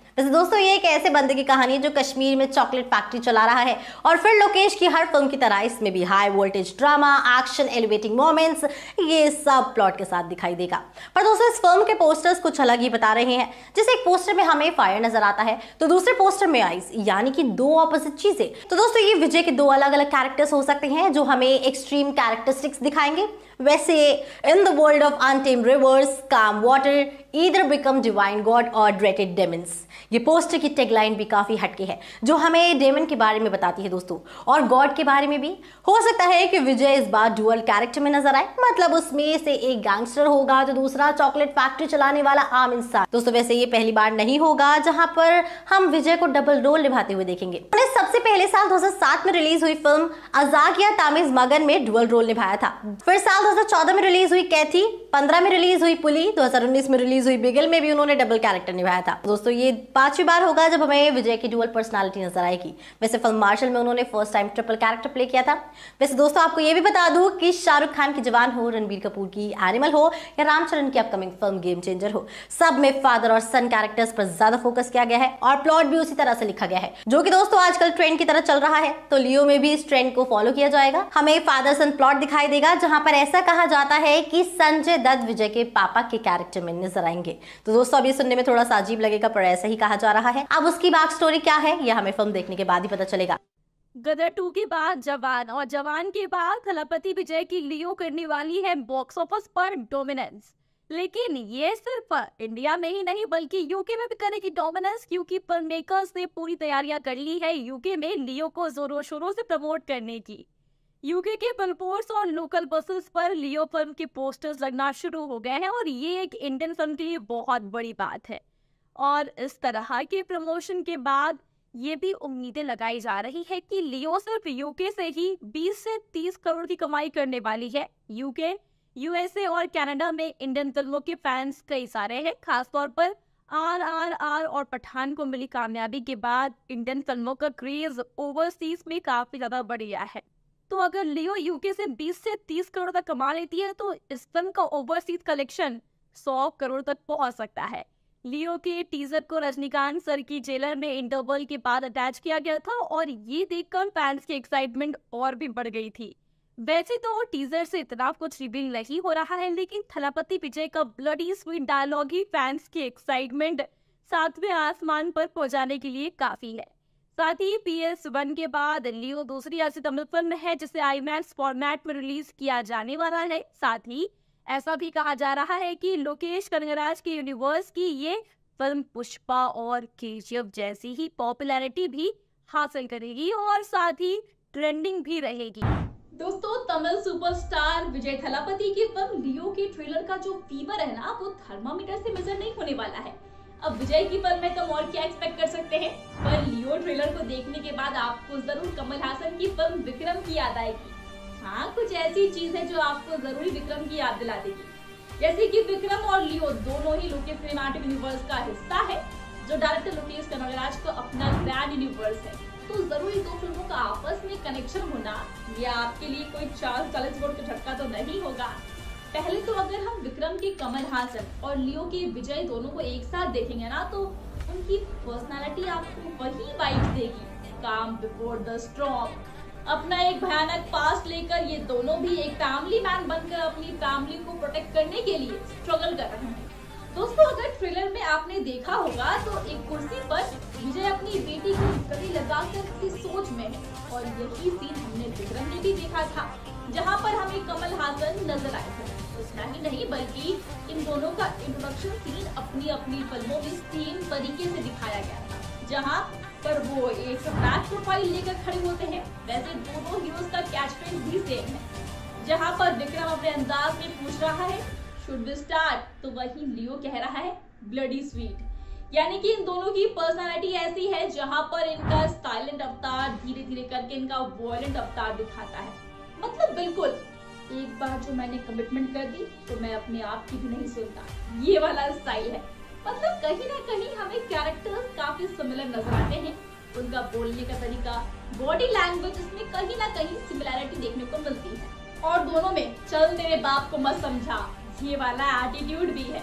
वैसे दोस्तों ये एक ऐसे बंदे की कहानी है जो कश्मीर में चॉकलेट फैक्ट्री चला रहा है और फिर लोकेश की हर फिल्म की तरह इसमें भी high voltage drama, action, elevating moments, ये सब प्लॉट के साथ दिखाई देगा। पर दोस्तों इस फिल्म के पोस्टर्स कुछ अलग ही बता रहे हैं। जैसे एक पोस्टर में हमें फायर नजर आता है तो दूसरे पोस्टर में आइस, यानी कि दो ऑपोजिट चीजें। तो दोस्तों ये विजय के दो अलग अलग कैरेक्टर्स हो सकते हैं जो हमें एक्सट्रीम कैरेक्टरिस्टिक्स दिखाएंगे। वैसे in the world of untamed rivers, calm water, either become divine god और ड्रेटेड डेमन्स। ये पोस्टर की टैगलाइन भी काफी हटके है जो हमें डेमन के बारे में बताती है दोस्तों, और गॉड के बारे में भी। हो सकता है कि विजय इस बार डुअल कैरेक्टर में नजर आए, मतलब उसमें से एक गैंगस्टर होगा तो दूसरा चॉकलेट फैक्ट्री चलाने वाला आम इंसान। दोस्तों वैसे ये पहली बार नहीं होगा जहां पर हम विजय को डबल रोल निभाते हुए देखेंगे। उन्होंने सबसे पहले साल दो हज़ार सात में रिलीज हुई फिल्म अजाकिया तामिज मगन में डुअल रोल निभाया था। फिर साल दो हज़ार चौदह में रिलीज हुई कैथी, पंद्रह में रिलीज हुई पुली, दो हज़ार उन्नीस में रिलीज हुई बिगल में भी उन्होंने डबल कैरेक्टर निभाया था। दोस्तों ये पांचवी बार होगा जब हमें विजय की डुअल पर्सनालिटी नजर आएगी। वैसे फिल्म मार्शल में उन्होंने first time triple character play किया था। वैसे दोस्तों आपको ये भी बता दूं कि शाहरुख खान की जवान हो, रणबीर कपूर की एनिमल हो या रामचरण की अपकमिंग फिल्म गेम चेंजर हो, सब में फादर और सन कैरेक्टर्स पर ज्यादा फोकस किया गया है और प्लॉट भी उसी तरह से लिखा गया है, जो कि दोस्तों आजकल ट्रेंड की तरह चल रहा है। तो लियो में भी इस ट्रेंड को फॉलो किया जाएगा। हमें फादर सन प्लॉट दिखाई देगा जहां पर ऐसा कहा जाता है कि संजय दत्त विजय के पापा के कैरेक्टर में नजर आएंगे। तो दोस्तों अभी सुनने में थोड़ा सा अजीब लगेगा पर ऐसा ही कहा जा रहा है। अब उसकी बैक स्टोरी क्या है यह हमें फिल्म देखने के बाद ही पता चलेगा। गदर टू के बाद जवान और जवान के बाद थलपति विजय की लियो करने वाली है बॉक्स ऑफिस पर डोमिनेंस। लेकिन ये सिर्फ इंडिया में ही नहीं बल्कि यूके में भी करेगी डोमिनेंस, क्योंकि फिल्म मेकर्स ने पूरी तैयारियां कर ली है यूके में लियो को जोरों शोरों से प्रमोट करने की। यूके के बिलबोर्ड्स और लोकल बसेस पर लियो फिल्म के पोस्टर्स लगना शुरू हो गए हैं और ये एक इंडियन फिल्म के लिए बहुत बड़ी बात है। और इस तरह के प्रमोशन के बाद ये भी उम्मीदें लगाई जा रही है कि लियो सिर्फ यूके से ही बीस से तीस करोड़ की कमाई करने वाली है। यूके, यूएसए और कनाडा में इंडियन फिल्मों के फैंस कई सारे हैं। खासतौर पर आर आर आर और पठान को मिली कामयाबी के बाद इंडियन फिल्मों का क्रेज ओवरसीज में काफी ज्यादा बढ़ गया है। तो अगर लियो यूके से बीस से तीस करोड़ तक कमा लेती है तो इस फिल्म का ओवरसीज कलेक्शन सौ करोड़ तक पहुंच सकता है। लियो के टीजर को रजनीकांत सर की जेलर में इंटरवल के बाद अटैच किया गया था और ये देखकर फैंस की एक्साइटमेंट और भी बढ़ गई थी। वैसे तो टीजर से इतना कुछ रिवील नहीं हो रहा है, लेकिन थलपति विजय का ब्लडी स्वीट डायलॉग ही फैंस की एक्साइटमेंट सातवें आसमान पर पहुंचाने के लिए काफी है। साथ ही पी एस वन के बाद लियो दूसरी ऐसी तमिल फिल्म है जिसे आईमैक्स फॉर्मेट में रिलीज किया जाने वाला है। साथ ही ऐसा भी कहा जा रहा है कि लोकेश कनगराज के यूनिवर्स की ये फिल्म पुष्पा और केजीएफ जैसी ही पॉपुलैरिटी भी हासिल करेगी और साथ ही ट्रेंडिंग भी रहेगी। दोस्तों तमिल सुपरस्टार विजय थलापति की फिल्म लियो के ट्रेलर का जो फीवर है ना वो थर्मामीटर से मेजर नहीं होने वाला है। अब विजय की फिल्म में तुम और क्या एक्सपेक्ट कर सकते हैं, पर लियो ट्रेलर को देखने के बाद आपको जरूर कमल हासन की फिल्म विक्रम की याद आएगी। हाँ, कुछ ऐसी चीज है जो आपको जरूरी विक्रम की याद दिला देगी। जैसे कि विक्रम और लियो दोनों ही लोकेश सिनेमैटिक यूनिवर्स का हिस्सा है, जो डायरेक्टर लोकेश कनगराज का अपना ग्रैंड यूनिवर्स है। तो जरूरी दो फिल्मों का आपस में कनेक्शन होना ये आपके लिए कोई चार चालीस वोट का झटका तो नहीं होगा। पहले तो अगर हम विक्रम के कमल हासन और लियो के विजय दोनों को एक साथ देखेंगे ना तो उनकी पर्सनालिटी आपको वही वाइब्स देगी। काम बिफोर द स्टॉर्म, अपना एक भयानक पास्ट लेकर ये दोनों भी एक फैमिली मैन बनकर अपनी फैमिली को प्रोटेक्ट करने के लिए स्ट्रगल कर रहे हैं। दोस्तों अगर ट्रेलर में आपने देखा होगा तो एक कुर्सी पर विजय अपनी बेटी को गले लगाकर किसी सोच में है और यही सीन हमने विक्रम में भी देखा था जहां पर हमें कमल हासन नजर आए थे। इतना ही नहीं बल्कि इन दोनों का इंट्रोडक्शन सीन अपनी अपनी फिल्मों में सेम तरीके से दिखाया गया था, जहां पर वो एक बैक प्रोफाइल लेकर खड़े होते हैं। वैसे दोनों हीरोज का कैच फ्रेज भी सेम है। जहां पर विक्रम अपने अंदाज में पूछ रहा है शुड वी स्टार्ट, तो वही लियो कह रहा है ब्लडी स्वीट। यानी कि इन दोनों की पर्सनालिटी ऐसी है जहां पर इनका साइलेंट अवतार धीरे धीरे करके इनका वॉयलेंट अवतार दिखाता है। मतलब बिल्कुल एक बार जो मैंने कमिटमेंट कर दी तो मैं अपने आप की भी नहीं सुनता, ये वाला स्टाइल है। मतलब कहीं ना कहीं हमें कैरेक्टर्स काफी सिमिलर नजर आते हैं। उनका बोलने का तरीका, बॉडी लैंग्वेज, इसमें कहीं ना कहीं सिमिलैरिटी देखने को मिलती है। और दोनों में चल तेरे बाप को मत समझा ये वाला एटीट्यूड भी है।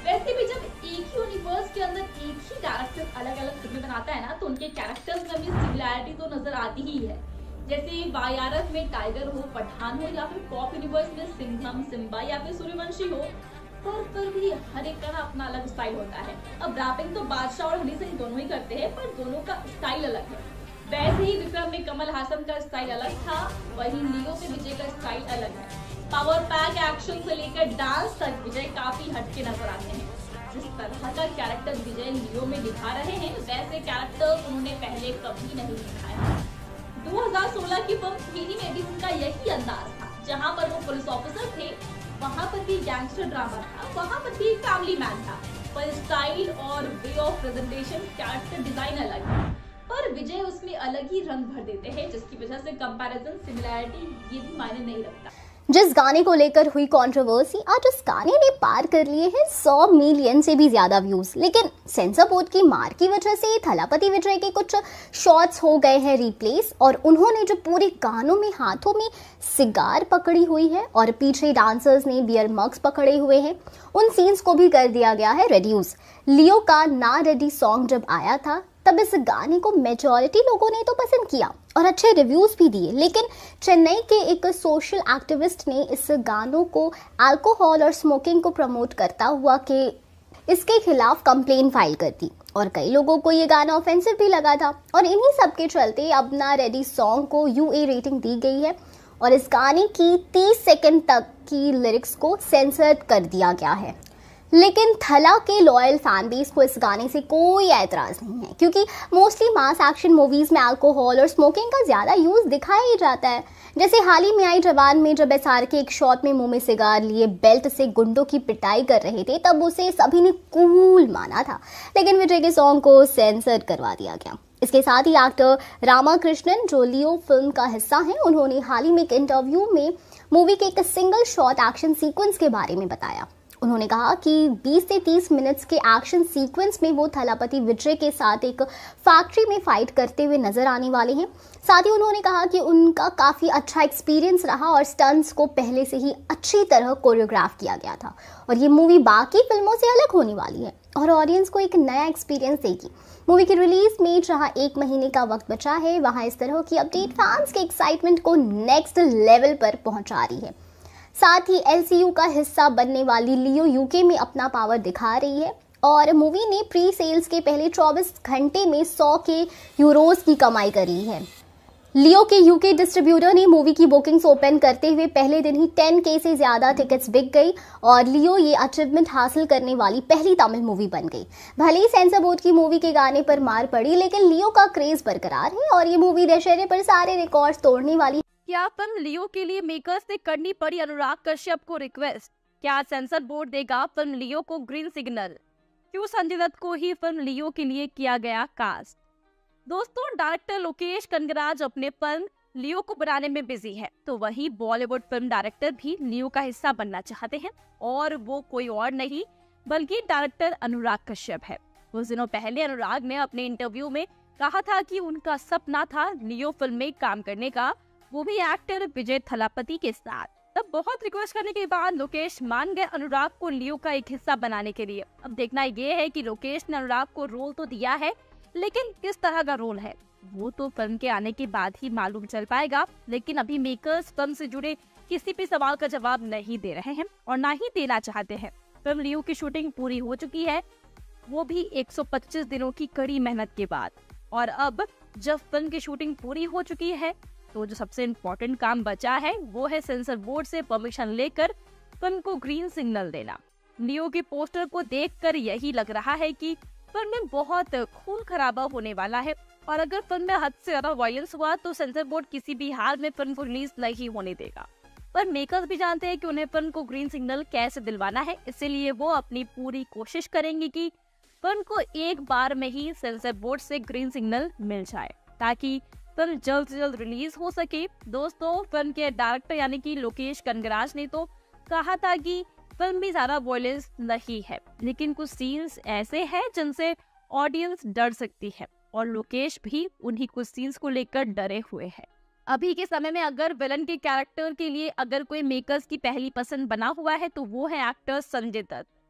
वैसे भी जब एक ही यूनिवर्स के अंदर एक ही डायरेक्टर अलग अलग फिल्में बनाता है ना, तो उनके कैरेक्टर्स में भी सिमिलैरिटी तो नजर आती ही है। जैसे वायारत में टाइगर हो, पठान हो, या फिर कॉप यूनिवर्स में सिंघम, सिम्बा या फिर सूर्यवंशी हो, पर पर भी हर एक का ना अपना अलग स्टाइल होता है। अब रैपिंग तो बादशाह और हनी सिंह दोनों ही करते हैं, पर दोनों का स्टाइल अलग है। वैसे ही विक्रम में कमल हासन का स्टाइल अलग था, वहीं लियो में विजय का स्टाइल अलग है। पावर पैक एक्शन से लेकर डांस तक विजय काफी हटके नजर आते हैं। जिस तरह का कैरेक्टर विजय लियो में दिखा रहे हैं, वैसे कैरेक्टर उन्होंने पहले कभी नहीं दिखाया। दो हज़ार सोलह की फिल्म थ्री में भी उनका यही अंदाज था। जहां पर वो पुलिस ऑफिसर थे, वहां पर भी गैंगस्टर ड्रामा था, वहां पर भी फैमिली मैन था, पर स्टाइल और way of presentation, character design अलग है। पर विजय उसमें अलग ही रंग भर देते हैं, जिसकी वजह से कंपैरिजन, सिमिलैरिटी ये भी मायने नहीं रखता। जिस गाने को लेकर हुई कंट्रोवर्सी, आज उस गाने ने पार कर लिए हैं सौ मिलियन से भी ज्यादा व्यूज। लेकिन सेंसर बोर्ड की मार की वजह से थलापति विजय के कुछ शॉट्स हो गए हैं रिप्लेस, और उन्होंने जो पूरे गानों में हाथों में सिगार पकड़ी हुई है और पीछे डांसर्स ने बियर मग्स पकड़े हुए हैं, उन सीन्स को भी कर दिया गया है रेड्यूस। लियो का ना रेडी सॉन्ग जब आया था, तब इस गाने को मेजॉरिटी लोगों ने तो पसंद किया और अच्छे रिव्यूज भी दिए, लेकिन चेन्नई के एक सोशल एक्टिविस्ट ने इस गानों को अल्कोहल और स्मोकिंग को प्रमोट करता हुआ कि इसके खिलाफ कंप्लेन फाइल कर दी, और कई लोगों को ये गाना ऑफेंसिव भी लगा था। और इन्हीं सब के चलते अब ना रेडी सॉन्ग को यू ए रेटिंग दी गई है और इस गाने की तीस सेकंड तक की लिरिक्स को सेंसर कर दिया गया है। लेकिन थला के लॉयल फैन बेस को इस गाने से कोई ऐतराज नहीं है, क्योंकि मोस्टली मास एक्शन मूवीज में अल्कोहल और स्मोकिंग का ज्यादा यूज दिखाया ही जाता है। जैसे हाल ही में आई जवान में जब एस आर के एक शॉट में मुंह में सिगार लिए बेल्ट से गुंडों की पिटाई कर रहे थे, तब उसे सभी ने कूल माना था, लेकिन विजय के सॉन्ग को सेंसर करवा दिया गया। इसके साथ ही एक्टर रामाकृष्णन, जो लियो फिल्म का हिस्सा हैं, उन्होंने हाल ही में एक इंटरव्यू में मूवी के एक सिंगल शॉट एक्शन सीक्वेंस के बारे में बताया। उन्होंने कहा कि बीस से तीस मिनट्स के एक्शन सीक्वेंस में वो थलापति विजय के साथ एक फैक्ट्री में फाइट करते हुए नजर आने वाले हैं। साथ ही उन्होंने कहा कि उनका काफ़ी अच्छा एक्सपीरियंस रहा और स्टंट्स को पहले से ही अच्छी तरह कोरियोग्राफ किया गया था, और ये मूवी बाकी फिल्मों से अलग होने वाली है और ऑडियंस को एक नया एक्सपीरियंस देगी। मूवी की रिलीज में जहां एक महीने का वक्त बचा है, वहां इस तरह की अपडेट फैंस के एक्साइटमेंट को नेक्स्ट लेवल पर पहुंचा रही है। साथ ही एल सी यू का हिस्सा बनने वाली लियो यूके में अपना पावर दिखा रही है, और मूवी ने प्री सेल्स के पहले चौबीस घंटे में सौ के यूरोज की कमाई करी है। लियो के यूके डिस्ट्रीब्यूटर ने मूवी की बुकिंग्स ओपन करते हुए पहले दिन ही टेन के से ज्यादा टिकट्स बिक गई, और लियो ये अचीवमेंट हासिल करने वाली पहली तमिल मूवी बन गई। भले ही सेंसर बोर्ड की मूवी के गाने पर मार पड़ी, लेकिन लियो का क्रेज बरकरार है और ये मूवी दशहरे पर सारे रिकॉर्ड्स तोड़ने वाली। क्या फिल्म लियो के लिए मेकर्स ने करनी पड़ी अनुराग कश्यप को रिक्वेस्ट? क्या सेंसर बोर्ड देगा फिल्म लियो को ग्रीन सिग्नल? क्यों संजय दत्त को ही फिल्म लियो के लिए किया गया कास्ट? दोस्तों, डायरेक्टर लोकेश कनगराज अपने फिल्म लियो को बनाने में बिजी है, तो वहीं बॉलीवुड फिल्म डायरेक्टर भी लियो का हिस्सा बनना चाहते हैं, और वो कोई और नहीं बल्कि डायरेक्टर अनुराग कश्यप है। कुछ दिनों पहले अनुराग ने अपने इंटरव्यू में कहा था कि उनका सपना था लियो फिल्म में काम करने का, वो भी एक्टर विजय थलापति के साथ। तब बहुत रिक्वेस्ट करने के बाद लोकेश मान गए अनुराग को लियो का एक हिस्सा बनाने के लिए। अब देखना ये है कि लोकेश ने अनुराग को रोल तो दिया है, लेकिन किस तरह का रोल है वो तो फिल्म के आने के बाद ही मालूम चल पाएगा। लेकिन अभी मेकर्स फिल्म से जुड़े किसी भी सवाल का जवाब नहीं दे रहे हैं और ना ही देना चाहते हैं। फिल्म लियो की शूटिंग पूरी हो चुकी है, वो भी एक सौ पच्चीस दिनों की कड़ी मेहनत के बाद। और अब जब फिल्म की शूटिंग पूरी हो चुकी है, तो जो सबसे इम्पोर्टेंट काम बचा है वो है सेंसर बोर्ड से परमिशन लेकर फिल्म को ग्रीन सिग्नल देना। लियो के पोस्टर को देखकर यही लग रहा है कि फिल्म में बहुत खून खराबा होने वाला है, और अगर फिल्म में हद से ज्यादा वायलेंस हुआ तो सेंसर बोर्ड किसी भी हाल में फिल्म को रिलीज नहीं होने देगा। पर मेकर्स भी जानते हैं कि उन्हें फिल्म को ग्रीन सिग्नल कैसे दिलवाना है, इसीलिए वो अपनी पूरी कोशिश करेंगे कि फिल्म को एक बार में ही सेंसर बोर्ड से ग्रीन सिग्नल मिल जाए, ताकि फिल्म जल्द से जल्द रिलीज हो सके। दोस्तों, फिल्म के डायरेक्टर यानी कि लोकेश कनगराज ने तो कहा था कि फिल्म में ज्यादा वॉयलेंस नहीं है, लेकिन कुछ सीन्स ऐसे हैं जिनसे ऑडियंस डर सकती है, और लोकेश भी उन्हीं कुछ सीन्स को लेकर डरे हुए हैं। अभी के समय में अगर विलन के कैरेक्टर के लिए अगर कोई मेकर्स की पहली पसंद बना हुआ है तो वो है एक्टर संजय दत्त।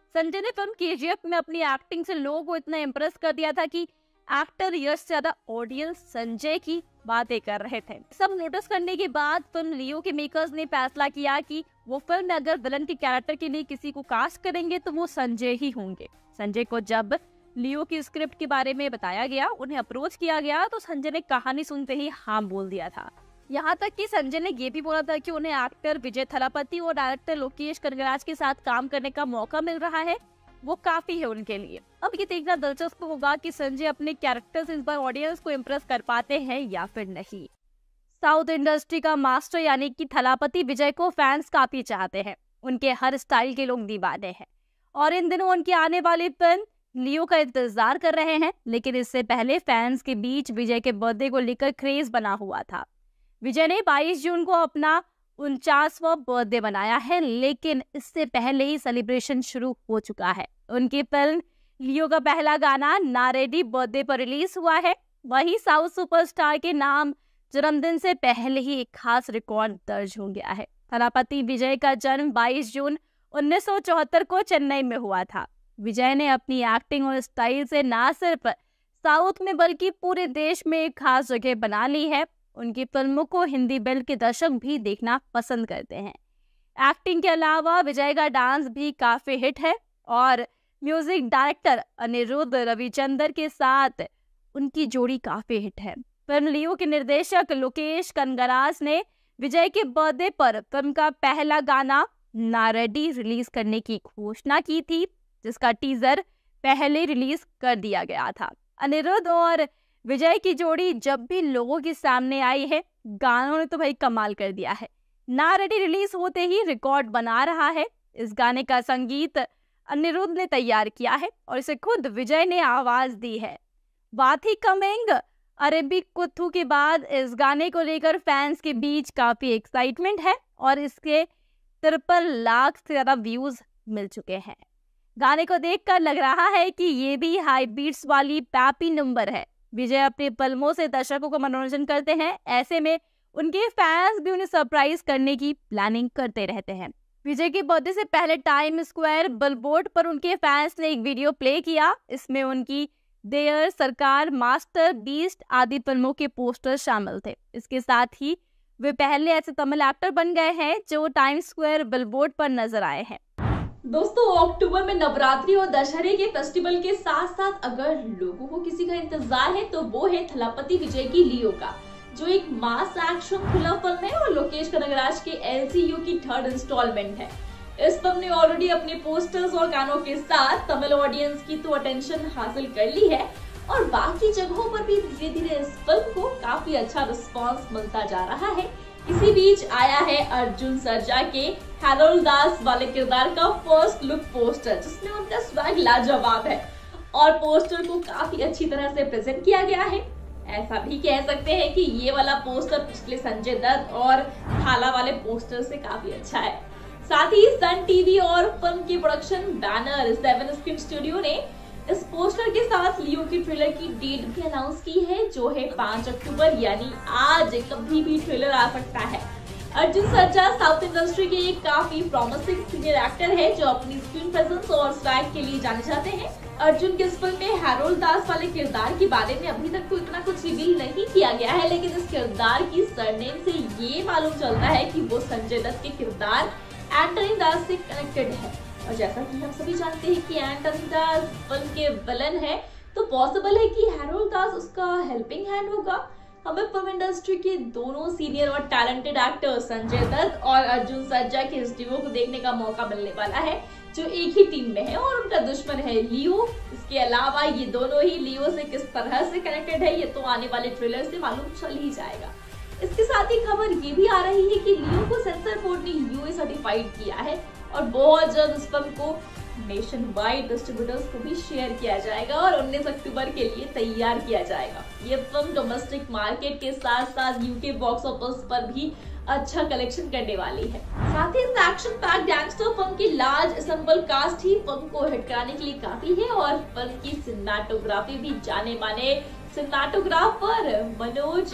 संजय ने फिल्म केजीएफ में अपनी एक्टिंग से लोगों को इतना इम्प्रेस कर दिया था कि एक्टर यश से ज्यादा ऑडियंस संजय की बातें कर रहे थे। सब नोटिस करने के बाद फिल्म लियो के मेकर्स ने फैसला किया कि वो फिल्म में अगर विलन के कैरेक्टर के लिए किसी को कास्ट करेंगे तो वो संजय ही होंगे। संजय को जब लियो की स्क्रिप्ट के बारे में बताया गया, उन्हें अप्रोच किया गया, तो संजय ने कहानी सुनते ही हाँ बोल दिया था। यहाँ तक कि संजय ने ये भी बोला था कि उन्हें एक्टर विजय थलापति और डायरेक्टर लोकेश कनगराज के साथ काम करने का मौका मिल रहा है, वो काफी है उनके लिए। अब ये देखना दिलचस्प होगा कि संजय अपने कैरेक्टर से इस बार ऑडियंस को इम्प्रेस कर पाते हैं या फिर नहीं। साउथ इंडस्ट्री का मास्टर यानी कि थलापति विजय को फैंस काफी चाहते हैं, उनके हर स्टाइल के लोग दीवाने हैं और इन दिनों उनकी आने वाली फिल्म लियो का इंतजार कर रहे हैं। लेकिन इससे पहले फैंस के बीच विजय के बर्थडे को लेकर क्रेज बना हुआ था। विजय ने बाईस जून को अपना उनचासवां बर्थडे मनाया है, लेकिन इससे पहले ही सेलिब्रेशन शुरू हो चुका है। उनकी फिल्म लियो का पहला गाना ना रेडी बर्थडे पर रिलीज हुआ है। वहीं साउथ सुपरस्टार के नाम जन्मदिन से पहले ही एक खास रिकॉर्ड दर्ज हो गया है। थलापति विजय का जन्म बाईस जून उन्नीस सौ चौहत्तर को चेन्नई में हुआ था। विजय ने अपनी एक्टिंग और स्टाइल से न सिर्फ साउथ में बल्कि पूरे देश में एक खास जगह बना ली है। उनकी फिल्मों को हिंदी बेल्ट के दर्शक भी देखना पसंद करते हैं। एक्टिंग के अलावा विजय का डांस भी काफी हिट है और म्यूजिक डायरेक्टर अनिरुद्ध रविचंद्र के साथ उनकी जोड़ी काफी हिट है। फिल्म लियो के निर्देशक लोकेश कनगराज ने विजय के बर्थडे पर फिल्म का पहला गाना ना रेडी रिलीज करने की घोषणा की थी, जिसका टीजर पहले रिलीज कर दिया गया था। अनिरुद्ध और विजय की जोड़ी जब भी लोगों के सामने आई है, गानों ने तो भाई कमाल कर दिया है। ना रेडी रिलीज होते ही रिकॉर्ड बना रहा है। इस गाने का संगीत अनिरुद्ध ने तैयार किया है और इसे खुद विजय ने आवाज दी है। बात ही कमिंग अरेबिक कुथू के बाद इस गाने को लेकर फैंस के बीच काफी एक्साइटमेंट है और इसके तिरपन लाख से ज्यादा व्यूज मिल चुके हैं। गाने को देखकर लग रहा है कि ये भी हाई बीट्स वाली पैपी नंबर है। विजय अपनी फिल्मों से दर्शकों को मनोरंजन करते हैं, ऐसे में उनके फैंस भी उन्हें सरप्राइज करने की प्लानिंग करते रहते हैं। विजय के बर्थडे से पहले टाइम स्क्वायर बिलबोर्ड पर उनके फैंस ने एक वीडियो प्ले किया। इसमें उनकी देयर, सरकार, मास्टर, बीस्ट आदि फिल्मों के पोस्टर शामिल थे। इसके साथ ही वे पहले ऐसे तमिल एक्टर बन गए हैं जो टाइम स्क्वायर बिलबोर्ड पर नजर आए हैं। दोस्तों, अक्टूबर में नवरात्रि और दशहरे के फेस्टिवल के साथ साथ अगर लोगों को किसी का इंतजार है तो वो है थलापति विजय की लियो का, जो एक मास एक्शन थ्रिलर फिल्म है और लोकेश कनगराज के एलसीयू की थर्ड इंस्टॉलमेंट है। इस फिल्म ने ऑलरेडी अपने पोस्टर्स और गानों के साथ तमिल ऑडियंस की तो अटेंशन हासिल कर ली है और बाकी जगहों पर भी धीरे धीरे इस फिल्म को काफी अच्छा रिस्पॉन्स मिलता जा रहा है। इसी बीच आया है अर्जुन सर्जा के हैरोल्ड दास वाले किरदार का फर्स्ट लुक पोस्टर, जिसमें उनका स्वैग लाजवाब है और पोस्टर को काफी अच्छी तरह से प्रेजेंट किया गया है। ऐसा भी कह सकते हैं कि ये वाला पोस्टर पिछले संजय दत्त और थाला वाले पोस्टर से काफी अच्छा है। साथ ही सन टीवी और फिल्म की production banner Seven Screen Studio ने इस पोस्टर के साथ लियो की ट्रेलर की डेट भी अनाउंस की है, जो है पाँच अक्टूबर, यानी आज कभी भी ट्रेलर आ सकता है। अर्जुन सर्जा साउथ इंडस्ट्री के एक काफी प्रॉमिसिंग सीनियर एक्टर है जो अपनी स्क्रीन प्रेजेंस और स्वैग के लिए जाने जाते हैं। अर्जुन की इस फिल्म में हैरोल्ड दास वाले किरदार के बारे में अभी तक तो इतना कुछ रिवील नहीं किया गया है, लेकिन इस किरदार की सरनेम से ये मालूम चलता है कि वो संजय दत्त के किरदार एंटनी दास से कनेक्टेड है। और जैसा कि हम सभी जानते हैं कि एंटनी दास फिल्म के विलन है, तो पॉसिबल है कि हैरोल्ड दास उसका हेल्पिंग हैंड होगा। हमें फिल्म इंडस्ट्री के दोनों सीनियर और टैलेंटेड एक्टर संजय दत्त और अर्जुन सर्जा के इस डुओ को देखने का मौका मिलने वाला है, जो एक ही टीम में है और उनका दुश्मन है लियो। इसके अलावा ये दोनों ही लियो से किस तरह से कनेक्टेड है, ये तो आने वाले ट्रेलर से मालूम चल ही जाएगा। इसके साथ ही खबर ये भी आ रही है कि लियो को सेंसर बोर्ड ने यूए सर्टिफाइड किया है और बहुत जल्द इस फिल्म को नेशन वाइड डिस्ट्रीब्यूटर्स को भी शेयर किया जाएगा और उन्नीस अक्टूबर के लिए तैयार किया जाएगा। ये फिल्म डोमेस्टिक मार्केट के साथ साथ यूके बॉक्स ऑफिस पर भी अच्छा कलेक्शन करने वाली है। साथ ही इस एक्शन पैक गैंगस्टर फिल्म की लार्ज असम्बल कास्ट ही फिल्म को हिट कराने के लिए काफी है और फिल्म की सिनेमेटोग्राफी भी जाने माने सिनेमेटोग्राफर मनोज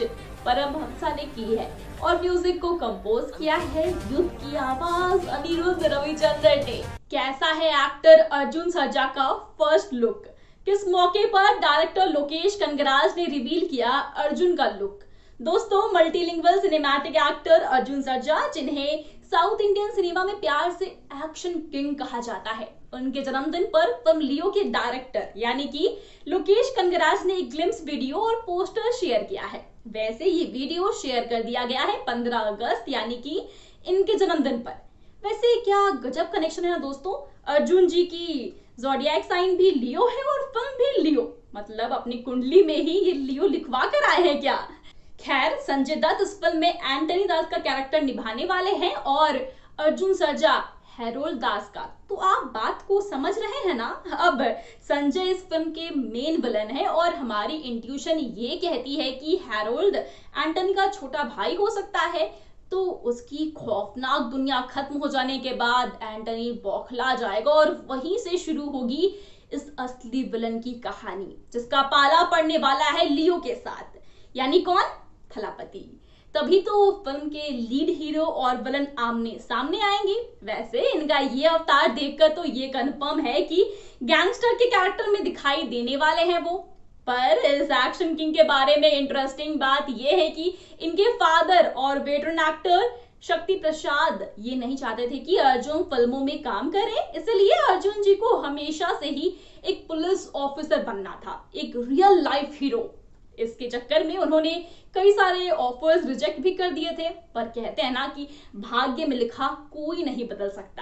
परमहंसा ने की है और म्यूजिक को कंपोज किया है युद्ध की आवाज अनिरुद्ध रविचंद्रन ने। कैसा है एक्टर अर्जुन सर्जा का फर्स्ट लुक? किस मौके पर डायरेक्टर लोकेश कनगराज ने रिवील किया अर्जुन का लुक? दोस्तों, multilingual cinematic actor Arjun Sarja, जिन्हें साउथ इंडियन सिनेमा में प्यार से एक्शन किंग कहा जाता है, उनके जन्मदिन पर फिल्म लियो के डायरेक्टर यानी कि लोकेश कनगराज ने एक ग्लिम्स वीडियो और पोस्टर शेयर किया है। वैसे ये वीडियो शेयर कर दिया गया है पंद्रह अगस्त यानी कि इनके जन्मदिन पर। वैसे क्या गजब कनेक्शन है ना दोस्तों, अर्जुन जी की ज़ोडिएक साइन भी लियो है और फिल्म भी लियो, मतलब अपनी कुंडली में ही ये लियो लिखवा कर आए हैं क्या? खैर, संजय दत्त इस फिल्म में एंटनी दास का कैरेक्टर निभाने वाले हैं और अर्जुन सर्जा हैरोल्ड दास का। तो आप बात को समझ रहे हैं ना? अब संजय इस फिल्म के मेन विलन है और हमारी इंट्यूशन ये कहती है कि हैरोल्ड एंटनी का छोटा भाई हो सकता है। तो उसकी खौफनाक दुनिया खत्म हो जाने के बाद एंटनी बौखला जाएगा और वहीं से शुरू होगी इस असली विलन की कहानी, जिसका पाला पड़ने वाला है लियो के साथ। यानी कौन? थलापति। तभी तो फिल्म के लीड हीरो और विलन आमने सामने आएंगे। वैसे इनका ये अवतार देखकर तो ये कंफर्म है कि गैंगस्टर के कैरेक्टर में दिखाई देने वाले हैं वो। पर इस एक्शन किंग के बारे में इंटरेस्टिंग बात यह है कि इनके फादर और वेटरन एक्टर शक्ति प्रसाद ये नहीं चाहते थे कि अर्जुन फिल्मों में काम करे, इसलिए अर्जुन जी को हमेशा से ही एक पुलिस ऑफिसर बनना था, एक रियल लाइफ हीरो। इसके चक्कर में उन्होंने कई सारे ऑफर्स रिजेक्ट भी कर दिए थे, पर कहते हैं ना कि भाग्य में लिखा कोई नहीं बदल सकता।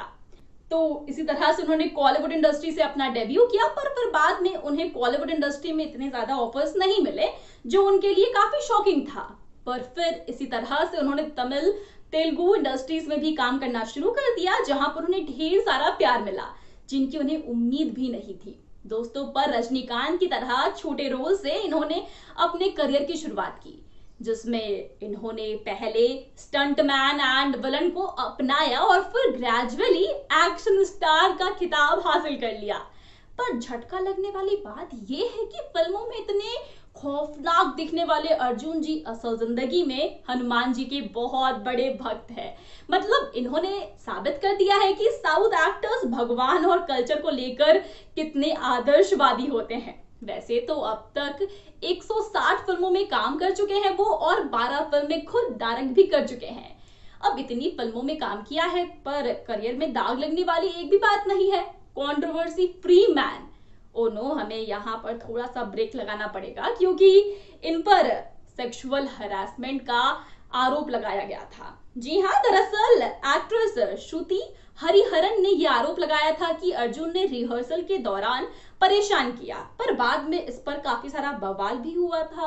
तो इसी तरह से उन्होंने बॉलीवुड इंडस्ट्री से अपना डेब्यू किया, पर फिर बाद में उन्हें बॉलीवुड इंडस्ट्री में इतने ज्यादा ऑफर्स नहीं मिले, जो उनके लिए काफी शॉकिंग था। पर फिर इसी तरह से उन्होंने तमिल तेलुगु इंडस्ट्रीज में भी काम करना शुरू कर दिया, जहां पर उन्हें ढेर सारा प्यार मिला, जिनकी उन्हें उम्मीद भी नहीं थी। दोस्तों, पर रजनीकांत की तरह छोटे रोल से इन्होंने अपने करियर की शुरुआत की, जिसमें इन्होंने पहले स्टंटमैन एंड विलन को अपनाया और फिर ग्रेजुअली एक्शन स्टार का खिताब हासिल कर लिया। पर झटका लगने वाली बात यह है कि फिल्मों में इतने खौफनाक दिखने वाले अर्जुन जी असल जिंदगी में हनुमान जी के बहुत बड़े भक्त हैं। मतलब इन्होंने साबित कर दिया है कि साउथ एक्टर्स भगवान और कल्चर को लेकर कितने आदर्शवादी होते हैं। वैसे तो अब तक एक सौ साठ फिल्मों में काम कर चुके हैं वो और बारह फिल्में खुद डायरेक्ट भी कर चुके हैं। अब इतनी फिल्मों में काम किया है, पर करियर में दाग लगने वाली एक भी बात नहीं है। Controversy free man. Oh no, हमें यहाँ पर थोड़ा सा ब्रेक लगाना पड़ेगा, क्योंकि इन पर सेक्सुअल हरासमेंट का आरोप लगाया गया था। जी हाँ, दरअसल एक्ट्रेस श्रुति हरिहरन ने यह आरोप लगाया था कि अर्जुन ने रिहर्सल के दौरान परेशान किया, पर बाद में इस पर काफी सारा बवाल भी हुआ था।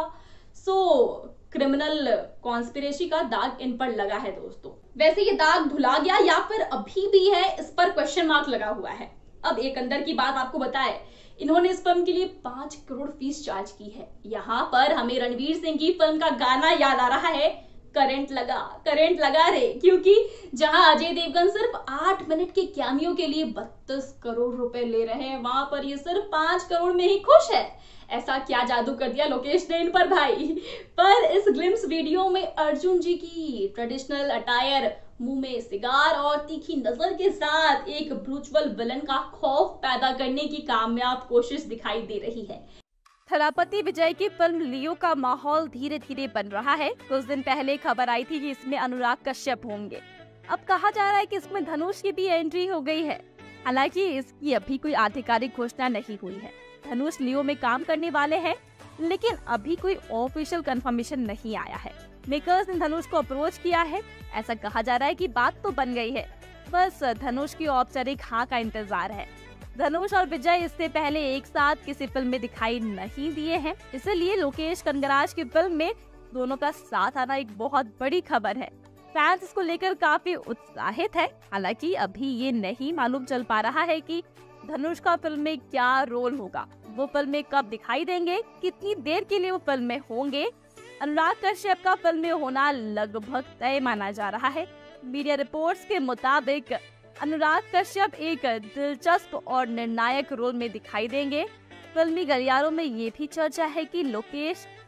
सो क्रिमिनल कॉन्स्पिरेसी का दाग इन पर लगा है दोस्तों। वैसे ये दाग धुला गया या फिर अभी भी है, इस पर क्वेश्चन मार्क लगा हुआ है। अब एक अंदर की बात आपको बताए, इन्होंने इस फिल्म के लिए पांच करोड़ फीस चार्ज की है। यहाँ पर हमें रणवीर सिंह की फिल्म का गाना याद आ रहा है, करंट लगा करंट लगा रे, क्योंकि जहां अजय देवगन सिर्फ आठ मिनट के कैमियो के लिए बत्तीस करोड़ रुपए ले रहे हैं, वहां पर ये सिर्फ पांच करोड़ में ही खुश है। ऐसा क्या जादू कर दिया लोकेश ने इन पर भाई। पर इस ग्लिम्स वीडियो में अर्जुन जी की ट्रेडिशनल अटायर, मुंह में सिगार और तीखी नजर के साथ एक ब्रूचुअल विलन का खौफ पैदा करने की कामयाब कोशिश दिखाई दे रही है। थलापति विजय की फिल्म लियो का माहौल धीरे धीरे बन रहा है। कुछ दिन पहले खबर आई थी कि इसमें अनुराग कश्यप होंगे। अब कहा जा रहा है कि इसमें धनुष की भी एंट्री हो गई है। हालांकि इसकी अभी कोई आधिकारिक घोषणा नहीं हुई है। धनुष लियो में काम करने वाले हैं, लेकिन अभी कोई ऑफिशियल कंफर्मेशन नहीं आया है। मेकर्स ने धनुष को अप्रोच किया है। ऐसा कहा जा रहा है कि बात तो बन गई है, बस धनुष की औपचारिक हाँ का इंतजार है। धनुष और विजय इससे पहले एक साथ किसी फिल्म में दिखाई नहीं दिए हैं, इसलिए लोकेश कनगराज की फिल्म में दोनों का साथ आना एक बहुत बड़ी खबर है। फैंस इसको लेकर काफी उत्साहित है। हालांकि अभी ये नहीं मालूम चल पा रहा है कि धनुष का फिल्म में क्या रोल होगा, वो फिल्म में कब दिखाई देंगे, कितनी देर के लिए वो फिल्म में होंगे। अनुराग कश्यप का फिल्म में होना लगभग तय माना जा रहा है। मीडिया रिपोर्ट्स के मुताबिक अनुराग कश्यप एक दिलचस्प और निर्णायक रोल में दिखाई देंगे। फिल्मी गलियारों में ये भी चर्चा है कि लोकेश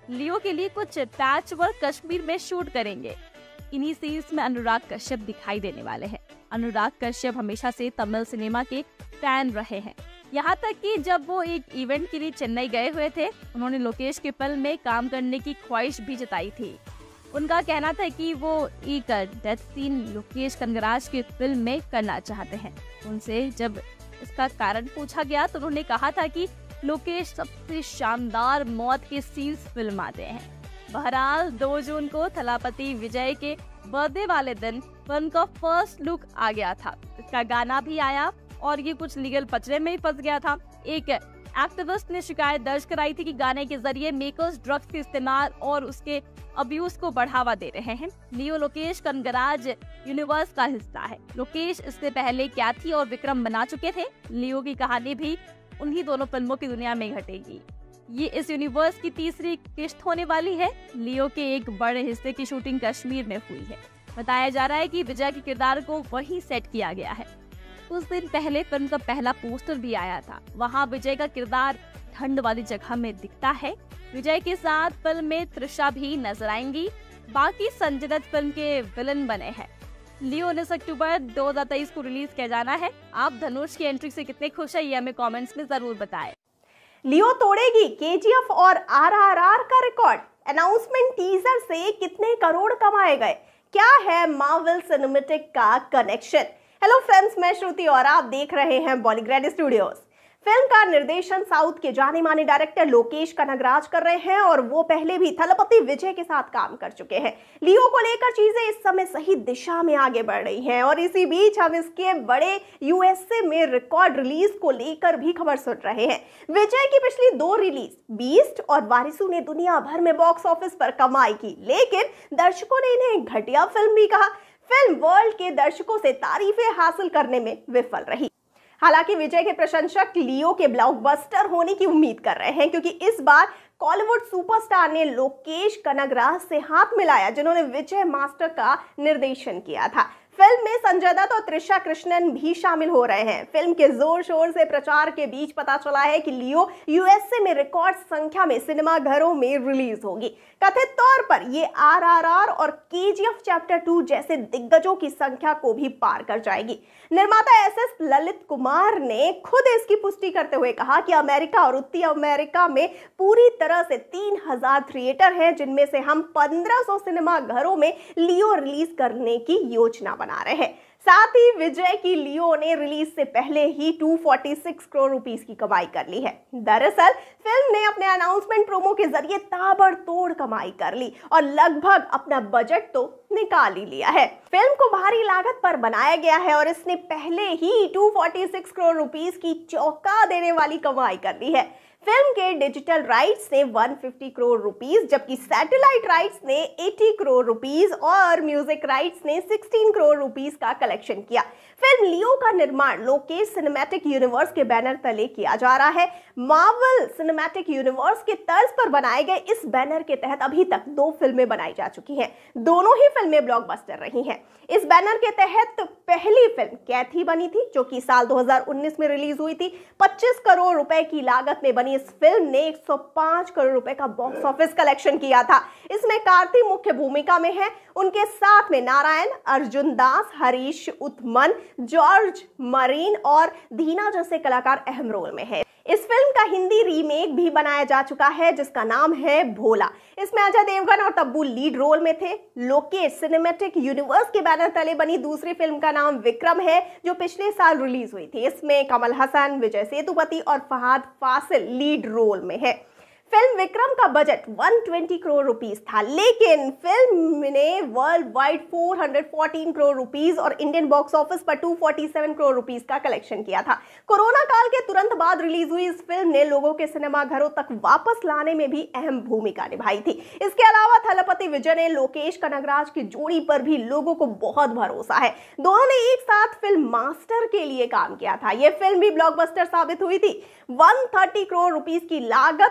लियो के लिए कुछ पैच वर्क कश्मीर में शूट करेंगे। इन्हीं सीन्स में अनुराग कश्यप दिखाई देने वाले हैं। अनुराग कश्यप हमेशा से तमिल सिनेमा के फैन रहे हैं, यहाँ तक कि जब वो एक इवेंट के लिए चेन्नई गए हुए थे, उन्होंने लोकेश की फिल्म में काम करने की ख्वाहिश भी जताई थी। उनका कहना था कि वो एक डेथ सीन लोकेश कनगराज की फिल्म में करना चाहते हैं। उनसे जब इसका कारण पूछा गया तो उन्होंने कहा था कि लोकेश सबसे शानदार मौत के सीन्स फिल्माते हैं। बहरहाल दो जून को थलापति विजय के बर्थडे वाले दिन फिल्म का फर्स्ट लुक आ गया था। इसका गाना भी आया और ये कुछ लीगल पचड़े में ही फंस गया था। एक एक्टिविस्ट ने शिकायत दर्ज कराई थी कि गाने के जरिए मेकर्स ड्रग्स के इस्तेमाल और उसके अब्यूज को बढ़ावा दे रहे हैं। लियो लोकेश कनगराज यूनिवर्स का हिस्सा है। लोकेश इससे पहले कैथी और विक्रम बना चुके थे। लियो की कहानी भी उन्हीं दोनों फिल्मों की दुनिया में घटेगी। ये इस यूनिवर्स की तीसरी किस्त होने वाली है। लियो के एक बड़े हिस्से की शूटिंग कश्मीर में हुई है। बताया जा रहा है कि विजय के किरदार को वहीं सेट किया गया है। कुछ दिन पहले फिल्म का पहला पोस्टर भी आया था। वहाँ विजय का किरदार ठंड वाली जगह में दिखता है। विजय के साथ फिल्म में त्रिशा भी नजर आएंगी। बाकी संजय दत्त फिल्म के विलन बने हैं। लियो उन्नीस अक्टूबर दो हज़ार तेईस को रिलीज किया जाना है। आप धनुष की एंट्री से कितने खुश है ये हमें कमेंट्स में जरूर बताएं। लियो तोड़ेगी केजीएफ और आरआरआर का रिकॉर्ड। अनाउंसमेंट टीजर से कितने करोड़ कमाए गए? क्या है मार्वल सिनेमैटिक का कनेक्शन? हेलो फ्रेंड्स, मैं श्रुति और आप देख रहे हैं बॉलीग्रेड स्टूडियोज। फिल्म का निर्देशन साउथ के जाने माने डायरेक्टर लोकेश कनगराज कर रहे हैं और वो पहले भी थलपति विजय के साथ काम कर चुके हैं। लियो को लेकर चीजें इस समय सही दिशा में आगे बढ़ रही हैं और इसी बीच हम इसके बड़े यूएसए में रिकॉर्ड रिलीज को लेकर भी खबर सुन रहे हैं। विजय की पिछली दो रिलीज बीस्ट और वारिसू ने दुनिया भर में बॉक्स ऑफिस पर कमाई की, लेकिन दर्शकों ने इन्हें घटिया फिल्म भी कहा। फिल्म वर्ल्ड के दर्शकों से तारीफें हासिल करने में विफल रही। हालांकि विजय के प्रशंसक लियो के ब्लॉकबस्टर होने की उम्मीद कर रहे हैं, क्योंकि इस बार कॉलीवुड सुपरस्टार ने लोकेश कनगराज से हाथ मिलाया, जिन्होंने विजय मास्टर का निर्देशन किया था। फिल्म में संजय दत्त और त्रिशा कृष्णन भी शामिल हो रहे हैं। फिल्म के जोर शोर से प्रचार के बीच पता चला है कि लियो यूएसए में रिकॉर्ड संख्या में सिनेमा घरों में रिलीज होगी। कथित तौर पर ये आरआरआर और केजीएफ चैप्टर टू जैसे दिग्गजों की संख्या को भी पार कर जाएगी। निर्माता एस एस ललित कुमार ने खुद इसकी पुष्टि करते हुए कहा कि अमेरिका और उत्तरी अमेरिका में पूरी तरह से तीन हजार थिएटर हैं, जिनमें से हम पंद्रह सौ सिनेमा घरों में लियो रिलीज करने की योजना बना रहे हैं। साथ ही विजय की लियो ने रिलीज से पहले ही दो सौ छियालीस करोड़ रुपीस की कमाई कर ली है। दरअसल फिल्म ने अपने अनाउंसमेंट प्रोमो के जरिए ताबड़तोड़ कमाई कर ली और लगभग अपना बजट तो निकाल ही लिया है। फिल्म को भारी लागत पर बनाया गया है और इसने पहले ही दो सौ छियालीस करोड़ रुपीस की चौंका देने वाली कमाई कर ली है। फिल्म के डिजिटल राइट्स ने एक सौ पचास करोड़ रुपीस, जबकि सैटेलाइट राइट्स ने अस्सी करोड़ रुपीस और म्यूजिक राइट्स ने सोलह करोड़ रुपीस का कलेक्शन किया। फिल्म लियो का निर्माण लोकेश सिनेमैटिक यूनिवर्स के बैनर तले किया जा रहा है। मार्वल सिनेमैटिक यूनिवर्स के तर्ज पर बनाए गए इस बैनर के तहत अभी तक दो फिल्में बनाई जा चुकी हैं। दोनों ही फिल्में ब्लॉकबस्टर रही हैं। इस बैनर के तहत पहली फिल्म कैथी बनी थी, जो कि साल दो हज़ार उन्नीस में रिलीज हुई थी। पच्चीस करोड़ रुपए की लागत में बनी इस फिल्म ने एक सौ पाँच करोड़ रुपए का बॉक्स ऑफिस कलेक्शन किया था। इसमें कार्ति मुख्य भूमिका में है। उनके साथ में नारायण, अर्जुन दास, हरीश उत्तमन, जॉर्ज मरीन और धीना जैसे कलाकार अहम रोल में है। इस फिल्म का हिंदी रीमेक भी बनाया जा चुका है, जिसका नाम है भोला। इसमें अजय देवगन और तब्बू लीड रोल में थे। लोकेश सिनेमैटिक यूनिवर्स के बैनर तले बनी दूसरी फिल्म का नाम विक्रम है, जो पिछले साल रिलीज हुई थी। इसमें कमल हसन, विजय सेतुपति और फहाद फासिल लीड रोल में है। फिल्म विक्रम का बजट एक सौ बीस करोड़ रुपीस था, लेकिन फिल्म ने वर्ल्ड वाइड चार सौ चौदह करोड़ रुपीस और इंडियन बॉक्स ऑफिस पर दो सौ सैंतालीस करोड़ रुपीस का कलेक्शन किया था। कोरोना काल के तुरंत बाद रिलीज हुई इस फिल्म ने लोगों के सिनेमा घरों तक वापस लाने में भी अहम भूमिका निभाई थी। इसके अलावा थलपति विजय ने लोकेश कनगराज की जोड़ी पर भी लोगों को बहुत भरोसा है। दोनों ने एक साथ फिल्म मास्टर के लिए काम किया था। यह फिल्म भी ब्लॉकबस्टर साबित हुई थी। एक सौ तीस करोड़ रुपीस की लागत में बनी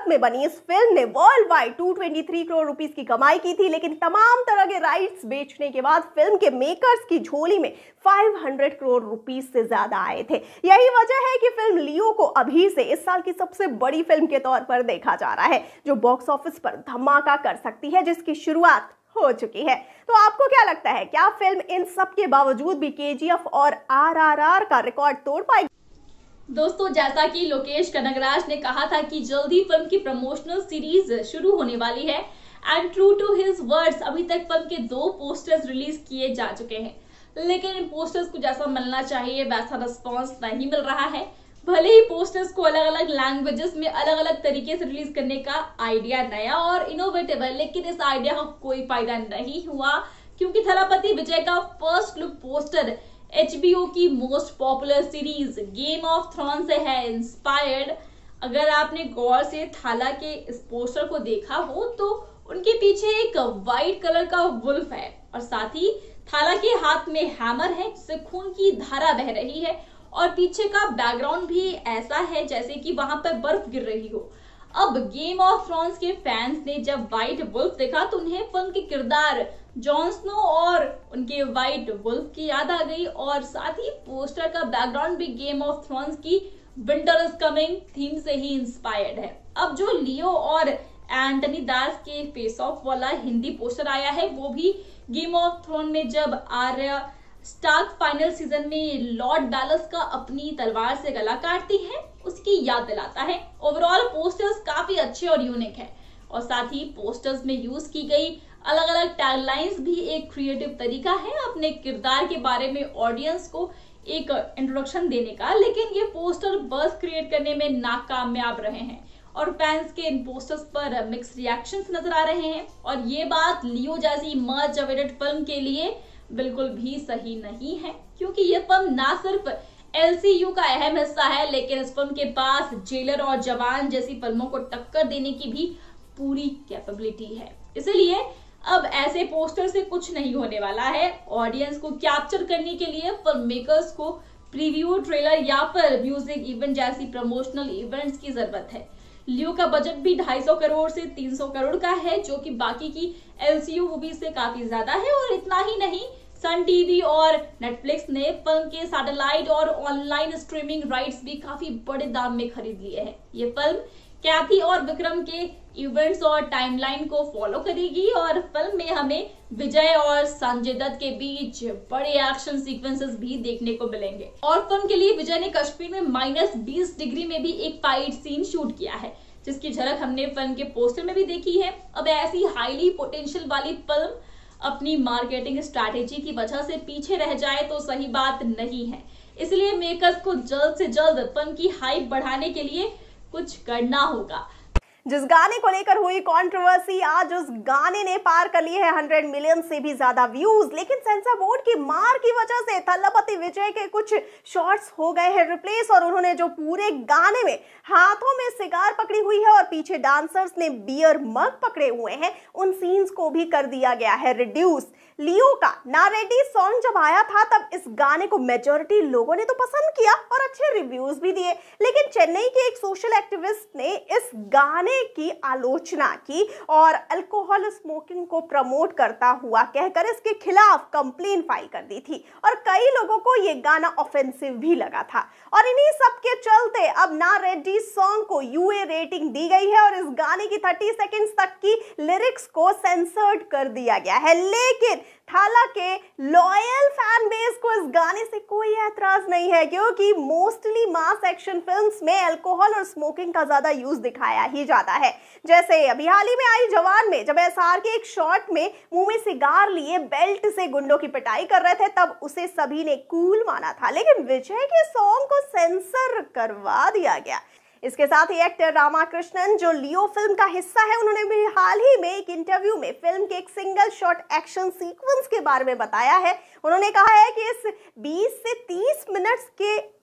इस फिल्म ने वर्ल्ड वाइड दो सौ तेईस करोड़ रुपीस की कमाई की थी, लेकिन तमाम तरह के राइट्स बेचने के बाद फिल्म के मेकर्स की झोली में पाँच सौ करोड़ रुपीस से ज्यादा आए थे। यही वजह है कि फिल्म लियो को अभी से इस साल की सबसे बड़ी फिल्म के तौर पर देखा जा रहा है, जो बॉक्स ऑफिस पर धमाका कर सकती है, जिसकी शुरुआत हो चुकी है। तो आपको क्या लगता है, क्या फिल्म इन सब के बावजूद भी केजीएफ और आरआरआर का रिकॉर्ड तोड़ पाएगी? दोस्तों, जैसा कि लोकेश कनगराज ने कहा था कि जल्दी फिल्म की प्रमोशनल सीरीज शुरू होने वाली है, and true to his words अभी तक फिल्म के दो पोस्टर्स रिलीज किए जा चुके हैं, लेकिन इन पोस्टर्स को जैसा मिलना चाहिए वैसा रिस्पॉन्स नहीं मिल रहा है। भले ही पोस्टर्स को अलग अलग लैंग्वेजेस में अलग अलग तरीके से रिलीज करने का आइडिया नया और इनोवेटिव है, लेकिन इस आइडिया का कोई फायदा नहीं हुआ, क्योंकि थलापति विजय का फर्स्ट लुक पोस्टर एचबीओ की most popular series Game of Thrones से है इंस्पायर्ड। अगर आपने गौर से थाला के इस पोस्टर को देखा हो तो उनके पीछे एक व्हाइट कलर का वुल्फ है और साथ ही थाला के हाथ में हैमर है जिससे खून की धारा बह रही है, और पीछे का बैकग्राउंड भी ऐसा है जैसे कि वहां पर बर्फ गिर रही हो। अब गेम ऑफ थ्रोन्स के फैंस ने जब व्हाइट वुल्फ देखा तो उन्हें फिल्म के किरदार जॉन स्नो और उनके व्हाइट वुल्फ की याद आ गई, और साथ ही पोस्टर का बैकग्राउंड भी गेम ऑफ थ्रोन्स की विंटर इज कमिंग थीम से ही इंस्पायर्ड है। अब जो लियो और एंटनी दास के फेस ऑफ वाला हिंदी पोस्टर आया है वो भी गेम ऑफ थ्रोन में जब आर्या स्टार्क फाइनल सीजन में लॉर्ड बैलस का अपनी तलवार से गला काटती है उसकी याद दिलाता है। ओवरऑल पोस्टर्स काफी अच्छे और यूनिक है, और साथ ही पोस्टर्स में यूज की गई अलग अलग टैगलाइंस भी एक क्रिएटिव तरीका है अपने किरदार के बारे में ऑडियंस को एक इंट्रोडक्शन देने का, लेकिन ये पोस्टर बस क्रिएट करने में नाकामयाब रहे हैं और फैंस के इन पोस्टर्स पर मिक्स रिएक्शंस नजर आ रहे हैं, और ये बात लियो जैसी मच अवेटेड फिल्म के लिए बिल्कुल भी सही नहीं है, क्योंकि ये फिल्म ना सिर्फ एलसीयू का अहम हिस्सा है, लेकिन इस फिल्म के पास जेलर और जवान जैसी फिल्मों को टक्कर देने की भी पूरी कैपेबिलिटी है। इसलिए अब ऐसे पोस्टर से कुछ नहीं होने वाला है। ऑडियंस को कैप्चर करने के लिए फिल्म मेकर्स को प्रीव्यू ट्रेलर या फिर म्यूजिक इवेंट जैसी प्रमोशनल इवेंट्स की जरूरत है। लियो का बजट भी ढाई सौ करोड़ से तीन सौ करोड़ का है, जो कि बाकी की एलसीयू मूवी से काफी ज्यादा है। और इतना ही नहीं, सन टीवी और नेटफ्लिक्स ने फिल्म के सैटेलाइट और ऑनलाइन स्ट्रीमिंग राइट्स भी काफी बड़े दाम में खरीद लिए हैं। ये फिल्म कैथी और विक्रम के इवेंट्स और टाइमलाइन को फॉलो करेगी, और फिल्म में हमें विजय और संजय दत्त के बीच बड़े एक्शन सीक्वेंसेस भी देखने को मिलेंगे। और फिल्म के लिए विजय ने कश्मीर में माइनस बीस डिग्री में भी एक फाइट सीन शूट किया है, जिसकी झलक हमने फिल्म के पोस्टर में भी देखी है। अब ऐसी हाईली पोटेंशियल वाली फिल्म अपनी मार्केटिंग स्ट्रैटेजी की वजह से पीछे रह जाए तो सही बात नहीं है। इसलिए मेकर्स को जल्द से जल्द फिल्म की हाइप बढ़ाने के लिए कुछ करना होगा। जिस गाने को लेकर हुई कंट्रोवर्सी, आज उस गाने ने पार कर लिए हैं हंड्रेड मिलियन से भी ज्यादा व्यूज, लेकिन सेंसर बोर्ड की मार की वजह से थलपति विजय के कुछ शॉट्स हो गए हैं रिप्लेस, और उन्होंने जो पूरे गाने में हाथों में सिगार पकड़ी हुई है और पीछे डांसर्स ने बियर मग पकड़े हुए हैं, उन सीन्स को भी कर दिया गया है रिड्यूस। लियो का नारेटी सॉन्ग जब आया था तब इस गाने को मेजॉरिटी लोगों ने तो पसंद किया और अच्छे रिव्यूज भी दिए, लेकिन चेन्नई के एक सोशल एक्टिविस्ट ने इस गाने की आलोचना की और अल्कोहल स्मोकिंग को प्रमोट करता हुआ कहकर इसके खिलाफ कंप्लेन फाइल कर दी थी, और कई लोगों को यह गाना ऑफेंसिव भी लगा था। और इन्हीं सब के चलते अब ना रेड्डी सॉन्ग को यूए रेटिंग दी गई है और इस गाने की तीस सेकंड्स तक की लिरिक्स को सेंसर्ड कर दिया गया है। लेकिन थाला के लॉयल फैन बेस को इस गाने से कोई ऐतराज नहीं है, क्योंकि मोस्टली मास एक्शन फिल्म्स में अल्कोहल और स्मोकिंग का ज्यादा यूज दिखाया ही जाता है। जैसे अभी हाल ही में आई जवान में जब एसआर के एक शॉट में मुंह में सिगार लिए बेल्ट से गुंडों की पिटाई कर रहे थे, तब उसे सभी ने कूल माना था, लेकिन विजय के सॉन्ग को सेंसर करवा दिया गया। इसके साथ ही एक्टर रामाकृष्णन जो लियो फिल्म का हिस्सा है, उन्होंने भी हाल ही में एक इंटरव्यू में फिल्म के एक सिंगल शॉट एक्शन सीक्वेंस के बारे में बताया है। उन्होंने कहा है कि इस बीस से तीस मिनट्स के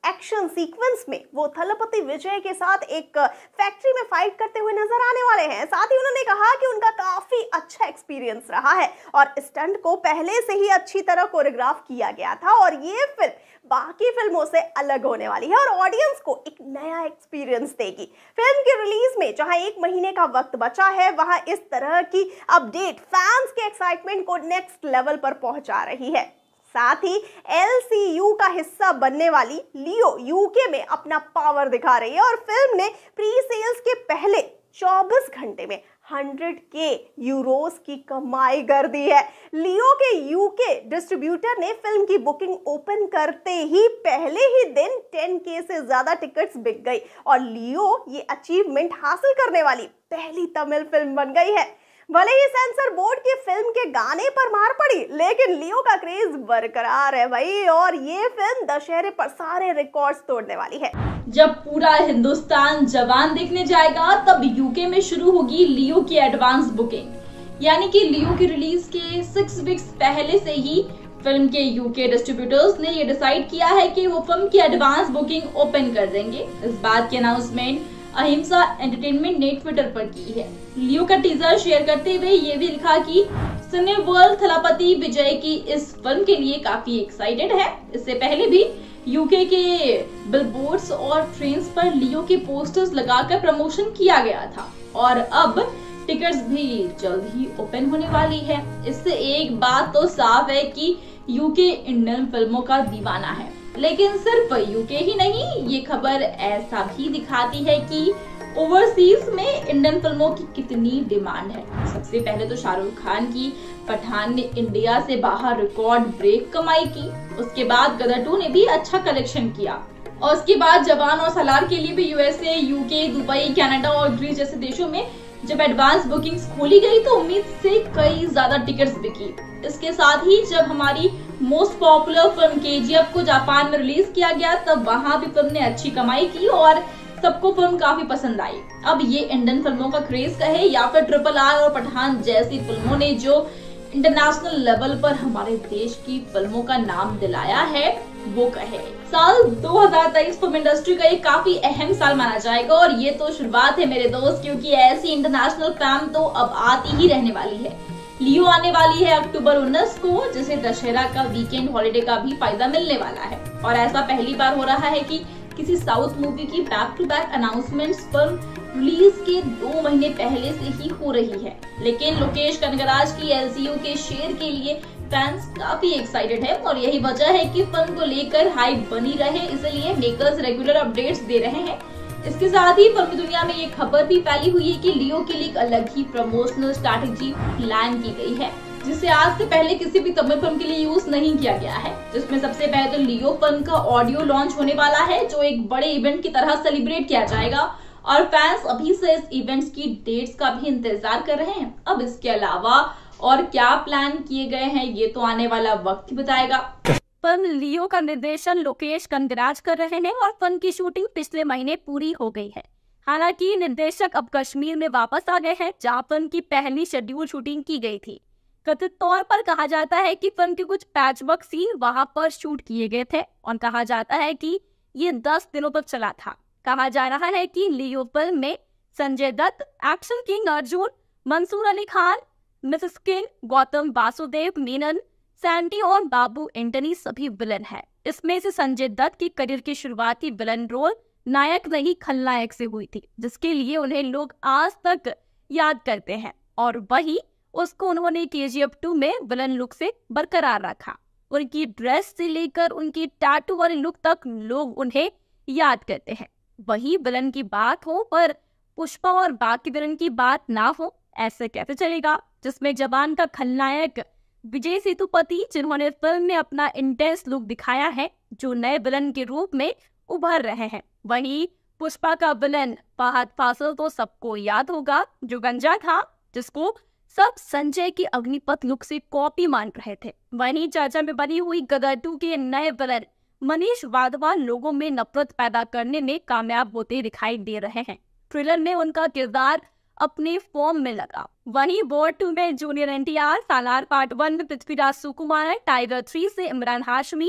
एक्शन सीक्वेंस में वो थलपति विजय के साथ एक फैक्ट्री में फाइट करते हुए नजर आने वाले हैं। साथ ही उन्होंने कहा कि उनका काफी अच्छा एक्सपीरियंस रहा है और स्टंट को पहले से ही अच्छी तरह कोरियोग्राफ किया गया था और ये फिल्म बाकी फिल्मों से अलग होने वाली है और ऑडियंस को एक नया एक्सपीरियंस देगी। फिल्म की रिलीज में जहां एक महीने का वक्त बचा है, वहां इस तरह की अपडेट फैंस के एक्साइटमेंट को नेक्स्ट लेवल पर पहुंचा रही है। साथ ही एल सी यू का हिस्सा बनने वाली लियो यूके में अपना पावर दिखा रही है और फिल्म ने प्री सेल्स के पहले चौबीस घंटे में सौ के यूरोस की कमाई कर दी है। लियो के यूके डिस्ट्रीब्यूटर ने फिल्म की बुकिंग ओपन करते ही पहले ही दिन दस के से ज्यादा टिकट्स बिक गई और लियो ये अचीवमेंट हासिल करने वाली पहली तमिल फिल्म बन गई है। भले ही सेंसर बोर्ड की फिल्म के गाने पर मार पड़ी, लेकिन लियो का क्रेज बरकरार है भाई और ये फिल्म दशहरे पर सारे रिकॉर्ड्स तोड़ने वाली है। जब पूरा हिंदुस्तान जवान देखने जाएगा तब यूके में शुरू होगी लियो की एडवांस बुकिंग, यानी कि लियो की रिलीज के सिक्स वीक्स पहले से ही फिल्म के यूके डिस्ट्रीब्यूटर्स ने ये डिसाइड किया है कि वो फिल्म की एडवांस बुकिंग ओपन कर देंगे। इस बात की अनाउंसमेंट अहिंसा एंटरटेनमेंट ने ट्विटर पर की है। लियो का टीजर शेयर करते हुए ये भी लिखा कि सिनेवर्ल्ड थलपति विजय की इस फिल्म के लिए काफी एक्साइटेड है। इससे पहले भी यूके के बिलबोर्ड्स और ट्रेन्स पर लियो के पोस्टर्स लगाकर प्रमोशन किया गया था और अब टिकट्स भी जल्द ही ओपन होने वाली है। इससे एक बात तो साफ है कि यूके इंडियन फिल्मों का दीवाना है, लेकिन सिर्फ यूके ही नहीं, ये खबर ऐसा भी दिखाती है कि ओवरसीज में इंडियन फिल्मों की कितनी डिमांड है। सबसे पहले तो शाहरुख खान की पठान ने इंडिया से बाहर रिकॉर्ड ब्रेक कमाई की, उसके बाद गदर टू ने भी अच्छा कलेक्शन किया और उसके बाद जवान और सलार के लिए भी यूएसए, यूके, दुबई, कनाडा और ग्रीस जैसे देशों में जब एडवांस बुकिंग्स खोली गई तो उम्मीद से कई ज्यादा टिकट्स बिकी। इसके साथ ही जब हमारी मोस्ट पॉपुलर फिल्म केजीएफ को जापान में रिलीज किया गया तब वहां भी फिल्म ने अच्छी कमाई की और सबको फिल्म काफी पसंद आई। अब ये इंडियन फिल्मों का क्रेज कहे या फिर ट्रिपल आर और पठान जैसी फिल्मों ने जो इंटरनेशनल लेवल पर हमारे देश की फिल्मों का नाम दिलाया है वो कहे। साल दो हज़ार तेईस फिल्म इंडस्ट्री का एक काफी अहम साल माना जाएगा और ये तो शुरुआत है मेरे दोस्त, क्योंकि ऐसी इंटरनेशनल फिल्म तो अब आती ही रहने वाली है। लियो आने वाली है अक्टूबर उन्नीस को, जिसे दशहरा का वीकेंड हॉलिडे का भी फायदा मिलने वाला है और ऐसा पहली बार हो रहा है कि किसी साउथ मूवी की back to back announcements film release के दो महीने पहले से ही हो रही है। लेकिन लोकेश कनगराज की एल सी यू के शेयर के लिए फैंस काफी एक्साइटेड है और यही वजह है कि फिल्म को लेकर हाइप बनी रहे, इसलिए मेकर्स रेगुलर अपडेट्स दे रहे हैं। इसके साथ ही फिल्मी दुनिया में ये खबर भी फैली हुई है कि लियो के लिए एक अलग ही प्रमोशनल स्ट्रैटेजी प्लान की गई है, जिसे आज से पहले किसी भी तमिल फिल्म के लिए यूज नहीं किया गया है। जिसमें सबसे पहले तो लियो फिल्म का ऑडियो लॉन्च होने वाला है, जो एक बड़े इवेंट की तरह सेलिब्रेट किया जाएगा और फैंस अभी से इस इवेंट्स की डेट्स का भी इंतजार कर रहे हैं। अब इसके अलावा और क्या प्लान किए गए हैं ये तो आने वाला वक्त ही बताएगा। फिल्म लियो का निर्देशन लोकेश कनगराज कर रहे हैं और फिल्म की शूटिंग पिछले महीने पूरी हो गई है। हालांकि निर्देशक अब कश्मीर में वापस आ गए हैं, जहां फिल्म की पहली शेड्यूल शूटिंग की गई थी। कथित तौर पर कहा जाता है कि फिल्म के कुछ पैचवर्क सीन वहां पर शूट किए गए थे और कहा जाता है कि ये दस दिनों तक चला था। कहा जा रहा है कि लियो फिल्म में Sanjay Dutt, action king Arjun, Mansoor Ali Khan, Mysskin, Gautham Vasudev Menon, Sandy और बाबू एंटनी सभी विलन हैं। इसमें से संजय दत्त की करियर की शुरुआती विलन रोल नायक नहीं खलनायक से हुई थी, जिसके लिए उन्हें लोग आज तक याद करते हैं और वही उसको उन्होंने के जी एफ टू में विलन लुक से बरकरार रखा। उनकी ड्रेस से लेकर उनकी टैटू वाली लुक तक लोग उन्हें याद करते हैं। वही विलन की बात हो पर पुष्पा और बाकी विलन की बात ना हो, ऐसे कैसे चलेगा, जिसमें जवान का खलनायक विजय सेतुपति, जिन्होंने फिल्म में अपना इंटेंस लुक दिखाया है, जो नए विलन के रूप में उभर रहे हैं। वहीं पुष्पा का विलन फहद फासिल तो सबको याद होगा, जो गंजा था, जिसको सब संजय की अग्निपथ लुक से कॉपी मान रहे थे। वहीं चर्चा में बनी हुई गदर टू के नए विलन मनीष वाधवा लोगों में नफरत पैदा करने में कामयाब होते दिखाई दे रहे हैं। थ्रिलर में उनका किरदार अपने फॉर्म में लगा। वहीं वॉर टू में junior N T R, Salaar part one में पृथ्वीराज सुकुमार, टाइगर थ्री से इमरान हाशमी,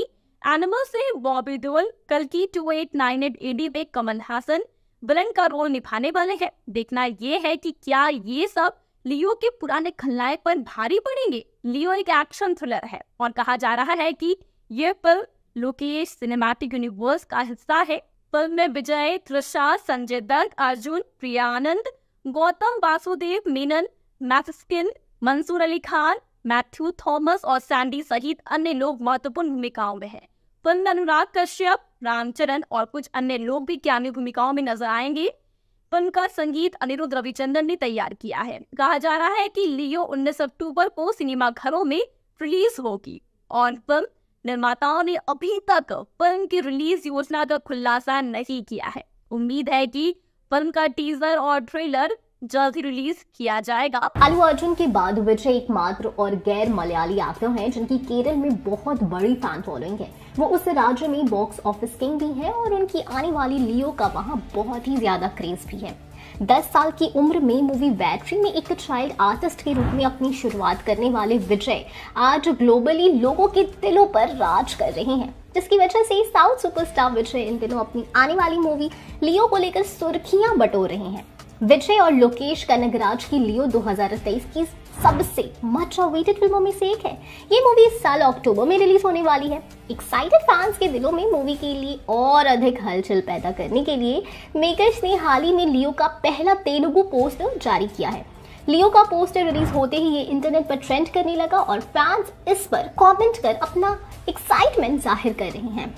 एनिमल से बॉबी देओल, कल की two eight nine eight A D में कमल हासन विलन का रोल निभाने वाले हैं। देखना ये है कि क्या ये सब लियो के पुराने खलनायक पर भारी पड़ेंगे। लियो एक एक्शन थ्रिलर है और कहा जा रहा है कि ये फिल्म लोकेश सिनेमैटिक यूनिवर्स का हिस्सा है। फिल्म में विजय, त्रिशा, संजय दत्त, अर्जुन, प्रिया आनंद, गौतम वासुदेव मेनन, मैथस्किन, मंसूर अली खान, मैथ्यू थॉमस और सैंडी सहित अन्य लोग महत्वपूर्ण भूमिकाओं में हैं। फिल्म में अनुराग कश्यप, रामचरण और कुछ अन्य लोग भी कैमियो भूमिकाओं में नजर आएंगे। फिल्म का संगीत अनिरुद्ध रविचंद्रन ने तैयार किया है। कहा जा रहा है कि लियो उन्नीस अक्टूबर को सिनेमा घरों में रिलीज होगी और फिल्म निर्माताओं ने अभी तक फिल्म की रिलीज योजना का खुलासा नहीं किया है। उम्मीद है कि फिल्म का टीजर और ट्रेलर जल्द ही रिलीज किया जाएगा। अल्लू अर्जुन के बाद विजय एकमात्र और गैर मलयाली एक्टर हैं जिनकी केरल में बहुत बड़ी फैन फॉलोइंग है। वो उस राज्य में बॉक्स ऑफिस किंग भी है और उनकी आने वाली लियो का वहां बहुत ही ज्यादा क्रेज भी है। दस साल की उम्र में मूवी बैटरी में एक चाइल्ड आर्टिस्ट के रूप में अपनी शुरुआत करने वाले विजय आज ग्लोबली लोगों के दिलों पर राज कर रहे हैं, जिसकी वजह से साउथ सुपरस्टार विजय इन दिनों अपनी आने वाली मूवी लियो को लेकर सुर्खियां बटोर रहे हैं। विजय और लोकेश कनगराज की लियो दो हज़ार तेईस की सबसे मच अवेटेड फिल्मों में से एक है। ये मूवी इस साल अक्टूबर में रिलीज होने वाली है। एक्साइटेड फैंस के दिलों में मूवी के लिए और अधिक हलचल पैदा करने के लिए मेकर्स ने हाल ही में लियो का पहला तेलुगु पोस्टर जारी किया है। लियो का पोस्टर रिलीज होते ही ये इंटरनेट पर ट्रेंड करने लगा और फैंस इस पर कमेंट कर अपना एक्साइटमेंट जाहिर कर रहे हैं।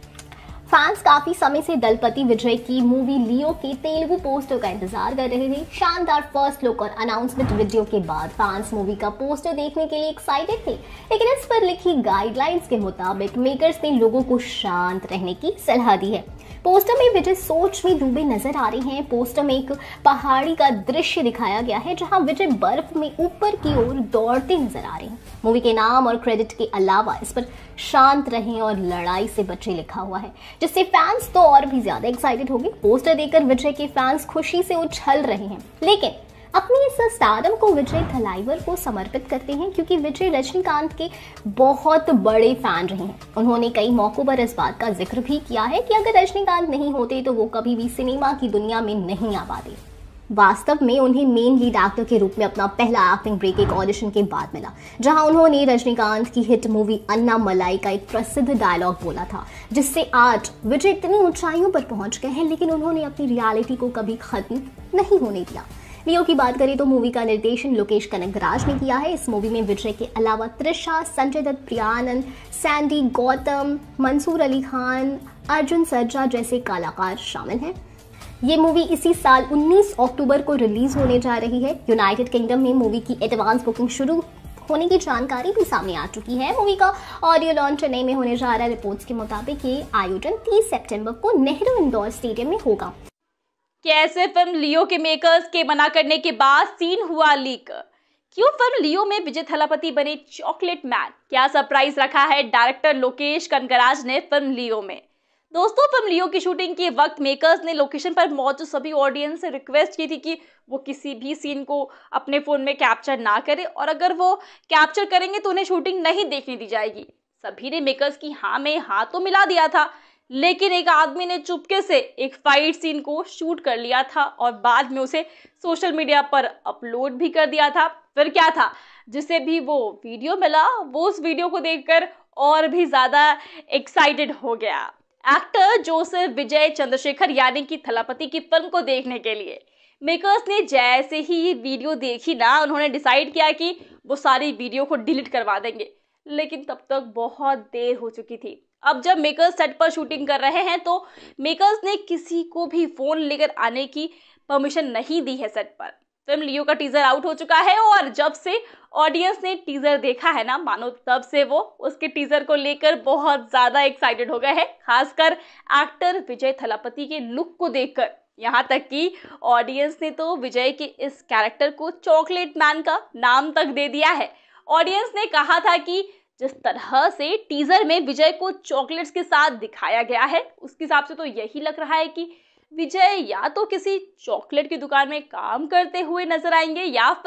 फैंस काफी समय से दलपति विजय की मूवी लियो के तेलुगु पोस्टर का इंतजार कर रहे थे। शानदार फर्स्ट लुक और अनाउंसमेंट वीडियो के बाद फैंस मूवी का पोस्टर देखने के लिए एक्साइटेड थे, लेकिन इस पर लिखी गाइडलाइंस के मुताबिक मेकर्स ने लोगों को शांत रहने की सलाह दी है। पोस्टर में विजय सोच में डूबे नजर आ रहे हैं। पोस्टर में एक पहाड़ी का दृश्य दिखाया गया है जहां विजय बर्फ में ऊपर की ओर दौड़ते नजर आ रहे हैं। मूवी के नाम और क्रेडिट के अलावा इस पर शांत रहें और लड़ाई से बचे लिखा हुआ है, जिससे फैंस तो और भी ज्यादा एक्साइटेड होंगे। पोस्टर देखकर विजय के फैंस खुशी से उछल रहे हैं, लेकिन अपनी इस स्टारडम को विजय थलाइवर को समर्पित करते हैं क्योंकि विजय रजनीकांत के बहुत बड़े फैन रहे हैं। उन्होंने कई मौकों पर इस बात का जिक्र भी किया है कि अगर रजनीकांत नहीं होते तो वो कभी भी सिनेमा की दुनिया में नहीं आ पाते। वास्तव में उन्हें मेन लीड एक्टर के रूप में अपना पहला एक्टिंग ब्रेक एक ऑडिशन के बाद मिला, जहां उन्होंने रजनीकांत की हिट मूवी अन्ना मलाई का एक प्रसिद्ध डायलॉग बोला था, जिससे आज विजय इतनी ऊंचाइयों पर पहुंच गए हैं, लेकिन उन्होंने अपनी रियलिटी को कभी खत्म नहीं होने दिया। लियो की बात करें तो मूवी का निर्देशन लोकेश कनगराज ने किया है। इस मूवी में विजय के अलावा त्रिशा, संजय दत्त, प्रिया आनंद, सैंडी, गौतम, मंसूर अली खान, अर्जुन सर्जा जैसे कलाकार शामिल हैं। ये मूवी इसी साल उन्नीस अक्टूबर को रिलीज होने जा रही है। यूनाइटेड किंगडम में मूवी की एडवांस बुकिंग शुरू होने की जानकारी भी सामने आ चुकी है। मूवी का ऑडियो लॉन्च चेन्नई में होने जा रहा है। रिपोर्ट्स के मुताबिक ये आयोजन तीस सितंबर को नेहरू इंडोर स्टेडियम में होगा। कैसे फिल्म लियो के मेकर्स के मना करने के बाद सीन हुआ लीक। क्यों फिल्म लियो में विजय थलापति बने चॉकलेट मैन? क्या सरप्राइज रखा है डायरेक्टर लोकेश कनगराज ने फिल्म लियो में? दोस्तों, फिल्म लियो की शूटिंग के वक्त मेकर्स ने लोकेशन पर मौजूद सभी ऑडियंस से रिक्वेस्ट की थी कि वो किसी भी सीन को अपने फोन में कैप्चर ना करें और अगर वो कैप्चर करेंगे तो उन्हें शूटिंग नहीं देखने दी जाएगी। सभी ने मेकर्स की हाँ में हाँ तो मिला दिया था, लेकिन एक आदमी ने चुपके से एक फाइट सीन को शूट कर लिया था और बाद में उसे सोशल मीडिया पर अपलोड भी कर दिया था। फिर क्या था, जिसे भी वो वीडियो मिला वो उस वीडियो को देखकर और भी ज्यादा एक्साइटेड हो गया। एक्टर जोसेफ विजय चंद्रशेखर यानी कि थलापति की फिल्म को देखने के लिए मेकर्स ने जैसे ही ये वीडियो देखी ना, उन्होंने डिसाइड किया कि वो सारी वीडियो को डिलीट करवा देंगे, लेकिन तब तक बहुत देर हो चुकी थी। अब जब मेकर्स सेट पर शूटिंग कर रहे हैं तो मेकर्स ने किसी को भी फोन लेकर आने की परमिशन नहीं दी है सेट पर। फिल्म लियो का टीजर आउट हो चुका है और जब से ऑडियंस ने टीजर देखा है ना, मानो तब से वो उसके टीजर को लेकर बहुत ज्यादा एक्साइटेड हो गए हैं, खासकर एक्टर विजय थलापति के लुक को देखकर। यहाँ तक कि ऑडियंस ने तो विजय के इस कैरेक्टर को चॉकलेट मैन का नाम तक दे दिया है। ऑडियंस ने कहा था कि जिस तरह से टीजर में विजय को चॉकलेट्स के साथ दिखाया गया है, उसके हिसाब से तो यही लग रहा है कि विजय या तो किसी चॉकलेट की दुकान में काम करते हुए नजर आएंगे या फिर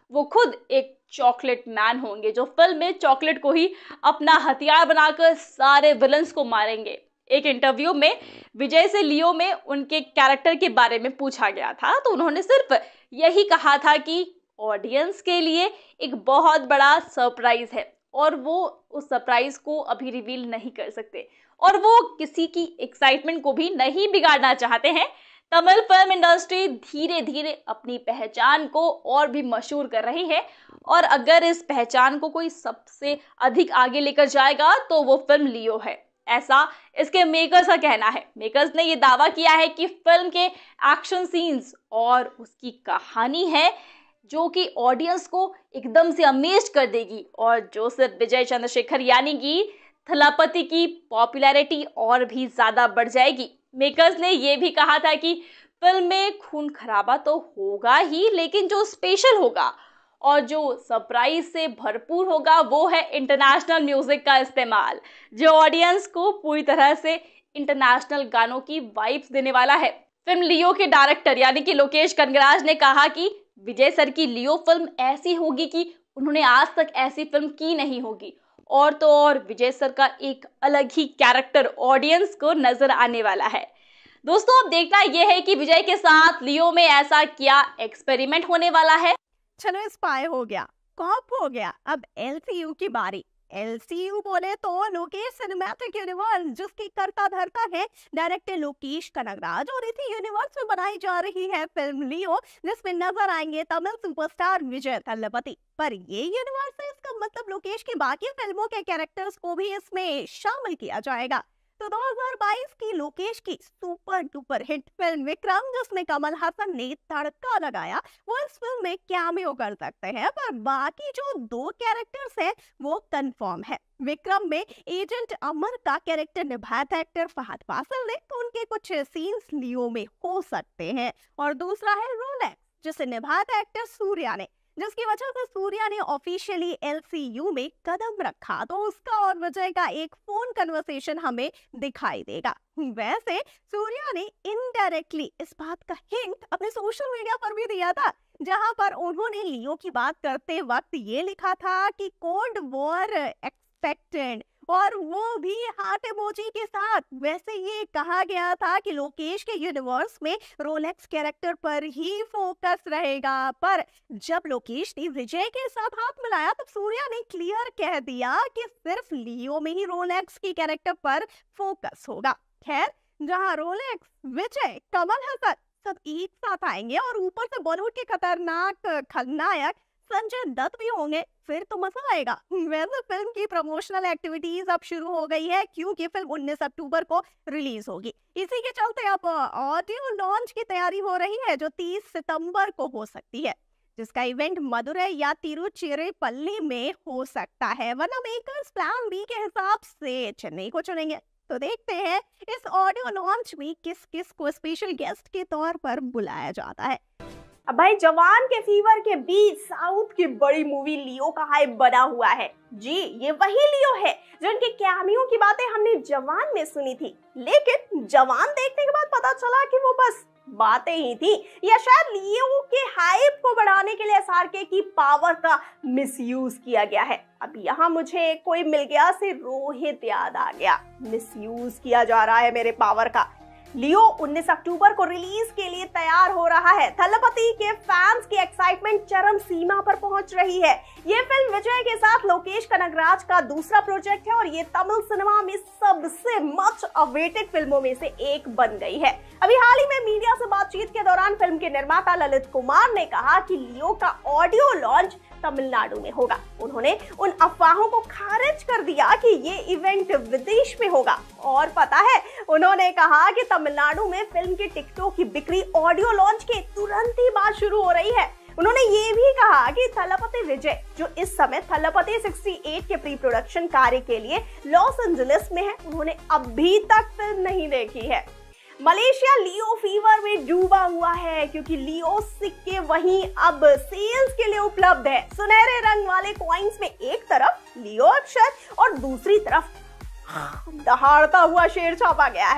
वो खुद एक चॉकलेट मैन होंगे जो फिल्म में चॉकलेट को ही अपना हथियार बनाकर सारे विलन्स को मारेंगे। एक इंटरव्यू में विजय से लियो में उनके कैरेक्टर के बारे में पूछा गया था तो उन्होंने सिर्फ यही कहा था कि ऑडियंस के लिए एक बहुत बड़ा सरप्राइज है और वो उस सरप्राइज को अभी रिवील नहीं कर सकते और वो किसी की एक्साइटमेंट को भी नहीं बिगाड़ना चाहते हैं। तमिल फिल्म इंडस्ट्री धीरे धीरे अपनी पहचान को और भी मशहूर कर रही है और अगर इस पहचान को कोई सबसे अधिक आगे लेकर जाएगा तो वो फिल्म लियो है, ऐसा इसके मेकर्स का कहना है। मेकर्स ने ये दावा किया है कि फिल्म के एक्शन सीन्स और उसकी कहानी है जो कि ऑडियंस को एकदम से अमेज कर देगी और जो सिर्फ विजय चंद्रशेखर यानी कि थलापति की पॉपुलैरिटी और भी ज्यादा बढ़ जाएगी। मेकर्स ने यह भी कहा था कि फिल्म में खून खराबा तो होगा ही, लेकिन जो स्पेशल होगा और जो सरप्राइज से भरपूर होगा वो है इंटरनेशनल म्यूजिक का इस्तेमाल, जो ऑडियंस को पूरी तरह से इंटरनेशनल गानों की वाइब्स देने वाला है। फिल्म लियो के डायरेक्टर यानी कि लोकेश कनगराज ने कहा कि विजय सर की लियो फिल्म ऐसी होगी कि उन्होंने आज तक ऐसी फिल्म की नहीं होगी और तो और विजय सर का एक अलग ही कैरेक्टर ऑडियंस को नजर आने वाला है। दोस्तों अब देखना यह है कि विजय के साथ लियो में ऐसा क्या एक्सपेरिमेंट होने वाला है। चलो स्पाई हो गया, कॉप हो गया, अब एलसीयू की बारी। एलसीयू बोले तो लोकेश सिनेमैटिक यूनिवर्स, जिसकी करता धरता है डायरेक्टर लोकेश कनगराज, और इसी यूनिवर्स में बनाई जा रही है फिल्म लियो, जिसमें नजर आएंगे तमिल सुपरस्टार विजय तलपति। पर ये यूनिवर्स है, इसका मतलब लोकेश की बाकी फिल्मों के कैरेक्टर्स को भी इसमें शामिल किया जाएगा। तो दो हज़ार बाईस की लोकेश की super duper hit film Vikram, जिसमें कमल हसन ने तड़का लगाया, वो इस फिल्म में कैमियो कर सकते हैं, पर बाकी जो दो कैरेक्टर्स हैं वो कंफर्म है। विक्रम में एजेंट अमर का कैरेक्टर निभाया था एक्टर फहद फासिल ने, तो उनके कुछ सीन्स लियो में हो सकते हैं। और दूसरा है रोलेक्स, जिसे निभाया था एक्टर सूर्या ने, जिसकी वजह से सूर्या ने ऑफिशियली एलसीयू में कदम रखा, तो उसका और विजय का एक फोन कन्वर्सेशन हमें दिखाई देगा। वैसे सूर्या ने इनडायरेक्टली इस बात का हिंट अपने सोशल मीडिया पर भी दिया था, जहां पर उन्होंने लियो की बात करते वक्त ये लिखा था कि कोल्ड वॉर एक्सपेक्टेड, और वो भी हार्ट इमोजी के साथ। वैसे ये कहा गया था कि लोकेश के यूनिवर्स में रोलेक्स कैरेक्टर पर ही फोकस रहेगा, पर जब लोकेश ने विजय के साथ हाथ मिलाया तब सूर्या ने क्लियर कह दिया कि सिर्फ लियो में ही रोलेक्स की कैरेक्टर पर फोकस होगा। खैर, जहां रोलेक्स, विजय, कमल हसन सब एक साथ आएंगे और ऊपर से बॉलीवुड के खतरनाक खलनायक संजय दत्त भी होंगे, फिर तो मजा आएगा। वैसे फिल्म की प्रमोशनल एक्टिविटीज अब शुरू हो गई है, क्योंकि फिल्म उन्नीस अक्टूबर को रिलीज होगी। इसी के चलते अब ऑडियो लॉन्च की तैयारी हो रही है, जो तीस सितंबर को हो सकती है, जिसका इवेंट मदुरै या तिरुचिरापल्ली में हो सकता है, वरना मेकर्स प्लान बी के हिसाब से चेन्नई को चुनेंगे। तो देखते हैं इस ऑडियो लॉन्च में किस किस को स्पेशल गेस्ट के तौर पर बुलाया जाता है। अब भाई जवान के फीवर के बीच साउथ की बड़ी मूवी लियो का हाइप बना हुआ है। जी, ये वही लियो है जो उनके कैमियो की बातें हमने जवान में सुनी थी, लेकिन जवान देखने के बाद पता चला कि वो बस बातें ही थी, या शायद लियो के हाइप को बढ़ाने के लिए एसआरके की पावर का मिसयूज किया गया है। अब यहाँ मुझे कोई मिल गया से रोहित याद आ गया। मिसयूज किया जा रहा है मेरे पावर का। लियो उन्नीस अक्टूबर को रिलीज के लिए तैयार हो रहा है। थलपति के फैंस की एक्साइटमेंट चरम सीमा पर पहुंच रही है। ये फिल्म विजय के साथ लोकेश कनगराज का दूसरा प्रोजेक्ट है और ये तमिल सिनेमा में सबसे मच अवेटेड फिल्मों में से एक बन गई है। अभी हाल ही में मीडिया से बातचीत के दौरान फिल्म के निर्माता ललित कुमार ने कहा कि लियो का ऑडियो लॉन्च तमिलनाडु में होगा। उन्होंने उन अफवाहों को खारिज कर दिया कि ये इवेंट विदेश में होगा, और पता है उन्होंने कहा कि तमिलनाडु में फिल्म की टिकटों की बिक्री ऑडियो लॉन्च के तुरंत ही बाद शुरू हो रही है। उन्होंने ये भी कहा कि थलपति विजय, जो इस समय थलपति अड़सठ के प्री प्रोडक्शन कार्य के लिए लॉस एंजलिस में है, उन्होंने अभी तक फिल्म नहीं देखी है। मलेशिया लियो फीवर में डूबा हुआ है, क्योंकि लियो सिक्के वहीं अब सेल्स के लिए उपलब्ध है। सुनहरे रंग वाले कॉइन्स में एक तरफ लियो अक्षर और दूसरी तरफ दहाड़ता हुआ शेर छापा गया है।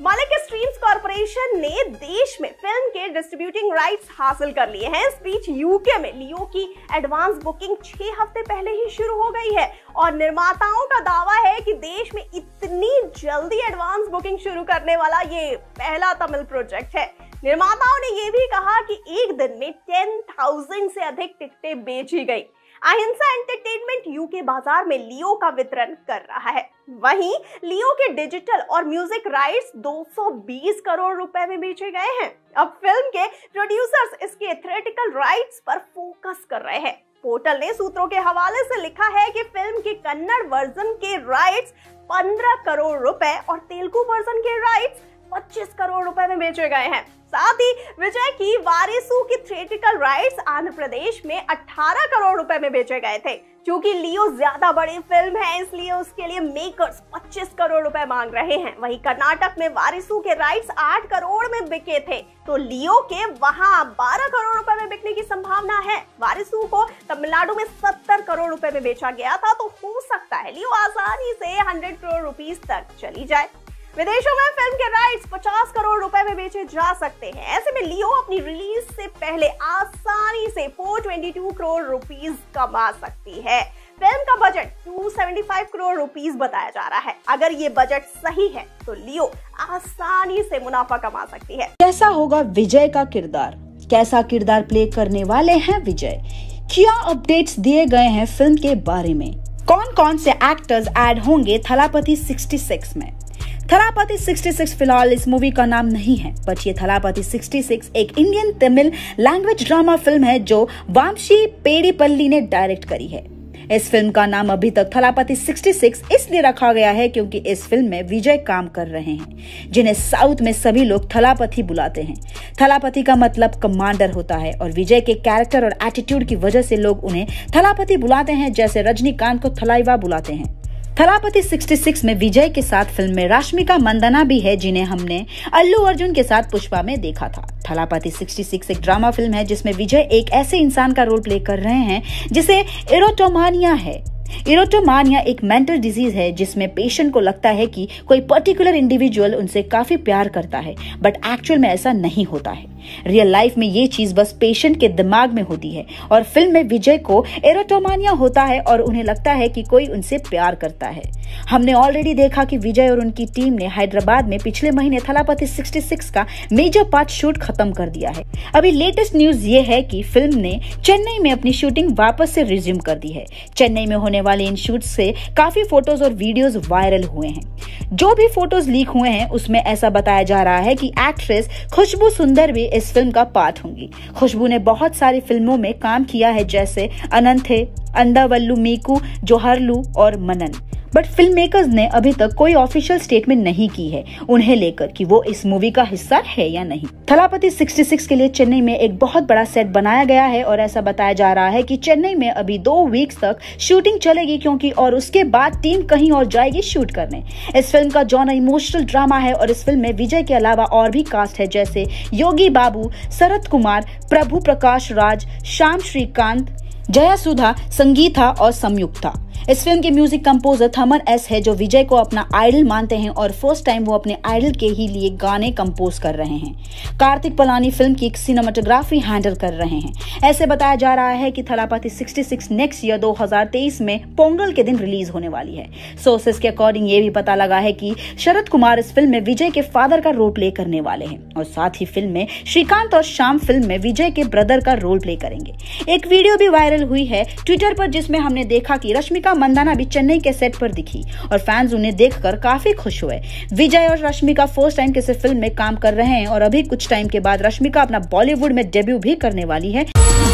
मालिक स्ट्रीम्स कॉर्पोरेशन ने देश में फिल्म के डिस्ट्रीब्यूटिंग राइट्स हासिल कर लिए हैं। इस बीच यूके में लियो की एडवांस बुकिंग छह हफ्ते पहले ही शुरू हो गई है और निर्माताओं का दावा है कि देश में इतनी जल्दी एडवांस बुकिंग शुरू करने वाला ये पहला तमिल प्रोजेक्ट है। निर्माताओं ने ये भी कहा कि एक दिन में दस हज़ार से अधिक टिकटें बेची गई। अहिंसा एंटरटेनमेंट यूके बाजार में लियो का वितरण कर रहा है। वहीं लियो के डिजिटल और म्यूजिक राइट्स दो सौ बीस करोड़ रुपए में बेचे गए हैं। अब फिल्म के प्रोड्यूसर्स इसके थिएट्रिकल राइट्स पर फोकस कर रहे हैं। पोर्टल ने सूत्रों के हवाले से लिखा है कि फिल्म के कन्नड़ वर्जन के राइट्स पंद्रह करोड़ रुपए और तेलुगु वर्जन के राइट्स पच्चीस करोड़ रुपए में बेचे गए हैं। साथ ही विजय की वारिसू की थिएट्रिकल राइट्स आंध्र प्रदेश में अठारह करोड़ रुपए में बेचे गए थे। क्योंकि लियो ज्यादा बड़ी फिल्म है इसलिए उसके लिए मेकर्स पच्चीस करोड़ रुपए मांग रहे हैं। वहीं कर्नाटक में वारिसू के राइट्स आठ करोड़ में बिके थे तो लियो के वहां बारह करोड़ रुपए में बिकने की संभावना है। वारिसू को तमिलनाडु में सत्तर करोड़ रुपए में बेचा गया था तो हो सकता है लियो आसानी से सौ करोड़ रुपीस तक चली जाए। विदेशों में फिल्म के राइट्स पचास करोड़ रुपए में बेचे जा सकते हैं। ऐसे में लियो अपनी रिलीज से पहले आसानी से चार सौ बाईस करोड़ रुपीस कमा सकती है। फिल्म का बजट दो सौ पचहत्तर करोड़ रुपीस बताया जा रहा है। अगर ये बजट सही है तो लियो आसानी से मुनाफा कमा सकती है। कैसा होगा विजय का किरदार? कैसा किरदार प्ले करने वाले हैं विजय? क्या अपडेट्स दिए गए हैं फिल्म के बारे में? कौन कौन से एक्टर्स ऐड होंगे थलापति छियासठ में? थलापति छियासठ फिलहाल इस मूवी का नाम नहीं है, बट ये थलापति छियासठ एक Indian Tamil language drama film है जो वामशी पेडीपल्ली ने डायरेक्ट करी है। इस फिल्म का नाम अभी तक थलापति छियासठ इसलिए रखा गया है क्योंकि इस फिल्म में विजय काम कर रहे हैं, जिन्हें साउथ में सभी लोग थलापति बुलाते हैं। थलापति का मतलब कमांडर होता है और विजय के कैरेक्टर और एटीट्यूड की वजह से लोग उन्हें थलापति बुलाते हैं, जैसे रजनीकांत को थलाइवा बुलाते हैं। थलापति छियासठ में विजय के साथ फिल्म में रश्मिका मंदाना भी है, जिन्हें हमने अल्लू अर्जुन के साथ पुष्पा में देखा था। थलापति छियासठ एक ड्रामा फिल्म है जिसमें विजय एक ऐसे इंसान का रोल प्ले कर रहे हैं जिसे इरोटोमानिया है। इरोटोमानिया एक मेंटल डिजीज है जिसमें पेशेंट को लगता है कि कोई पर्टिकुलर इंडिविजुअल उनसे काफी प्यार करता है, बट एक्चुअल में ऐसा नहीं होता है। रियल लाइफ में ये चीज बस पेशेंट के दिमाग में होती है और फिल्म में विजय को इरोटोमानिया होता है और उन्हें लगता है कि कोई उनसे प्यार करता है। हमने ऑलरेडी देखा कि विजय और उनकी टीम ने हैदराबाद में पिछले महीने थलापति छियासठ का मेजर पार्ट शूट खत्म कर दिया है। अभी लेटेस्ट न्यूज ये है कि फिल्म ने चेन्नई में अपनी शूटिंग वापस से रिज्यूम कर दी है। चेन्नई में होने वाले इन शूट से काफी फोटोज और वीडियोस वायरल हुए हैं। जो भी फोटोज लीक हुए हैं उसमें ऐसा बताया जा रहा है कि एक्ट्रेस खुशबू सुंदर भी इस फिल्म का पार्ट होंगी। खुशबू ने बहुत सारी फिल्मों में काम किया है, जैसे अनंथे, अंदावल्लू मीकू, जोहरलू और मनन, बट फिल्म मेकर्स ने अभी तक कोई ऑफिशियल स्टेटमेंट नहीं की है उन्हें लेकर कि वो इस मूवी का हिस्सा है या नहीं। थलापति छियासठ के लिए चेन्नई में एक बहुत बड़ा सेट बनाया गया है और ऐसा बताया जा रहा है कि चेन्नई में अभी दो वीक्स तक शूटिंग चलेगी, क्योंकि और उसके बाद टीम कहीं और जाएगी शूट करने। इस फिल्म का जॉनर इमोशनल ड्रामा है और इस फिल्म में विजय के अलावा और भी कास्ट है, जैसे योगी बाबू, शरद कुमार, प्रभु प्रकाश राज, श्याम श्रीकांत, जया सुधा, संगीता और संयुक्ता। इस फिल्म के म्यूजिक कंपोजर थमन एस है, जो विजय को अपना आइडल मानते हैं और फर्स्ट टाइम वो अपने आइडल के ही लिए गाने कंपोज कर रहे हैं। कार्तिक पलानी फिल्म की सिनेमाटोग्राफी हैंडल कर रहे हैं। ऐसे बताया जा रहा है कि थलापति छियासठ नेक्स्ट ईयर दो हज़ार तेईस में पोंगल के दिन रिलीज होने वाली है। सोर्सेस के अकॉर्डिंग ये भी पता लगा है कि शरद कुमार इस फिल्म में विजय के फादर का रोल प्ले करने वाले हैं और साथ ही फिल्म में श्रीकांत और श्याम फिल्म में विजय के ब्रदर का रोल प्ले करेंगे। एक वीडियो भी वायरल हुई है ट्विटर पर, जिसमें हमने देखा कि रश्मिका मंदाना भी चेन्नई के सेट पर दिखी और फैंस उन्हें देखकर काफी खुश हुए। विजय और रश्मिका फर्स्ट टाइम किसी फिल्म में काम कर रहे हैं और अभी कुछ टाइम के बाद रश्मिका अपना बॉलीवुड में डेब्यू भी करने वाली है।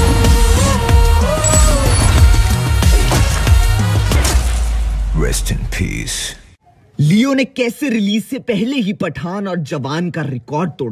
Rest in peace. लियो ने कैसे रिलीज से पहले ही पठान और जवान का रिकॉर्ड तोड़ डाला।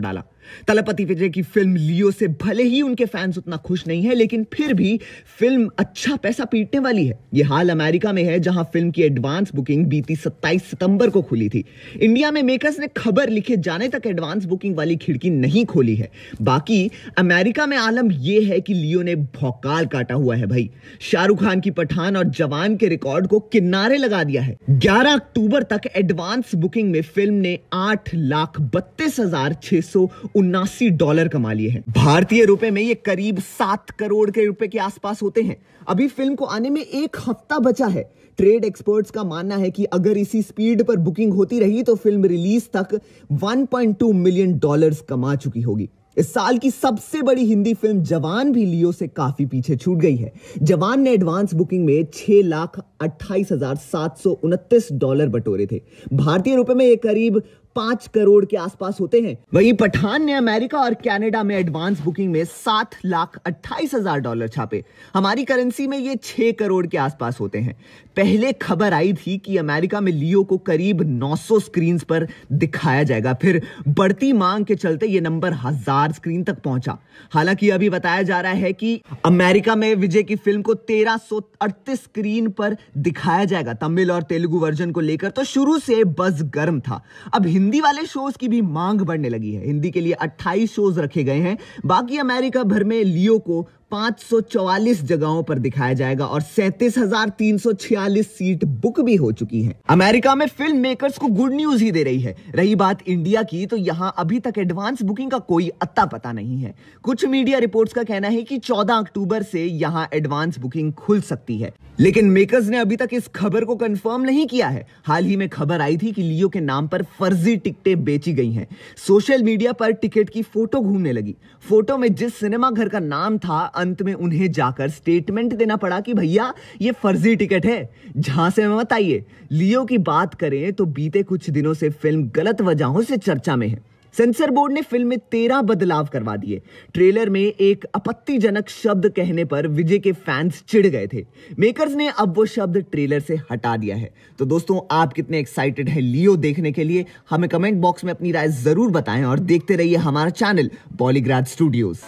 तलपति विजय की फिल्म लियो से भले ही उनके फैंस उतना खुश नहीं है, लेकिन फिर भी फिल्म अच्छा पैसा पीटने वाली है। ये हाल अमेरिका में है, जहां फिल्म की एडवांस बुकिंग बीती सत्ताईस सितंबर को खुली थी। इंडिया में मेकर्स ने खबर लिखे जाने तक एडवांस बुकिंग वाली खिड़की नहीं खोली है। बाकी अमेरिका में आलम यह है कि लियो ने भौकाल काटा हुआ है भाई। शाहरुख खान की पठान और जवान के रिकॉर्ड को किनारे लगा दिया है। ग्यारह अक्टूबर तक एडवांस बुकिंग में फिल्म ने आठ लाख बत्तीस हजार छह सौ उन्नासी डॉलर कमा लिए हैं। भारतीय रुपए में ये करीब सात करोड़ के रुपए के आसपास होते हैं। अभी फिल्म को आने में एक हफ्ता बचा है। ट्रेड एक्सपर्ट्स का मानना है कि अगर इसी स्पीड पर बुकिंग होती रही तो फिल्म रिलीज तक एक पॉइंट दो मिलियन डॉलर्स कमा चुकी होगी। इस साल की सबसे बड़ी हिंदी फिल्म जवान भी लियो से काफी पीछे छूट गई है। जवान ने एडवांस बुकिंग में छह लाख अट्ठाईस हजार सात सौ उनतीस डॉलर बटोरे थे। भारतीय रुपए में ये करीब पांच करोड़ के आसपास होते हैं। वहीं पठान ने अमेरिका और कनाडा में एडवांस बुकिंग में सात लाख अट्ठाईस हजार डॉलर छापे। हमारी करेंसी में ये छह करोड़ के आसपास होते हैं। पहले खबर आई थी कि अमेरिका में लियो को करीब नौ सौ स्क्रीन पर दिखाया जाएगा, फिर बढ़ती मांग के चलते ये नंबर हजार स्क्रीन तक पहुंचा। हालांकि अभी बताया जा रहा है कि अमेरिका में विजय की फिल्म को तेरह सौ अड़तीस स्क्रीन पर दिखाया जाएगा। तमिल और तेलुगु वर्जन को लेकर तो शुरू से बज़ गर्म था। अब हिंदी वाले शोज की भी मांग बढ़ने लगी है। हिंदी के लिए अट्ठाईस शोज रखे गए हैं। बाकी अमेरिका भर में लियो को पांच सौ चौवालीस जगहों पर दिखाया जाएगा और सैंतीस हजार तीन सौ छियालीस सीट बुक भी हो चुकी हैं। अमेरिका में फिल्म मेकर्स को गुड न्यूज ही दे रही है। रही बात इंडिया की, तो यहां अभी तक एडवांस बुकिंग का कोई अत्ता पता नहीं है। कुछ मीडिया रिपोर्ट्स का कहना है कि चौदह अक्टूबर से यहां एडवांस बुकिंग खुल सकती है, लेकिन मेकर्स ने अभी तक इस खबर को कंफर्म नहीं किया है। हाल ही में खबर आई थी कि लियो के नाम पर फर्जी टिकटें बेची गई हैं। सोशल मीडिया पर टिकट की फोटो घूमने लगी। फोटो में जिस सिनेमा घर का नाम था, अंत में उन्हें जाकर स्टेटमेंट देना पड़ा कि भैया ये फर्जी टिकट है, जहां से मत आइए। लियो की बात करें तो बीते कुछ दिनों से फिल्म गलत वजहों से चर्चा में है। सेंसर बोर्ड ने फिल्म में तेरह बदलाव करवा दिए। ट्रेलर में एक आपत्तिजनक शब्द कहने पर विजय के फैंस चिढ़ गए थे। मेकर्स ने अब वो शब्द ट्रेलर से हटा दिया है। तो दोस्तों, आप कितने एक्साइटेड हैं लियो देखने के लिए? हमें कमेंट बॉक्स में अपनी राय जरूर बताएं और देखते रहिए हमारा चैनल पॉलीग्राड स्टूडियोज।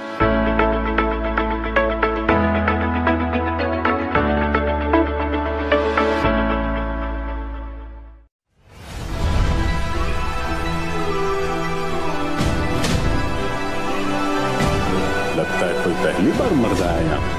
लगता है कोई पहली बार मर रहा है यहाँ।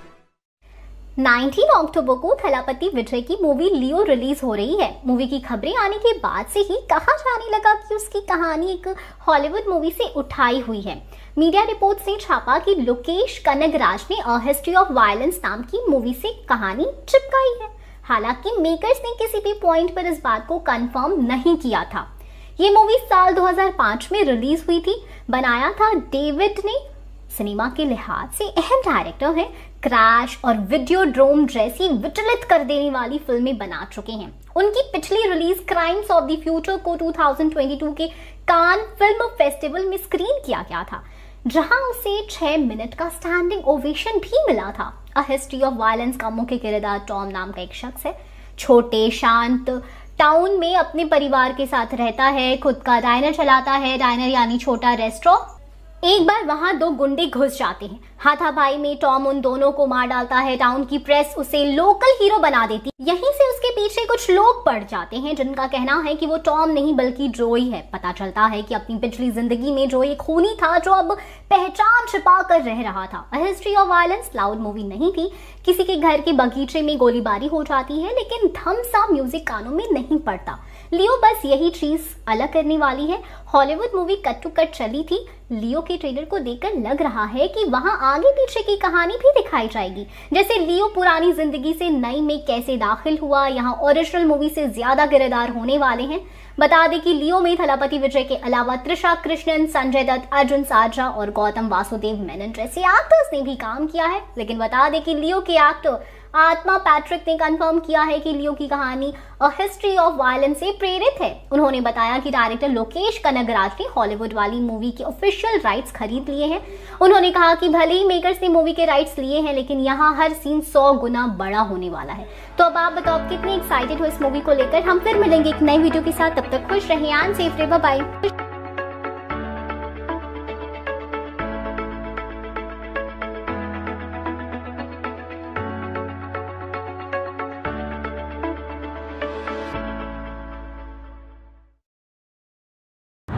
उन्नीस अक्टूबर को थलापति विजय की मूवी लियो रिलीज हो रही है। मूवी की खबरें आने के बाद से ही कहा जाने लगा कि उसकी कहानी एक हॉलीवुड मूवी से उठाई हुई है। मीडिया रिपोर्ट्स ने छापा कि लोकेश कनगराज ने अ हिस्ट्री ऑफ वायलेंस नाम की मूवी से कहानी चिपकाई है। हालांकि मेकर्स ने किसी भी पॉइंट पर इस बात को कंफर्म नहीं किया था। ये मूवी साल दो हज़ार पाँच में रिलीज हुई थी। बनाया था डेविड ने। सिनेमा के लिहाज से अहम डायरेक्टर हैं। क्रैश और वीडियोड्रोम जैसी विचलित कर देने वाली फिल्में बना चुके हैं। उनकी पिछली release Crimes of the future को दो हज़ार बाईस के कान फिल्म फेस्टिवल में स्क्रीन किया गया था, जहां उसे छह मिनट का स्टैंडिंग ओवेशन भी मिला था। अ हिस्ट्री ऑफ वायलेंस का मुख्य किरदार टॉम नाम का एक शख्स है। छोटे शांत टाउन में अपने परिवार के साथ रहता है, खुद का डाइनर चलाता है। डाइनर यानी छोटा रेस्टोरेंट। एक बार वहां दो गुंडे घुस जाते हैं। हाथापाई में टॉम उन दोनों को मार डालता है। टाउन की प्रेस उसे लोकल हीरो बना देती। यहीं से उसके पीछे कुछ लोग पड़ जाते हैं, जिनका कहना है कि वो टॉम नहीं बल्कि जोई है। पता चलता है कि अपनी पिछली जिंदगी में जोई एक खूनी था जो अब पहचान छिपा कर रह रहा था। A history of violence loud movie नहीं थी। किसी के घर के बगीचे में गोलीबारी हो जाती है, लेकिन धम सा म्यूजिक कानों में नहीं पड़ता। लियो बस यही चीज अलग करने वाली है। Hollywood movie cut to cut चली थी। लियो के ट्रेलर को देखकर लग रहा है कि वहां आगे पीछे की कहानी भी दिखाई जाएगी, जैसे लियो पुरानी जिंदगी से नई में कैसे दाखिल हुआ। यहाँ ओरिजिनल मूवी से ज्यादा किरदार होने वाले हैं। बता दें कि लियो में थलापति विजय के अलावा त्रिशा कृष्णन, संजय दत्त, अर्जुन साजा और गौतम वासुदेव मेनन जैसे एक्टर्स ने भी काम किया है। लेकिन बता दें कि लियो के एक्टर आत्मा पैट्रिक ने कंफर्म किया है कि लियो की कहानी अ हिस्ट्री ऑफ वायलेंस से प्रेरित है। उन्होंने बताया कि डायरेक्टर लोकेश कनगराज ने हॉलीवुड वाली मूवी के ऑफिशियल राइट्स खरीद लिए हैं। उन्होंने कहा कि भले ही मेकर्स ने मूवी के राइट्स लिए हैं, लेकिन यहाँ हर सीन सौ गुना बड़ा होने वाला है। तो अब आप बताओ, आप कितने एक्साइटेड हो इस मूवी को लेकर? हम फिर मिलेंगे एक नई वीडियो के साथ। तब तक खुश रहिए एंड सेफ रहिए। Bye bye.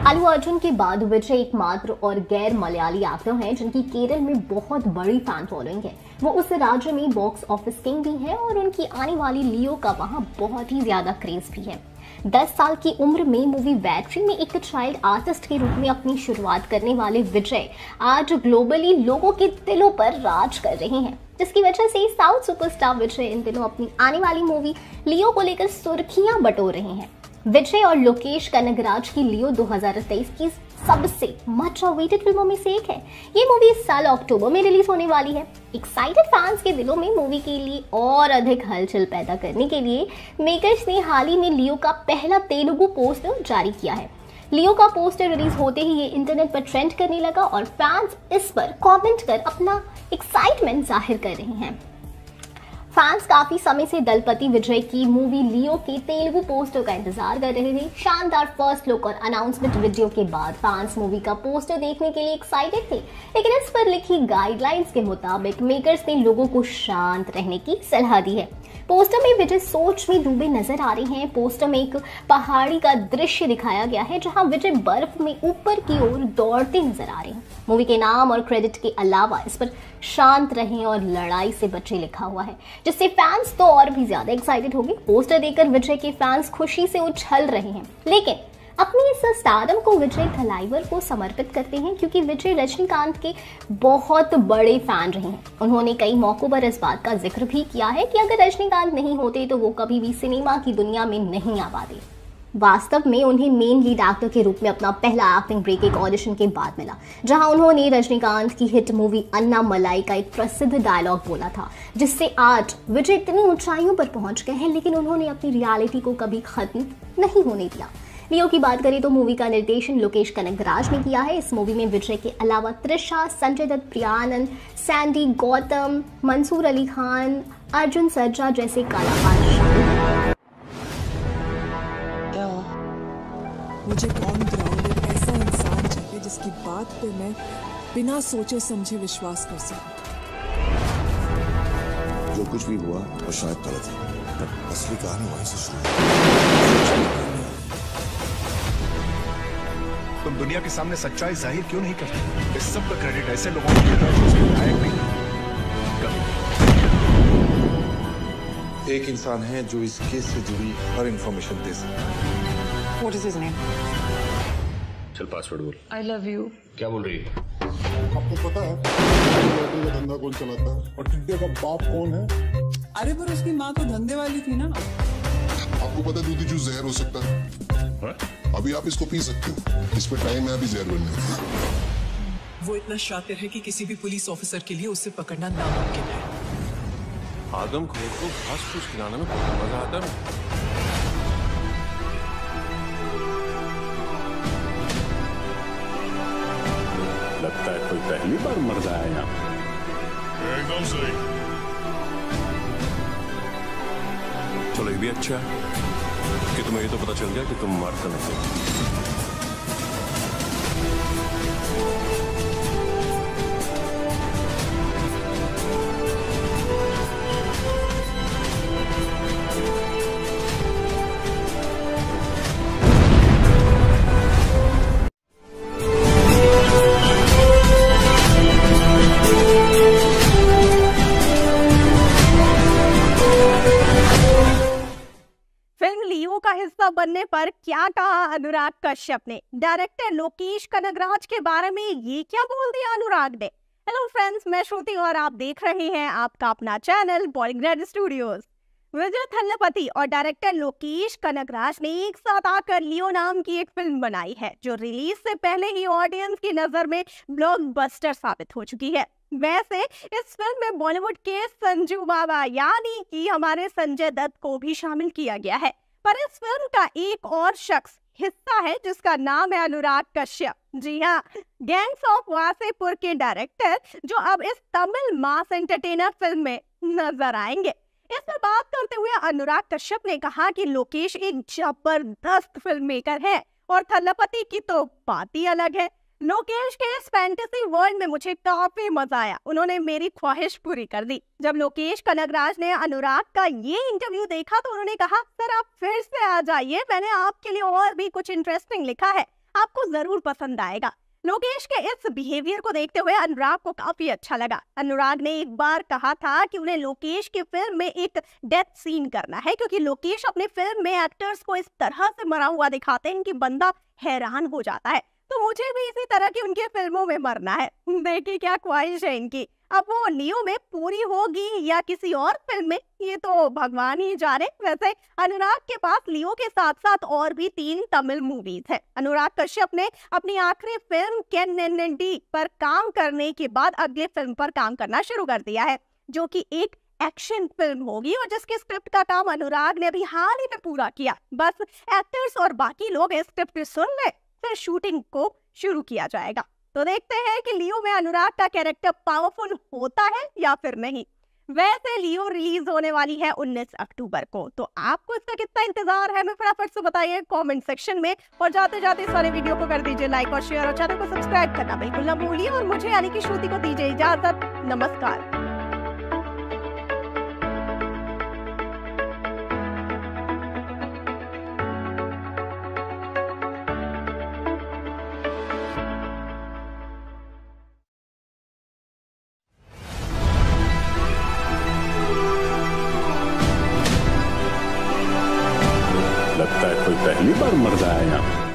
अल्लू अर्जुन के बाद विजय एकमात्र और गैर मलयाली एक्टर हैं जिनकी केरल में बहुत बड़ी फैन फॉलोइंग है। वो उस राज्य में बॉक्स ऑफिस किंग भी हैं और उनकी आने वाली लियो का वहां बहुत ही ज्यादा क्रेज भी है। दस साल की उम्र में मूवी बैटरी में एक चाइल्ड आर्टिस्ट के रूप में अपनी शुरुआत करने वाले विजय आज ग्लोबली लोगों के दिलों पर राज कर रहे हैं, जिसकी वजह से साउथ सुपरस्टार विजय इन दिनों अपनी आने वाली मूवी लियो को लेकर सुर्खियां बटोर रहे हैं। विजय और लोकेश कनगराज की लियो दो हज़ार तेईस की सबसे मच अवेटेड फिल्मों में से एक है। ये मूवी इस साल अक्टूबर में रिलीज होने वाली है। एक्साइटेड फैंस के दिलों में मूवी के लिए और अधिक हलचल पैदा करने के लिए मेकर्स ने हाल ही में लियो का पहला तेलुगु पोस्टर जारी किया है। लियो का पोस्टर रिलीज होते ही ये इंटरनेट पर ट्रेंड करने लगा और फैंस इस पर कमेंट कर अपना एक्साइटमेंट जाहिर कर रहे हैं। फैंस काफी समय से दलपति विजय की मूवी लियो के तेलुगु पोस्टर का इंतजार कर रहे थे। शानदार फर्स्ट लुक और अनाउंसमेंट वीडियो के बाद फैंस मूवी का पोस्टर देखने के लिए एक्साइटेड थे, लेकिन इस पर लिखी गाइडलाइंस के मुताबिक मेकर्स ने लोगों को शांत रहने की सलाह दी है। पोस्टर में विजय सोच में डूबे नजर आ रहे हैं। पोस्टर में एक पहाड़ी का दृश्य दिखाया गया है जहां विजय बर्फ में ऊपर की ओर दौड़ते नजर आ रहे हैं। मूवी के नाम और क्रेडिट के अलावा इस पर शांत रहें और लड़ाई से बचे लिखा हुआ है, जिससे फैंस तो और भी ज्यादा एक्साइटेड होंगे। पोस्टर देखकर विजय के फैंस खुशी से उछल रहे हैं, लेकिन अपनी इस स्टारडम को विजय थलाइवर को समर्पित करते हैं, क्योंकि विजय रजनीकांत के बहुत बड़े फैन रहे हैं। उन्होंने कई मौकों पर इस बात का जिक्र भी किया है कि अगर रजनीकांत नहीं होते तो वो कभी भी सिनेमा की दुनिया में नहीं आ पाते। वास्तव में उन्हें मेन लीड एक्टर के रूप में अपना पहला एक्टिंग ब्रेक एक ऑडिशन के बाद मिला, जहां उन्होंने रजनीकांत की हिट मूवी अन्ना मलाई का एक प्रसिद्ध डायलॉग बोला था, जिससे आज विजय इतनी ऊंचाइयों पर पहुंच गए हैं, लेकिन उन्होंने अपनी रियलिटी को कभी खत्म नहीं होने दिया। लियो की बात करें तो मूवी का निर्देशन लोकेश कनगराज ने किया है। इस मूवी में विजय के अलावा त्रिशा, संजय दत्त, प्रियानंद, सैंडी, गौतम, मंसूर अली खान, अर्जुन सर्जा जैसे कलाकार शामिल हैं। मुझे कौन ग्राउंड एक ऐसा इंसान चाहिए जिसकी बात पे मैं बिना सोचे समझे विश्वास कर सकूं। जो कुछ भी हुआ वो शायद गलत है, पर असली कहानी वहीं से शुरू हुई। तुम दुनिया के सामने सच्चाई जाहिर क्यों नहीं करते? इस सब का क्रेडिट ऐसे लोगों को मिलता है जो उसके लायक नहीं। कभी एक इंसान है जो इस केस से जुड़ी हर इंफॉर्मेशन दे सकता है। What is his name? चल पासवर्ड बोल। I love you. क्या बोल रही है? आपको पता है लॉटरी का धंधा कौन चलाता है और टिड्डे का बाप कौन है? अरे पर उसकी माँ तो धंधे वाली थी ना। आपको पता है दूधी जूस जहर हो सकता है? हाँ? अभी आप इसको पी सकते हो, इस पे टाइम है अभी जहर बनने का। वो इतना शातिर है कि किसी भी पुलिस ऑफिसर के लिए उसे पकड़ना नामुमकिन है। आदमखोर को घास फूस खिलाने में बहुत मजा आता है। लगता है कोई पहली बार मर रहा है यहाँ। एकदम सही। चलो ये भी अच्छा है कि तुम्हें ये तो पता चल गया कि तुम मारते नहीं। हिस्सा बनने पर क्या कहा अनुराग कश्यप ने? डायरेक्टर लोकेश कनगराज के बारे में ये क्या बोल दिया अनुराग ने? हेलो फ्रेंड्स, मैं श्रुति और आप देख रहे हैं आपका अपना चैनल बॉलीग्रेड स्टूडियोज। विजय थलपति और डायरेक्टर लोकेश कनगराज ने एक साथ आकर लियो नाम की एक फिल्म बनाई है, जो रिलीज से पहले ही ऑडियंस की नजर में ब्लॉकबस्टर साबित हो चुकी है। वैसे इस फिल्म में बॉलीवुड के संजू बाबा यानी कि हमारे संजय दत्त को भी शामिल किया गया है, पर इस फिल्म का एक और शख्स हिस्सा है जिसका नाम है अनुराग कश्यप। जी हाँ, गैंग्स ऑफ वासेपुर के डायरेक्टर, जो अब इस तमिल मास एंटरटेनर फिल्म में नजर आएंगे। इस पर बात करते हुए अनुराग कश्यप ने कहा कि लोकेश एक जबरदस्त फिल्म मेकर है और थलपति की तो बात ही अलग है। लोकेश के इस फैंटेसी वर्ल्ड में मुझे काफी मजा आया, उन्होंने मेरी ख्वाहिश पूरी कर दी। जब लोकेश कनगराज ने अनुराग का ये इंटरव्यू देखा तो उन्होंने कहा, सर आप फिर से आ जाइए, मैंने आपके लिए और भी कुछ इंटरेस्टिंग लिखा है, आपको जरूर पसंद आएगा। लोकेश के इस बिहेवियर को देखते हुए अनुराग को काफी अच्छा लगा। अनुराग ने एक बार कहा था कि उन्हें लोकेश की फिल्म में एक डेथ सीन करना है, क्योंकि लोकेश अपने फिल्म में एक्टर्स को इस तरह से मरा हुआ दिखाते हैं कि बंदा हैरान हो जाता है। तो मुझे भी इसी तरह की उनकी फिल्मों में मरना है। देखिए क्या ख्वाहिश है इनकी। अब वो लियो में पूरी होगी या किसी और फिल्म में, ये तो भगवान ही जाने। वैसे अनुराग के पास लियो के साथ साथ और भी तीन तमिल मूवीज है। अनुराग कश्यप ने अपनी आखिरी फिल्म केन्नेन्नेन्डी पर काम करने के बाद अगले फिल्म पर काम करना शुरू कर दिया है, जो कि एक एक्शन फिल्म होगी और जिसके स्क्रिप्ट का काम अनुराग ने अभी हाल ही में पूरा किया। बस एक्टर्स और बाकी लोग इस स्क्रिप्ट सुन ले, फिर शूटिंग को शुरू किया जाएगा। तो देखते हैं कि लियो में अनुराग का कैरेक्टर पावरफुल होता है या फिर नहीं। वैसे लियो रिलीज होने वाली है उन्नीस अक्टूबर को, तो आपको इसका कितना इंतजार है हमें फटाफट से बताइए कमेंट सेक्शन में। और जाते जाते इस वाले वीडियो को कर दीजिए लाइक और शेयर और चैनल को सब्सक्राइब करना बिल्कुल ना भूलिए। और मुझे यानी कि श्रुति को दीजिए इजाजत। नमस्कार। लगता है कोई पहली बार मर रहा है यहाँ।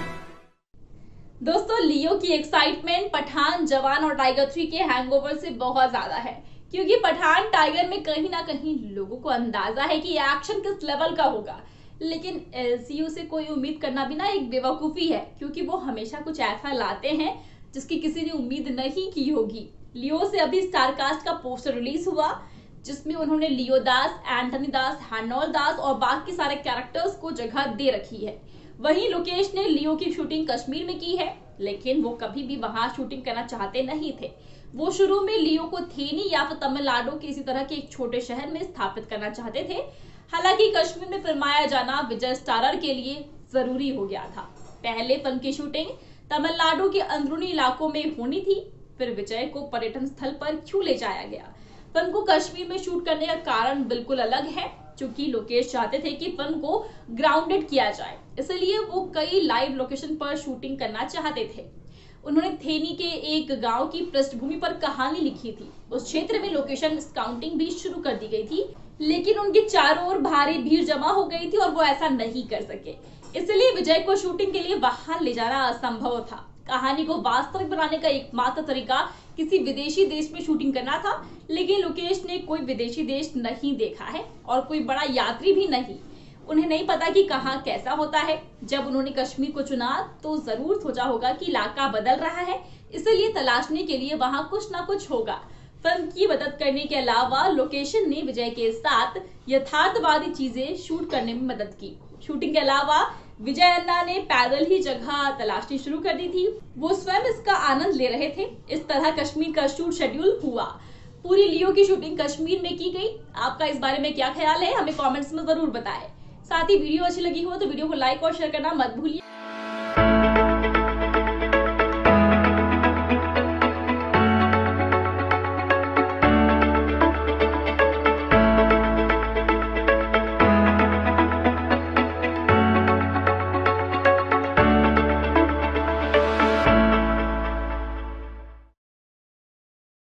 दोस्तों, लियो की एक्साइटमेंट पठान, जवान और टाइगर थ्री के हैंगओवर से बहुत ज्यादा है, क्योंकि पठान टाइगर में कहीं ना कहीं लोगों को अंदाजा है कि एक्शन किस लेवल का होगा। लेकिन एलसीयू से कोई उम्मीद करना भी ना एक बेवकूफी है, क्योंकि वो हमेशा कुछ ऐसा लाते हैं जिसकी किसी ने उम्मीद नहीं की होगी। लियो से अभी स्टारकास्ट का पोस्टर रिलीज हुआ, जिसमें उन्होंने लियो दास, एंथनी दास, हैनोल दास और बाकी सारे कैरेक्टर्स को जगह दे रखी है। वहीं लोकेश ने लियो की शूटिंग कश्मीर में की है, लेकिन वो कभी भी वहां शूटिंग करना चाहते नहीं थे। वो शुरू में लियो को थेनी या फिर तमिलनाडु के इसी तरह के एक छोटे शहर में स्थापित करना चाहते थे। हालांकि कश्मीर में फिल्माया जाना विजय स्टारर के लिए जरूरी हो गया था। पहले फिल्म की शूटिंग तमिलनाडु के अंदरूनी इलाकों में होनी थी, फिर विजय को पर्यटन स्थल पर क्यों ले जाया गया। फिल्म को कश्मीर में शूट करने का कारण बिल्कुल अलग है, क्योंकि लोकेश चाहते थे कि फिल्म को ग्राउंडेड किया जाए, इसलिए वो कई लाइव लोकेशन पर शूटिंग करना चाहते थे। उन्होंने थेनी के एक गांव की पृष्ठभूमि पर कहानी लिखी थी। उस क्षेत्र में लोकेशन स्काउटिंग भी शुरू कर दी गई थी, लेकिन उनके चारों ओर भारी भीड़ जमा हो गई थी और वो ऐसा नहीं कर सके। इसलिए विजय को शूटिंग के लिए वहां ले जाना असंभव था। कहानी को वास्तविक बनाने का एकमात्र तरीका किसी विदेशी देश में शूटिंग करना था, लेकिन लोकेश ने कोई विदेशी देश नहीं देखा है और कोई बड़ा यात्री भी नहीं। उन्हें नहीं पता कि कहाँ कैसा होता है। जब उन्होंने कश्मीर को चुना तो जरूर सोचा होगा कि इलाका बदल रहा है, इसलिए तलाशने के लिए वहाँ कुछ ना कुछ होगा। फिल्म की मदद करने के अलावा लोकेशन ने विजय के साथ यथार्थवादी चीजें शूट करने में मदद की। शूटिंग के अलावा विजय अन्ना ने पैदल ही जगह तलाशनी शुरू कर दी थी। वो स्वयं इसका आनंद ले रहे थे। इस तरह कश्मीर का शूट शेड्यूल हुआ। पूरी लियो की शूटिंग कश्मीर में की गई। आपका इस बारे में क्या ख्याल है, हमें कमेंट्स में जरूर बताएं। साथ ही वीडियो अच्छी लगी हो तो वीडियो को लाइक और शेयर करना मत भूलिए।